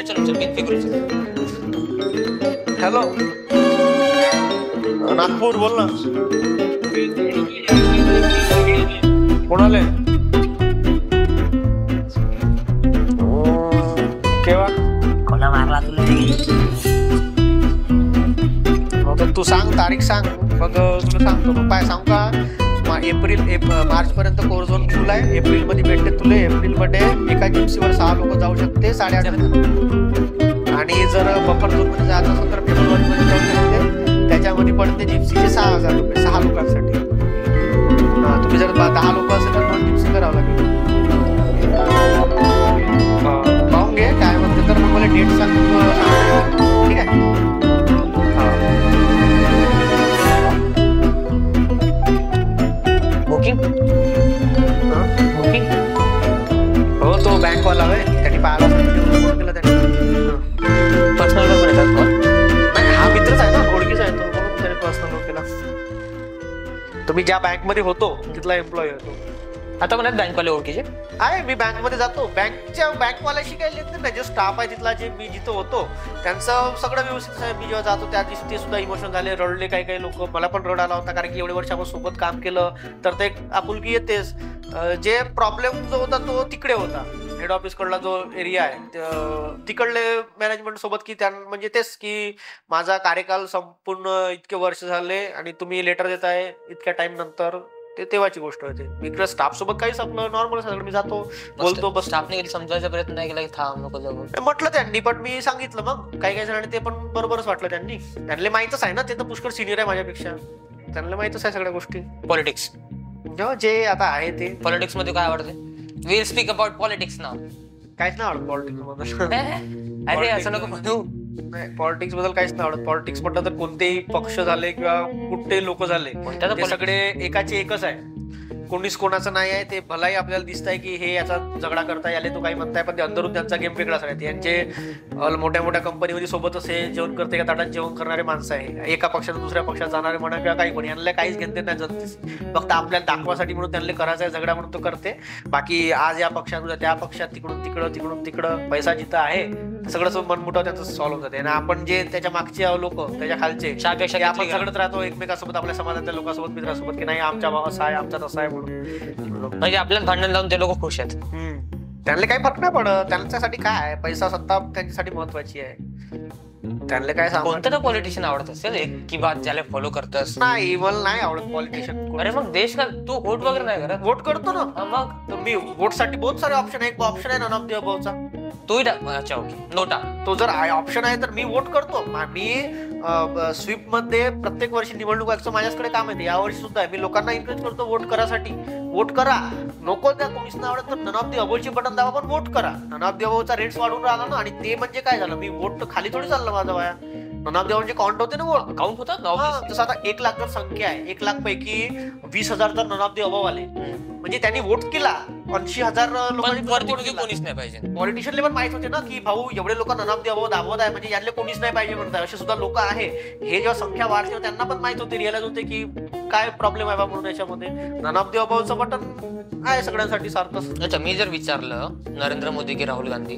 हॅलो नागपूर, बोल ना. कोणाले केव्हा कोणा मारला तुला? तू सांग, तारीख सांग, मग तुला सांगतो. मग काय सांगू का, मार्च पर्यंत कोरझोन फुल आहे. एप्रिल मध्ये भेटते तुला. एप्रिल मध्ये एका जिप्सीवर 6 लोक जाऊ शकते, 8,500. आणि जर बफर झोन मध्ये जायचं असेल तर फेब्रुवारी मध्ये जाऊ शकते. त्याच्यामध्ये पडते जिप्सीचे 6,000 रुपये 6 लोकांसाठी. तुम्ही जर 10 लोक असेल तर 2 जिप्सी करावं लागेल. पाहून घे काय म्हणते, तर मग मला डेट सांग. ठीक आहे. बुकिंग हो, तो बँकवाला आहे, त्यांनी पाहिला केलं त्यांनी. तुम्ही ज्या बँकमध्ये होतो तिथला एम्प्लॉई होतो. आता मला बँकवाले ओळखीचे आहे, मी बँकमध्ये जातो, बँकवाल्याशी काही लेत नाही. जे स्टाफ आहे तिथला, जे मी जिथं होतो त्यांचं सगळं व्यवस्थित आहे. मी जेव्हा जातो त्या दिवशी ते सुद्धा इमोशनल झाले, रडले काही काही लोक. मला पण रड आला होता, कारण की एवढे वर्ष आपण सोबत काम केलं तर ते एक आपुलकी येतेच. जे प्रॉब्लेम जो होता तो तिकडे होता, हेड ऑफिस कडला जो एरिया आहे तिकडले मॅनेजमेंट सोबत, की त्या म्हणजे तेच की माझा कार्यकाल संपूर्ण इतके वर्ष झाले आणि तुम्ही लेटर देताय इतक्या टाइम नंतर, ते तेव्हाची गोष्ट होती. मी इकडे स्टाफ सोबत काहीच आपलं नॉर्मल सगळं, मी जातो बोलतो बस. स्टाफने कधी समजायचा प्रयत्न नाही केला की थांब नको जाऊ? म्हटलं त्यांनी, पण मी सांगितलं. मग काही जणांनी ते पण बरोबरच वाटलं. त्यांना माहितच आहे ना, ते तर पुष्कळ सिनियर आहे माझ्यापेक्षा, त्यांना माहितच आहे सगळ्या गोष्टी. पॉलिटिक्स जे आता आहे ते. पॉलिटिक्स मध्ये काय आवडते? Will speak about politics now. काहीच नाही आवडत पॉलिटिक्स मध्ये. अरे असं नको म्हणू. नाही, पॉलिटिक्स बद्दल काहीच नाही आवडत. पॉलिटिक्स म्हटलं तर कोणतेही पक्ष झाले किंवा कुठलेही लोक झाले, ते सगळे एकाचे एकच आहे. कोणीच कोणाचं नाही आहे. ते भलाही आपल्याला दिसत आहे की हे याचा झगडा करता याले तो काही म्हणताय, पण ते अंदरून त्यांचा गेम वेगळाच आहे. यांचे मोठ्या मोठ्या कंपनीमध्ये सोबतच हे जेवण करते, एका ताटात जेवण करणारे माणसं आहे. एका पक्षातून दुसऱ्या पक्षात जाणारे म्हणा किंवा काही पण, यांना काहीच घेणते नाही जनतेस. फक्त आपल्याला दाखवासाठी म्हणून त्यांना करायचा आहे झगडा म्हणून तो करते. बाकी आज या पक्षात उद्या त्या पक्षात, तिकडून तिकडं तिकडून तिकडं, पैसा जिथं आहे सगळं मनमुटाव त्यांचं सॉल्व्ह होतं. आणि आपण जे त्याच्या मागचे लोक, त्याच्या खालचे, आपण सगळंच राहतो एकमेकासोबत, आपल्या समाजातल्या लोकांसोबत, मित्रांसोबत, की नाही आमच्या असं आहे, आमचा तसा आहे म्हणून. म्हणजे आपल्याला भांडण लावून ते लोक खुश आहेत. त्यांना काही फरक नाही पडत. त्यांच्यासाठी काय आहे, पैसा सत्ता त्यांच्यासाठी महत्वाची आहे. त्यांना काय सांगू. कोणतं तर पॉलिटिशियन आवडत असेल एक की बात ज्याला फॉलो करतस? नाही, मला नाही आवडत पॉलिटिशियन. अरे मग देश का तू वोट वगैरे नाही करत? वोट करतो ना. मग मी वोट साठी बहुत सारे ऑप्शन आहे. एक ऑप्शन आहे नन ऑफ द अबवचा, तोही अच्छा ओके नोटा. तो जर ऑप्शन आहे तर मी वोट करतो. मी स्वीप मध्ये प्रत्येक वर्षी निवडणूक आयोगाचं माझ्याकडे काम आहे. यावर्षी सुद्धा मी लोकांना एन्करेज करतो वोट करासाठी. वोट करा, नको त्या कोणीच नाही आवडत तर नन ऑफ द अबोवची बटन दाबा, पण वोट करा. नन ऑफ द अबोवचा रेट्स वाढून राहिला ना, आणि ते म्हणजे काय झालं, मी वोट खाली थोडी चाललं माझं वाया. नन ऑफ द म्हणजे काउंट होते ना, वोट काउंट होतात. जसं आता 1 लाख जर संख्या आहे, 1 लाख पैकी 20,000 जर नन ऑफ द अबोव आले, म्हणजे त्यांनी वोट केला 80,000 लोकांनी कोणीच नाही पाहिजे. पॉलिटिशियनला पण माहित होते ना की भाऊ एवढे लोक नन ऑफ द अबोव दाबवत आहे, म्हणजे यातले कोणीच नाही पाहिजे म्हणतात. असे सुद्धा लोक आहे. हे जेव्हा संख्या वाढते त्यांना पण माहित होते, रिअलाइज होते की काय प्रॉब्लेम आहे बा म्हणून याच्यामध्ये. नन ऑफ द अबोवचं बटन आहे सगळ्यांसाठी सारखंच. अच्छा, मी जर विचारलं नरेंद्र मोदी की राहुल गांधी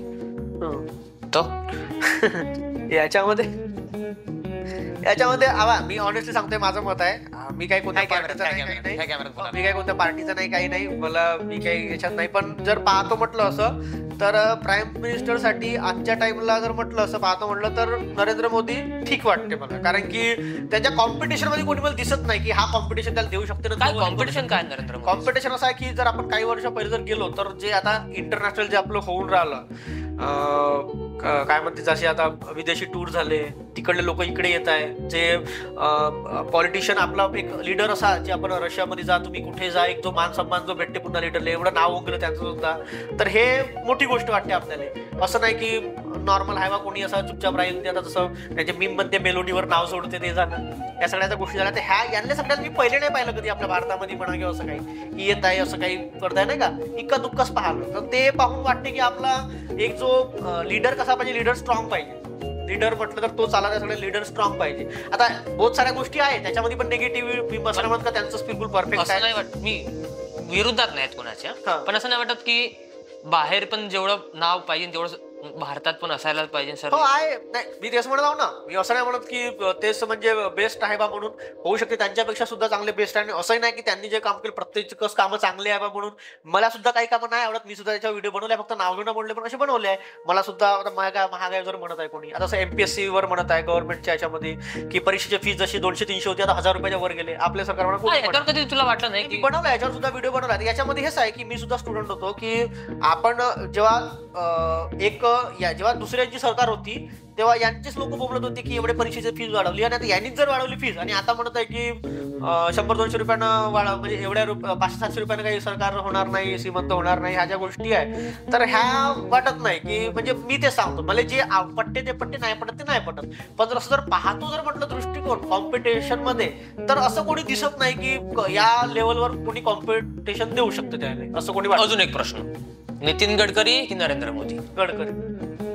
तर याच्यामध्ये आवा मी ऑनेस्टली सांगतोय, माझं मत आहे. मी काही कोणत्या पार्टीचं नाही, मी काही कोणत्या पार्टीचं नाही, काही नाही. मी काही याच्यात नाही. पण जर पाहतो म्हटलं असं तर प्राईम मिनिस्टर साठी आजच्या टाइमला जर म्हटलं असं पाहतो म्हटलं तर नरेंद्र मोदी ठीक वाटते मला. कारण की त्याच्या कॉम्पिटिशन मध्ये कोणी मला दिसत नाही की हा कॉम्पिटिशन त्याला देऊ शकते ना. कॉम्पिटिशन काय नरेंद्र मोदी? कॉम्पिटिशन असं आहे की जर आपण काही वर्ष पहिले जर गेलो तर जे आता इंटरनॅशनल जे आपलं होऊन राहिलं, काय म्हणते, जसे आता विदेशी टूर झाले, तिकडले लोक इकडे येत आहे. जे पॉलिटिशियन आपला एक लीडर असा, जे आपण रशियामध्ये जा, तुम्ही कुठे जा, एक जो मान सन्मान जो भेटते पुन्हा लीडरला, एवढं नाव होऊन गेलं त्यांचं सुद्धा. तर हे मोठी गोष्ट वाटते आपल्याला. असं नाही की नॉर्मल आहे बा कोणी असा चुपचाप राहील. ते आता जसं त्यांच्या मीम मध्ये मेलोडीवर नाव सोडते ते झालं, या सगळ्या गोष्टी झाल्या. तर ह्या यांना सगळ्यात मी पहिले नाही पाहिलं कधी आपल्या भारतामध्ये म्हणा किंवा असं काही येत आहे, असं काही करताय नाही का, इतका दुःखच पाहिलं. तर ते पाहून वाटते की आपला एक जो लीडर कसा पाहिजे, लीडर स्ट्रॉंग पाहिजे. लीडर म्हटलं तर तो चालणार सगळे लीडर स्ट्रॉंग पाहिजे. आता बहुत साऱ्या गोष्टी आहेत त्याच्यामध्ये पण निगेटिव्ह. मी मस्त म्हणत का त्यांचं बिलकुल परफेक्ट असं नाही वाटत. मी विरोधात नाहीत कोणाच्या, पण असं नाही वाटत की बाहेर पण जेवढं नाव पाहिजे तेवढं भारतात पण असायला पाहिजे सर. हो आहे. नाही, मी तेच म्हणत आहो ना. मी असं नाही म्हणत की तेच म्हणजे बेस्ट आहे बा म्हणून. होऊ शकते त्यांच्यापेक्षा सुद्धा चांगले बेस्ट आहे. असंही नाही की त्यांनी जे काम केलं प्रत्येक कामं चांगले आहे बा म्हणून. मला सुद्धा काही कामं नाही आवडत. मी सुद्धा त्याच्या व्हिडिओ बनवले, फक्त नाव घेऊन बोलले पण असे बनवले आहे. मला सुद्धा महागाई जर म्हणत आहे कोणी, आता असं MPSC वर म्हणत आहे गव्हर्नमेंटच्या याच्यामध्ये की परीक्षेची फीस जशी 200-300 होती आता 1000 रुपयाच्या वर गेले. आपल्या सरकार कधी तुला वाटलं नाही की बनवलं, याच्यावर सुद्धा व्हिडिओ बनवला. याच्यामध्ये हेच आहे की मी सुद्धा स्टुडंट होतो की आपण जेव्हा दुसऱ्यांची सरकार होती तेव्हा यांचीच लोक बोलत होते की एवढे परीक्षेची फीस वाढवली, आणि आता यांनीच जर वाढवली फीस आणि आता म्हणत आहे की 100-200 रुपयानं म्हणजे एवढ्या 500-700 रुपयानं काही सरकार होणार नाही, श्रीमंत होणार नाही. ह्या ज्या गोष्टी आहे तर ह्या वाटत नाही की, म्हणजे मी ते सांगतो मला जे पटते ते पटते, नाही पटत ते नाही पटत. पण जर असं जर पाहतो जर म्हटलं दृष्टिकोन कॉम्पिटिशन मध्ये, तर असं कोणी दिसत नाही की या लेवलवर कोणी कॉम्पिटिशन देऊ शकतं त्याने, असं कोणी. अजून एक प्रश्न, नितीन गडकरी की नरेंद्र मोदी? गडकरी.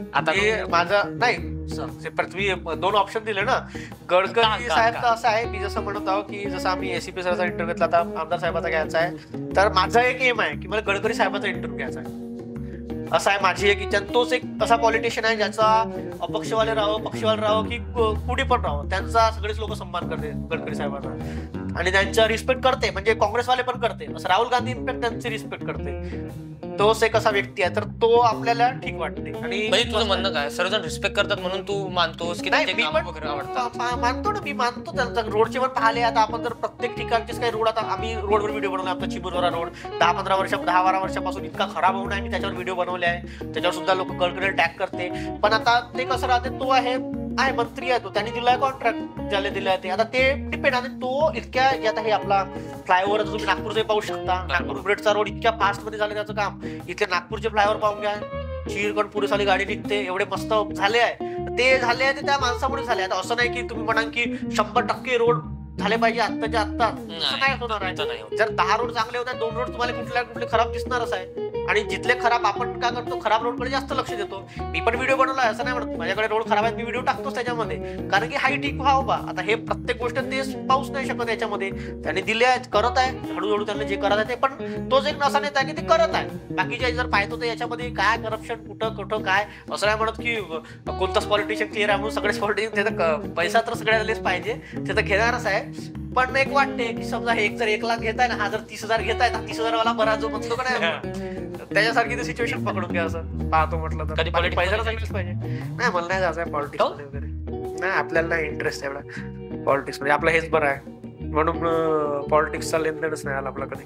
आता माझं नाही तुम्ही 2 ऑप्शन दिले ना. गडकरी साहेब तर असं आहे, मी जसं म्हणत आहो की जसं आम्ही एसीपी सरांचा इंटरव्ह्यू घेतला, आता आमदार साहेबाचा घ्यायचा आहे, तर माझा एक एम आहे की मला गडकरी साहेबाचा इंटरव्ह्यू घ्यायचा आहे. असं आहे माझी एक इच्छा. तोच एक असा पॉलिटिशियन आहे ज्याचा अपक्षवाले राहो पक्षवाले राहो की कुठे पण राहो त्यांचा सगळेच लोक सन्मान करते गडकरी साहेबांना आणि त्यांचा रिस्पेक्ट करते. म्हणजे काँग्रेसवाले पण करते, असं राहुल गांधी इनफॅक्ट त्यांची रिस्पेक्ट करते. तोच एक असा व्यक्ती आहे, तर तो आपल्याला ठीक वाटते. आणि म्हणजे तुझं म्हणणं काय, सर्वजण रिस्पेक्ट करतात म्हणून तू मानतोस की नाही, त्यांचे मी कामं पण वगैरे आवडतात? मानतो ना, मी मानतो त्यांचा. रोडचे पण पाहिले, आता आपण जर प्रत्येक ठिकाणचेच काही रोड, आता आम्ही रोडवर व्हिडिओ बनवला, आपला चिबुरवारा रोड 10-12 वर्षापासून इतका खराब होऊन आहे, मी त्याच्यावर व्हिडिओ बनवले आहे, त्याच्यावर सुद्धा लोक गडकरी टॅग करते. पण आता ते कसं राहते, तो आहे मंत्री आहे, तो त्यांनी दिलाय कॉन्ट्रॅक्ट, ज्याला दिलाय ते, आता ते डिपेंड आहे. तो इतक्या आता हे आपला फ्लायओव्हर तुम्ही नागपूरचे पाहू शकता, नागपूर ब्रिडचा रोड इतक्या फास्ट मध्ये झाले त्याचं काम. इथे नागपूरचे फ्लायओव्हर पाहून घ्या, चीरकण पुढे साली गाडी निघते, एवढे मस्त झाले आहे. ते झाले आहे ते त्या माणसामुळे झाले. आता असं नाही की तुम्ही म्हणाल की 100% रोड झाले पाहिजे आत्ताच्या आत्ता, असं नाही होणार आहे. जर 10 रोड चांगले होतात, 2 रोड तुम्हाला कुठले खराब दिसणारच आहे. आणि जिथले खराब आपण काय करतो, खराब रोडकडे जास्त लक्ष देतो. मी पण व्हिडिओ बनवला, असं नाही म्हणत माझ्याकडे रोड खराब आहेत मी व्हिडिओ टाकतोच त्याच्यामध्ये, कारण की हाई ठीक व्हावं बा. आता हे प्रत्येक गोष्ट ते पाऊस नाही शकत याच्यामध्ये, त्यांनी दिले आहेत, करत आहे हळूहळू, त्यांना जे करत आहे ते. पण तोच एक नसा नेता आहे की ते करत आहे. बाकीचे जर पाहतो तर याच्यामध्ये काय करप्शन कुठं काय, असं नाही म्हणत की कोणताच पॉलिटिशियन क्लिअर आहे म्हणून सगळेच पॉलिटिशियन पैसा तर सगळ्यालाच पाहिजे, ते तर घेणारच आहे. पण एक वाटते की समजा हे जर 1 लाख घेताय ना, हा जर 30,000 घेताय, 30,000 वाला बरा जो म्हणतो का नाही, त्याच्यासारखी सिच्युएशन पकडून घ्या. असं पाहतो म्हटलं तर कधी पॉलिटिक्स पैसा चांगलंच पाहिजे. नाही, मला नाही जायचं आहे पॉलिटिक्स मध्ये वगैरे, नाही आपल्याला नाही इंटरेस्ट एवढा पॉलिटिक्स मध्ये. आपलं हेच बरं आहे म्हणून पॉलिटिक्सचा लेनदेनच नाही आला आपला कधी.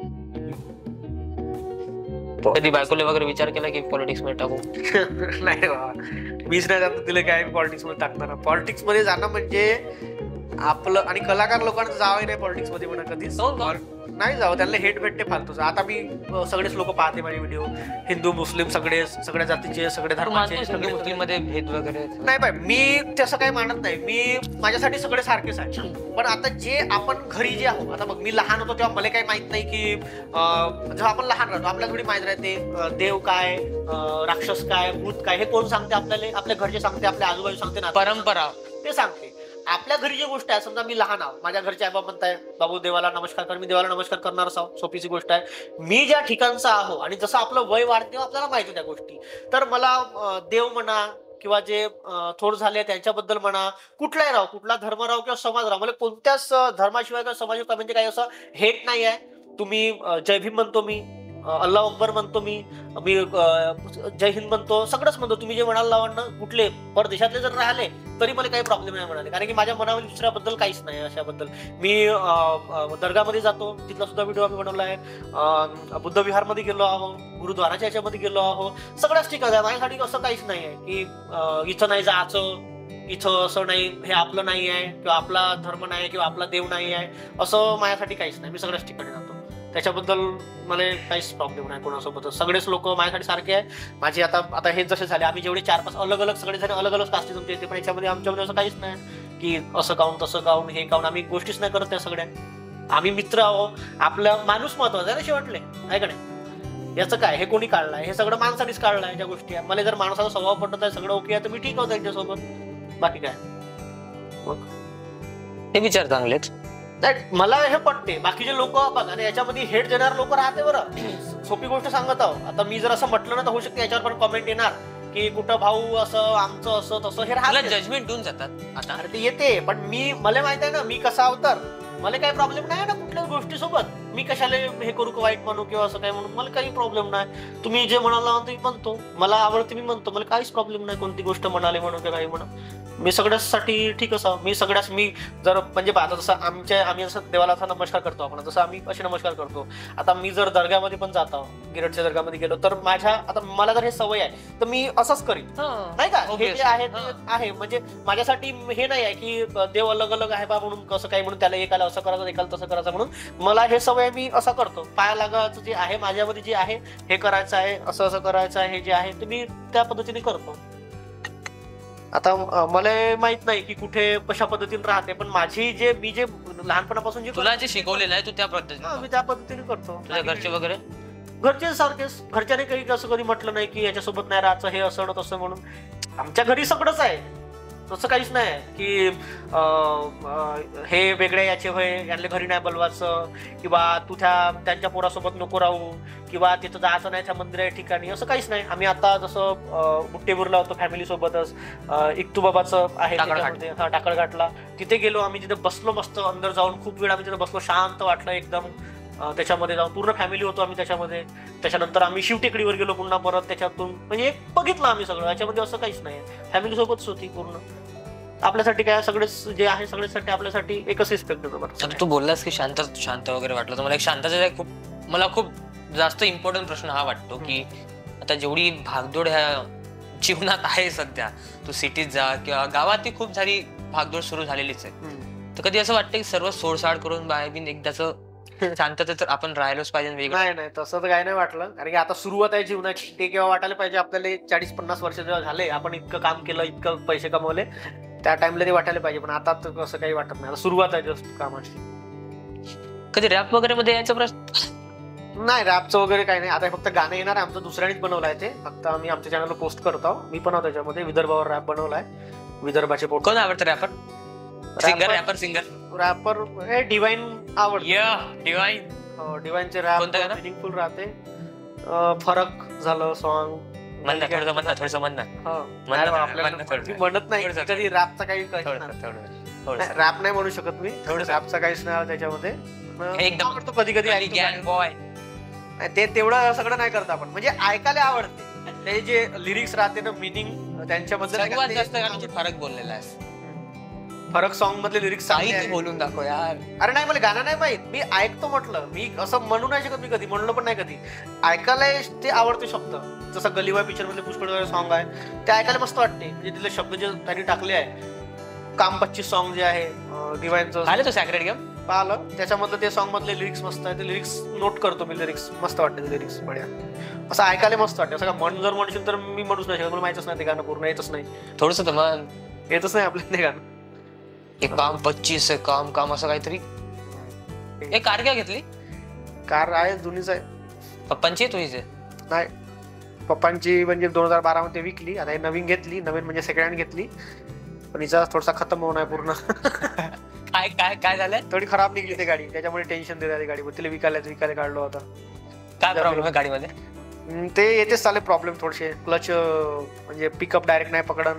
कधी बायकोले वगैरे विचार केला की पॉलिटिक्स मध्ये टाकू? नाही बाबा, मीच नाही जात तिला काय पॉलिटिक्स मध्ये टाकणार. पॉलिटिक्स मध्ये जाणं म्हणजे आपलं, आणि कलाकार लोकांचं जावं नाही पॉलिटिक्स मध्ये म्हणा कधीच नाही जावं, त्यांना हेट भेटते फालतूच. आता मी सगळेच लोक पाहते माझे व्हिडिओ, हिंदू मुस्लिम सगळ्या जातीचे, सगळ्या धर्माचे, मुस्लिम मध्ये भेद वगैरे नाही बाय, मी तसं काही मानत नाही. मी माझ्यासाठी सगळे सारखेच आहे. पण आता जे आपण घरी जे आहोत, आता बघ मी लहान होतो तेव्हा मला काही माहित नाही की जेव्हा आपण लहान राहतो आपल्याला थोडी माहित राहते देव काय, राक्षस काय, भूत काय, हे कोण सांगते आपल्याला? आपल्या घरचे सांगते, आपल्या आजूबाजू सांगते ना, परंपरा ते सांगते. आपल्या घरी जी गोष्ट आहे, समजा मी लहान आहो, माझ्या घरचे आई बाबा म्हणताय बाबू देवाला नमस्कार कर, मी देवाला नमस्कार करणारच आहो, सोपीची गोष्ट आहे. मी ज्या ठिकाणचा आहो आणि जसं आपलं वय वाढते तेव्हा आपल्याला माहिती त्या गोष्टी, तर मला देव म्हणा किंवा जे थोर झाले त्यांच्याबद्दल म्हणा, कुठलाही राहो, कुठला धर्म राहो किंवा समाज राहो, मला कोणत्याच धर्माशिवाय किंवा समाजाशिवाय म्हणजे काही असं हेट नाही आहे. तुम्ही जय भीम म्हणतो, मी अल्लाह अकबर म्हणतो, मी जय हिंद म्हणतो, सगळंच म्हणतो. तुम्ही जे म्हणाल लावणं, कुठले परदेशातले जर राहिले तरी मला काही प्रॉब्लेम नाही म्हणाले, कारण की माझ्या मनामध्ये दुसऱ्याबद्दल काहीच नाही अशाबद्दल. मी दर्गामध्ये जातो, तिथला सुद्धा व्हिडिओ आम्ही बनवला आहे. बुद्ध विहारमध्ये गेलो आहो, गुरुद्वाराच्या याच्यामध्ये गेलो आहो, सगळ्याच ठिकाणी. माझ्यासाठी असं काहीच नाही आहे की इथं नाही जायचं, इथं असं नाही, हे आपलं नाही आहे किंवा आपला धर्म नाही किंवा आपला देव नाही आहे, असं माझ्यासाठी काहीच नाही. मी सगळ्याच ठिकाणी जातो, त्याच्याबद्दल मला काहीच प्रॉब्लेम नाही कोणासोबत. सगळेच लोक माझ्यासाठी सारखे आहे. माझे आता हे जसे झाले, आम्ही जेवढे 4-5 अलग अलग सगळे झाले, अलग अलग कास्टी तुमच्या येते, पण याच्यामध्ये आमच्यामध्ये असं काहीच नाही की असं काऊन तसं काऊन हे काऊन, आम्ही गोष्टीच नाही करत त्या सगळ्या. आम्ही मित्र आहो, आपला माणूस महत्वाचा आहे ना शेवटले, आहे का नाही? याचं काय, हे कोणी काढलं आहे? हे सगळं माणसानेच काढलं आहे ज्या गोष्टी आहे. मला जर माणसाचा स्वभाव पटत आहे, सगळं ओके आहे, तर मी ठीक आहोत त्यांच्यासोबत, बाकी काय. मग हे विचार चांगलेच. नाही, मला हे पटते. बाकीचे लोक बघा, याच्यामध्ये हेट देणारे लोक राहते बरं. सोपी गोष्ट सांगत आहो, आता मी जर असं म्हटलं ना तर होऊ शकते याच्यावर पण कमेंट येणार की कुठं भाऊ असं, आमचं असं तसं, हे राहतं, जजमेंट देऊन जातात. आता अरे ते येते, पण मला माहित आहे ना मी कसा आहो, तर मला काही प्रॉब्लेम नाही ना कुठल्याच गोष्टीसोबत. मी कशाला हे करू का वाईट म्हणू किंवा असं काय म्हणून, मला काही प्रॉब्लेम नाही. तुम्ही जे म्हणाला मी म्हणतो, मला आवडते मी म्हणतो, मला काहीच प्रॉब्लेम नाही कोणती गोष्ट म्हणाले म्हणून किंवा काही म्हणून. मी सगळ्यासाठी ठीक असं, मी सगळ्याच, मी जर म्हणजे आता जसं आम्ही जसं देवाला असा नमस्कार करतो आपण, जसं आम्ही असे नमस्कार करतो. आता मी जर दर्ग्यामध्ये पण जातो, गिरडच्या दर्ग्यामध्ये गेलो, तर आता मला जर हे सवय आहे तर मी असंच करीन, नाही का? हे जे आहे म्हणजे माझ्यासाठी हे नाही आहे की देव अलग अलग आहे बा म्हणून कसं काही म्हणून त्याला एकाला असं करायचं एकाला तसं करायचं म्हणून. मला हे सवय, मी असं करतो. पाया लागायचं जे आहे माझ्यामध्ये जे आहे, हे करायचं आहे, असं असं करायचं आहे, हे जे आहे ते मी त्या पद्धतीने करतो. आता मला माहित नाही की कुठे कशा पद्धतीने राहते, पण मी जे लहानपणापासून जे तुला जे शिकवलेलं आहे तू त्या पद्धतीने, मी त्या पद्धतीने करतो. तुझ्या घरचे वगैरे घरचे सारखेच, घरच्याने काही असं कधी म्हटलं नाही की याच्यासोबत नाही राहायचं, हे असं ना तसं म्हणून. आमच्या घरी सगळंच आहे, तसं काहीच नाही की हे वेगळे याचे होय, यांना घरी नाही बोलवायचं, किंवा तू त्यांच्या पोरासोबत नको राहू, किंवा तिथं जायचं नाही त्या मंदिर ठिकाणी, असं काहीच नाही. आम्ही आता जसं बुट्टेबूरला होतो फॅमिली सोबतच, इक्तू बाबाचं आहे टाकळघाटला, तिथे गेलो आम्ही, तिथे बसलो मस्त अंदर जाऊन, खूप वेळ आम्ही तिथे बसलो, शांत वाटलं एकदम. त्याच्यामध्ये जाऊन पूर्ण फॅमिली होतो आम्ही त्याच्यामध्ये. त्याच्यानंतर आम्ही शिवटेकडीवर गेलो पुन्हा परत, त्याच्यातून म्हणजे बघितलं आम्ही सगळं. याच्यामध्ये असं काहीच नाही, फॅमिली सोबतच होती पूर्ण. आपल्यासाठी काय सगळेच जे आहे सगळ्यासाठी आपल्यासाठी एकच रिस्पेक्ट होतं. आता तू बोललास की शांत वगैरे वाटलं, तर मला एक शांततेचा मला खूप जास्त इम्पॉर्टंट प्रश्न हा वाटतो की आता जेवढी भागदौड ह्या जीवनात आहे सध्या, तू सिटीत जा किंवा गावात ती खूप सारी भागदौड सुरू झालेलीच आहे, तर कधी असं वाटतं की सर्व सोडसाड करून बाहेर बिन एकदाच शांततेत तर आपण राहिलोच पाहिजे वेगळं? नाही तसं तर काय नाही वाटलं, कारण की आता सुरुवात आहे जीवनाची. ते केव्हा वाटायला पाहिजे आपल्याला 40-50 वर्ष जेव्हा झाले, आपण इतकं काम केलं, इतकं पैसे कमवले, त्या टाइमला ते वाटायला पाहिजे. पण आता तर असं काही वाटत नाही, आता सुरुवात आहे जस्ट कामाची. कधी रॅप वगैरे मध्ये यायचा प्रश्न नाही, रॅपचं वगैरे काही नाही. आता फक्त गाणं येणार आहे, आमचं दुसऱ्यानेच बनवलं आहे ते, फक्त आम्ही आमच्या चॅनलवर पोस्ट करतो. मी पण त्याच्यामध्ये विदर्भावर रॅप बनवलाय, विदर्भाचे पोट. कोण आवडतं रॅपर? सिंगर रॅपर हे डिवाइन आवडतं. डिवाइन डिवाइनचे रॅप मिनिंगफुल राहते. फरक झालं सॉन्ग म्हणत नाही कधी रॅपचा काही रॅप नाही म्हणू शकत मी, रॅपचा काहीच नाही त्याच्यामध्ये. एकदम आवडतो कधी कधी बॉय, ते तेवढं सगळं नाही करत आपण, म्हणजे ऐकायला आवडते. ते जे लिरिक्स राहते ना, मिनिंग त्यांच्याबद्दल फरक बोललेला आहे. फरक सॉन्ग मधले लिरिक्स बोलून दाखव यार. अरे नाही, मला गाणं नाही माहित, मी ऐकतो म्हटलं, मी असं म्हणू नाही शकत, मी कधी म्हणलं पण नाही कधी. ऐकायला ते आवडते शब्द, जसं गलीबॉय पिक्चर मधले पुष्कळ सॉन्ग आहे, ते ऐकायला मस्त वाटते. म्हणजे तिथले शब्द जे त्यांनी टाकले आहे, काम 25 सॉन्ग जे आहे डिवाइनचं आलं तो सॅक्रेड गेम पाहिलं, त्याच्यामधलं ते सॉन्ग मधले लिरिक्स मस्त आहे. ते लिरिक्स नोट करतो मी, लिरिक्स मस्त वाटते, लिरिक्स बढिया, असं ऐकायला मस्त वाटते. असं मन जर म्हणशील तर मी म्हणूच नाही शकत, मला माहितच नाही ते गाणं पूर्ण, येतच नाही, थोडस येतच नाही आपल्याला ते गाणं. एक काम 25 काम असं काहीतरी. एक कार काय घेतली? कार आहे, जुनीच आहे. पप्पांची तुझी? नाही, पप्पांची म्हणजे 2012 मध्ये विकली, आता हे नवीन घेतली, नवीन म्हणजे सेकंड हँड घेतली, पण हिचा थोडासा खतम होऊन आहे पूर्ण. काय काय काय झालंय? थोडी खराब निघली ती गाडी, त्याच्यामुळे टेन्शन देत आहे गाडी. तिला विकायला काढलो होता. काय प्रॉब्लेम आहे गाडीमध्ये? ते येतेच चालले प्रॉब्लेम थोडेसे. क्लच म्हणजे पिकअप डायरेक्ट नाही पकडन,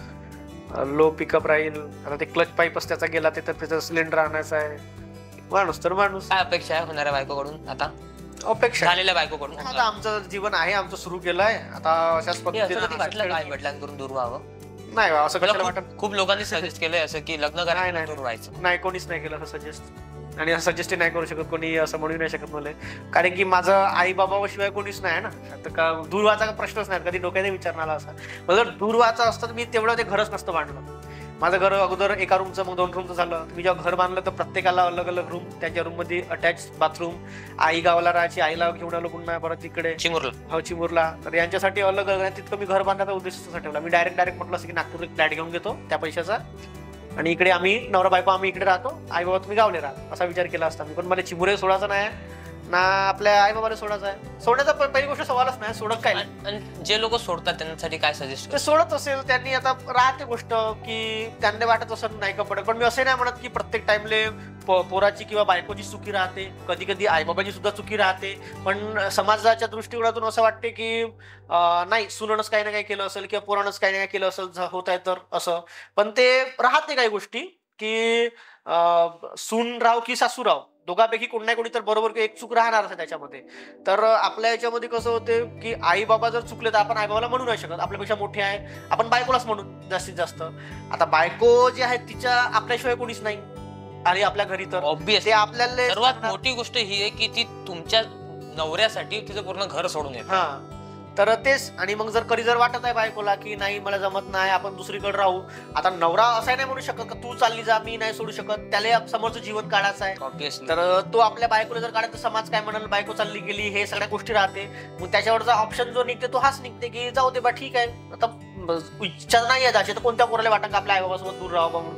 लो पिकअप राहील. आता ते क्लच पाईपच त्याचा गेला, ते तर त्याचा सिलेंडर आणायचा आहे. माणूस तर माणूस. काय अपेक्षा आहे होणाऱ्या बायकोकडून? आता अपेक्षा झालेल्या बायकोकडून आता आमचं जीवन आहे, आमचं सुरू केलंय आता, अशाच पद्धतीने वाटलं काय वडिलांकडून दूर व्हावं? नाही, असं कशाला वाटत. खूप लोकांनी सजेस्ट केलंय असं की लग्न करायला दूर व्हायचं. नाही, कोणीच नाही केलं असं सजेस्ट, आणि असं सजेस्ट नाही करू शकत कोणी, असं म्हणू नाही शकत मला, कारण की माझं आई बाबाशिवाय कोणीच नाही ना. आता का दूर व्हायचा प्रश्नच नाही, कधी डोक्याने विचार आला असा. जर दूर व्हायचं असतं तर मी तेवढं ते घरच नसतं बांधलं. माझं घर अगोदर एका रूमचं, मग 2 रूमचं झालं. मी जेव्हा घर बांधलं तर प्रत्येकाला अलग अलग रूम, त्याच्या रूम मध्ये अटॅच बाथरूम. आई गावाला राहायची, आईला घेऊन आलो पुन्हा परत इकडे चिमूरला. तर यांच्यासाठी अलग अलग, तितकं मी घर बांधायचा उद्देश ठेवला. मी डायरेक्ट म्हटलं असं की नागपूर एक फ्लॅट घेऊन घेतो त्या पैशाचा, आणि इकडे आम्ही नवरा बायको आम्ही इकडे राहतो, आई बाबा तुम्ही गावले राहा, असा विचार केला असता मी. पण मला चिमुरे सोडायचं नाही ना, आपल्या आई बाबाला सोडायचं आहे. सोडायचा पहिली गोष्ट सवालच नाही, सोडत काय. आणि जे लोक सोडतात त्यांच्यासाठी काय सजेस्ट? ते सोडत असेल त्यांनी, आता राहते गोष्ट की त्यांना वाटत असं नाही का पडत. पण मी असं नाही म्हणत की प्रत्येक टाइमले पोराची किंवा बायकोची चुकी राहते, कधी कधी आई बाबाची सुद्धा चुकी राहते. पण समाजाच्या दृष्टिकोनातून असं वाटते की नाही, सुनच काही ना काही केलं असेल किंवा पोरानंच काही ना काही केलं असेल, होत आहे तर असं. पण ते राहते काही गोष्टी की सून राव की सासू राव, दोघांपैकी कोण नाही कोणी तर बरोबर एक चूक राहणार आहे त्याच्यामध्ये. तर आपल्या याच्यामध्ये कसं होते की आई बाबा जर चुकले तर आपण आई बाबाला म्हणू नाही शकत, आपल्यापेक्षा मोठे आहे, आपण बायकोलाच म्हणू जास्तीत जास्त. आता बायको जी आहे तिच्या आपल्याशिवाय कोणीच नाही, आणि आपल्या घरी तर ऑब्वियसली आपल्याला सर्वात मोठी गोष्ट ही आहे की ती तुमच्या नवऱ्यासाठी तिचं पूर्ण घर सोडून येते. हा, तर तेच. आणि मग जर कधी जर वाटत आहे बायकोला की नाही मला जमत नाही, आपण दुसरीकडे राहू, आता नवरा असा नाही म्हणू शकत का तू चालली जा, मी नाही सोडू शकत, त्याला समोरचं जीवन काढायचं आहे. ऑब्विसली. तर तो आपल्या बायकोला जर काढायचं, समाज काय म्हणाल, बायको चालली गेली, हे सगळ्या गोष्टी राहते. मग त्याच्यावरचा ऑप्शन जो निघते तो हाच निघते की जाऊ दे बा, ठीक आहे, आता इच्छा नाही आहे जायची तर कोणत्या पोराला वाटत का आपल्या आई बाबासोबत दूर राहावं म्हणून.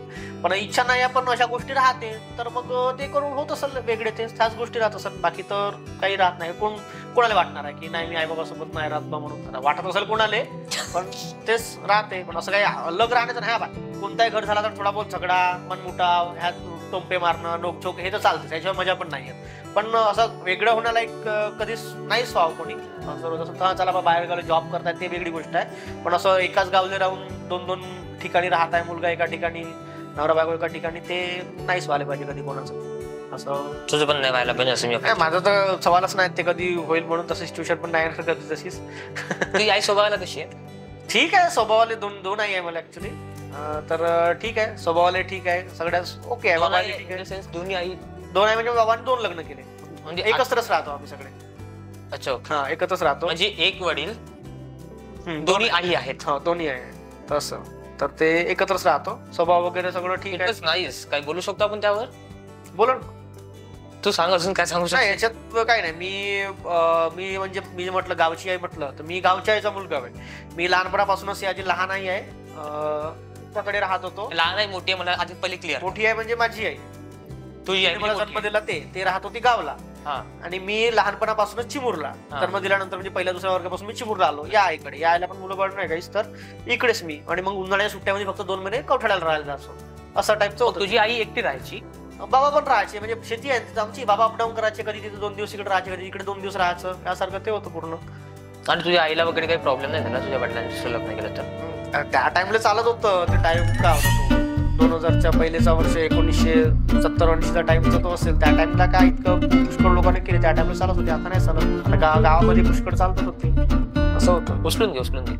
पण इच्छा नाही आहे पण अशा गोष्टी राहते तर मग ते करून होत असेल वेगळे त्याच गोष्टी राहत असेल. बाकी तर काही राहत नाही. कोणाला वाटणार आहे की नाही मी आई बाबासोबत नाही राहत बा म्हणून वाटत असेल कोणाले पण तेच राहते. पण असं काही अलग राहण्याचं नाही बा. कोणताही घर झाला तर थोडा बहुत झगडा मनमुटाव ह्या टोमपे मारणं नोकझोक हे तर चालतं त्याच्यावर मजा पण नाही आहे. पण असं वेगळं होण्याला एक कधीच नाहीच व्हावं कोणी. जसं चला बा बाहेर गावी जॉब करतायत ते वेगळी गोष्ट आहे. पण असं एकाच गावले राहून 2-2 ठिकाणी राहत आहे मुलगा एका ठिकाणी नवरा बायको एका ठिकाणी ते नाहीच व्हायला पाहिजे कधी कोणाचं. असं तुझं पण नाही व्हायला पाहिजे असं मी माझं तर सवालच नाही ते कधी होईल म्हणून. तसं सिच्युएशन पण नाही कधी तशीच. तुझी आई स्वभावाला कशी आहे? ठीक आहे स्वभावाले दोन आई आहे मला ऍक्च्युली. तर ठीक आहे स्वभावाले ठीक आहे सगळ्याच ओके आहे. बाबा ठीक आहे. दोन्ही आई 2 आहे म्हणजे बाबांनी 2 लग्न केले म्हणजे एकत्रच राहतो आम्ही सगळे. अच्छा हा एकत्रच राहतो म्हणजे एक वडील दोन्ही आई आहेत. हा दोन्ही आहे तसं. तर ते एकत्रच राहतो स्वभाव वगैरे सगळं ठीक आहे. नाहीस काय बोलू शकतो आपण त्यावर? बोला तू सांग अजून काय सांगू शकतो? याच्यात काय नाही. मी म्हणजे मी म्हटलं गावची आहे म्हटलं तर मी गावच्या आईचा मुलगा आहे. मी लहानपणापासूनच याची लहान आई आहे त्याकडे राहत होतो. लहान आहे मोठी आहे मला आधी पहिले क्लिअर. मोठी आहे म्हणजे माझी आई. तुझी आई मला जन्म दिला ते राहत होती गावला आणि मी लहानपणापासूनच चिमूरला जन्म दिल्यानंतर म्हणजे पहिल्या दुसऱ्या वर्गापासून मी चिमूरला आलो या आईकडे. या आईला पण मुलं बाळ नाही काहीच तर इकडेच मी. आणि मग उन्हाळ्याच्या सुट्ट्यामध्ये फक्त 2 महिने कवठाळ्याला राहायला जायचो असं टाईपचं होतं. तुझी आई एकटी राहायची? बाबा पण राहायचे म्हणजे शेती आहे तिथं आमची. बाबा अपडाऊन करायचे कधी तिथे 2 दिवस इकडे राहायचे कधी इकडे 2 दिवस राहायचं यासारखं ते होतं पूर्ण. आणि तुझ्या आईला वगैरे काही प्रॉब्लेम नाही झाला तुझ्या वडिलांशी लग्न केलं तर? त्या टाइमला चालत होतं. ते टाइम काय होता तो 2000च्या पहिलेचा वर्ष 1970-80चा टाइमचा तो असेल. त्या टाइमला काय इतकं पुष्कळ लोकांनी केले त्या टाइमला चालत होते. आता नाही चालत. आता गावामध्ये पुष्कळ चालत होते असं होतं. उचलून घे.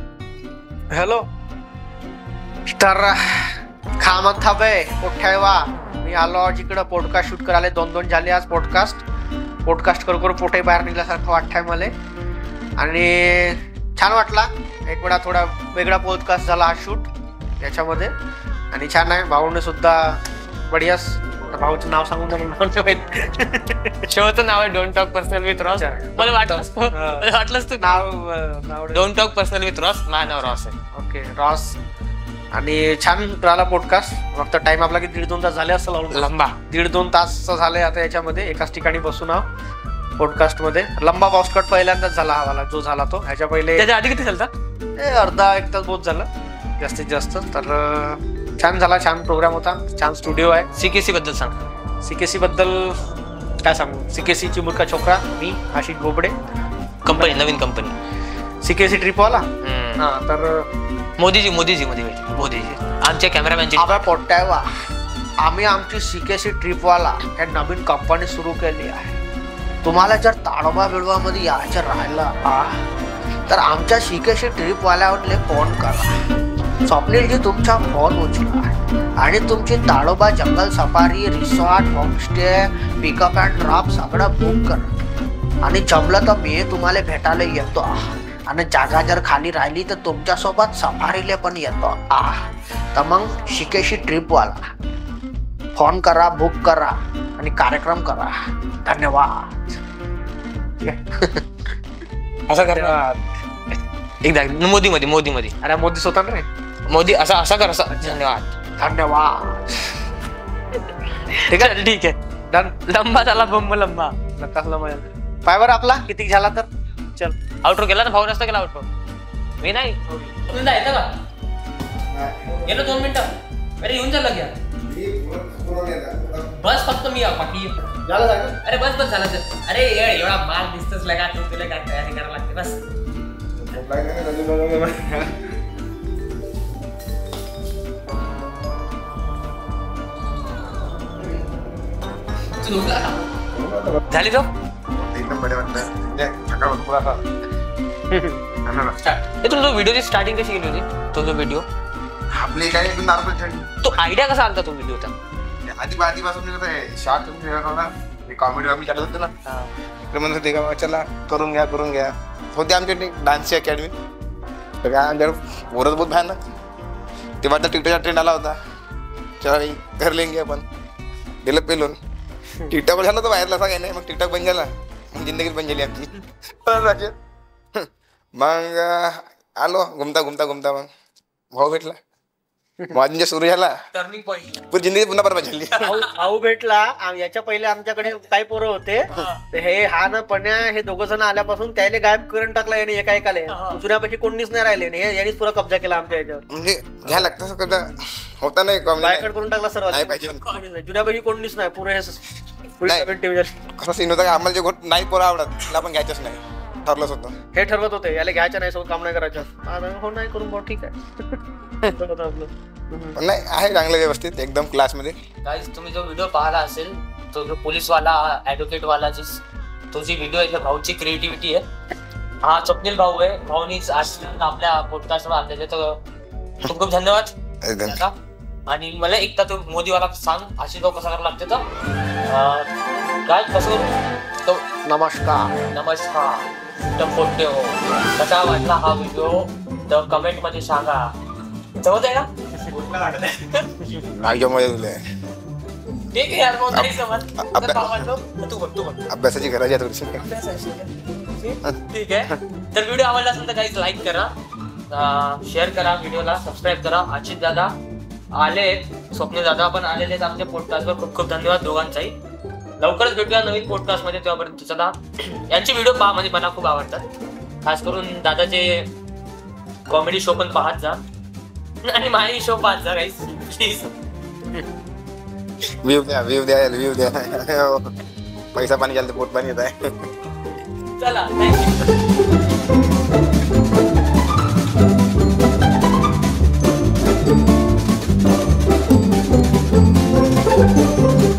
हॅलो तर खामत थांबे मोठ्या वा मी आलो आज इकडं पॉडकास्ट शूट करायला. 2 झाले आज पॉडकास्ट करू पोटे बाहेर निघल्यासारखं वाटतंय मला. आणि छान वाटला. एक वेळा थोडा वेगळा पॉडकास्ट झाला हा शूट याच्यामध्ये आणि छान आहे. भाऊने सुद्धा बढियास. भाऊचं नाव सांगून शोचं नाव आहे don't talk personal with Ross. मला वाटलंच तू नाव don't talk personal with Ross. माझं नाव रॉस आहे. Okay Ross. आणि छान राहिला पॉडकास्ट. फक्त टाइम आपला की 1.5-2 तास झाले असं लंबा 1.5-2 तास झाले आता याच्यामध्ये एकाच ठिकाणी बसून आहो पॉडकास्ट मध्ये. लंबा पॉडकास्ट पहिल्यांदाच झाला हा वाला जो झाला तो. ह्याच्या पहिले त्याच्या आधी किती झालं? अर्धा-1 तास बहुत झालं जास्तीत जास्त. तर छान झाला. छान प्रोग्राम होता. छान स्टुडिओ आहे. सीकेसी बद्दल सांग. सीकेसी बद्दल काय सांगू. सीकेसी चिमुरका छोकरा मी आशिष बोबडे. कंपनी नवीन कंपनी सीकेसी ट्रिपवाला. हा तर मोदीजी आमच्या कॅमेरामॅनची पोट्यावा आम्ही आमची सीकेसी ट्रिपवाला हे नवीन कंपनी सुरू केली आहे. तुम्हाला जर ताडोबा बिडोबामध्ये यायचं राहिलं तर आमच्या सीकेसी ट्रिपवाल्यावरले फोन करा. स्वप्नीलजी तुमचा फोन उचला आणि तुमची ताडोबा जंगल safari resort homestay pickup and drop सगळं बुक करा. आणि जमलं तर मी तुम्हाला भेटायला येतो. आणि जागा जर खाली राहिली तर तुमच्यासोबत सफारीले पण येतो. तर मग सीकेसी ट्रिपवाला फोन करा बुक करा आणि कार्यक्रम करा. धन्यवाद. असं कर एकदा मोदी अरे मोदी स्वतः रे मोदी असा कर असं. धन्यवाद. ठीक आहे डन. लंबा झाला बंब लंबा पायवर आपला किती झाला तर चल. आउटरो केला ना भाऊ नसता केला आउटरो मी नाही येतं का गेलो 2 मिनिटं. अरे येऊन झालं घ्या बस फक्त मी बाकी अरे बस झालं. अरे एवढा माल दिसतोच लगा तुला काय तयारी करायला लागते बस. झाली तो तुला व्हिडिओची स्टार्टिंग कशी केली होती? तो जो व्हिडिओ आपले काय नॉर्मल तो आयडिया कसा आलता तो व्हिडिओचा? आधीपासून शॉर्ट कॉमेडी आम्ही चालत होतो ना म्हणत होते का चला करून घ्या होते आमच्याकडे डान्सची अकॅडमी. तर काय आमच्याकडे पोरच बहुत भयानक. तेव्हा तर टिकटॉकचा ट्रेंड आला होता. चला कर लेंगे आपण गेलं पेलून. टिकटॉक झालं तर बाहेरला असा काय नाही. मग टिकटॉक बंद झाला मग जिंदगीच बंद झाली आमची. मग आलो घुमता मग भाऊ भेटला. माझी सुरू झाला टर्निंग पॉईंट. पुरी जिंदगी पुन्हा बरबाद झाली. भाऊ भेटला याच्या पहिले आमच्याकडे काही पोरं होते तर हे हा ना पण्या हे दोघं जण आल्यापासून त्याने गायब करून टाकला याने एका एकाला. जुन्यापैकी कोणीच नाही राहिले यांनीच पुरा कब्जा केला आमच्या याच्यावर. म्हणजे घ्या लागतं कब्जा होता नाही बायकट करून टाकला सर्व. नाही पाहिजे. जुन्यापैकी कोणीच नाही पुरे कसं सीन होतं आम्हाला जे नाही पोरं आवडत त्याला आपण घ्यायचंच नाही ठरलंच होतं. हे ठरवत होते याला घ्यायचं नाही सोबत काम नाही करायचं. हो नाही करून भाऊ ठीक आहे. पण नाही आहे चांगलं व्यवस्थित एकदम क्लासमध्ये. गाईज तुम्ही जो व्हिडिओ पाहिला असेल तो जो पोलीसवाला ॲडव्होकेटवाला तो जी व्हिडिओ आहे भाऊची क्रिएटिव्हिटी आहे. हा स्वप्नील भाऊ आहे. भाऊनीच आज आपल्या पॉडकास्टवर आणलेले तर खूप खूप धन्यवाद. आणि मला एकदा तो मोदीवाला सांग आशिष भाऊ कसा करायला लागते तर काय कसं तो नमस्कार पोट्टे हो कसा वाटला हा व्हिडिओ तर कमेंट मध्ये सांगा. जमत आहे ना. अभ्यासाची गरज आहे थोडीशी. ठीक आहे तर व्हिडिओ आवडला असेल तर काहीच लाईक करा, शेअर करा, व्हिडिओला सबस्क्राईब करा. आशिष दादा आले, स्वप्नील दादा पण आलेले आहेत आमच्या पॉडकास्टवर. खूप खूप धन्यवाद दोघांचाही. लवकरच भेटूया नवीन पॉडकास्ट मध्ये. तेव्हापर्यंत चला यांचे व्हिडिओ पहा म्हणजे मला खूप आवडतात. खास करून दादाचे कॉमेडी शो पण पाहत जा आणि माझे शो पाहत जा गाईस प्लीज. व्ह्यू द्या पैसा पाणी झालं पोट पाणी येत आहे. चला थँक्यू.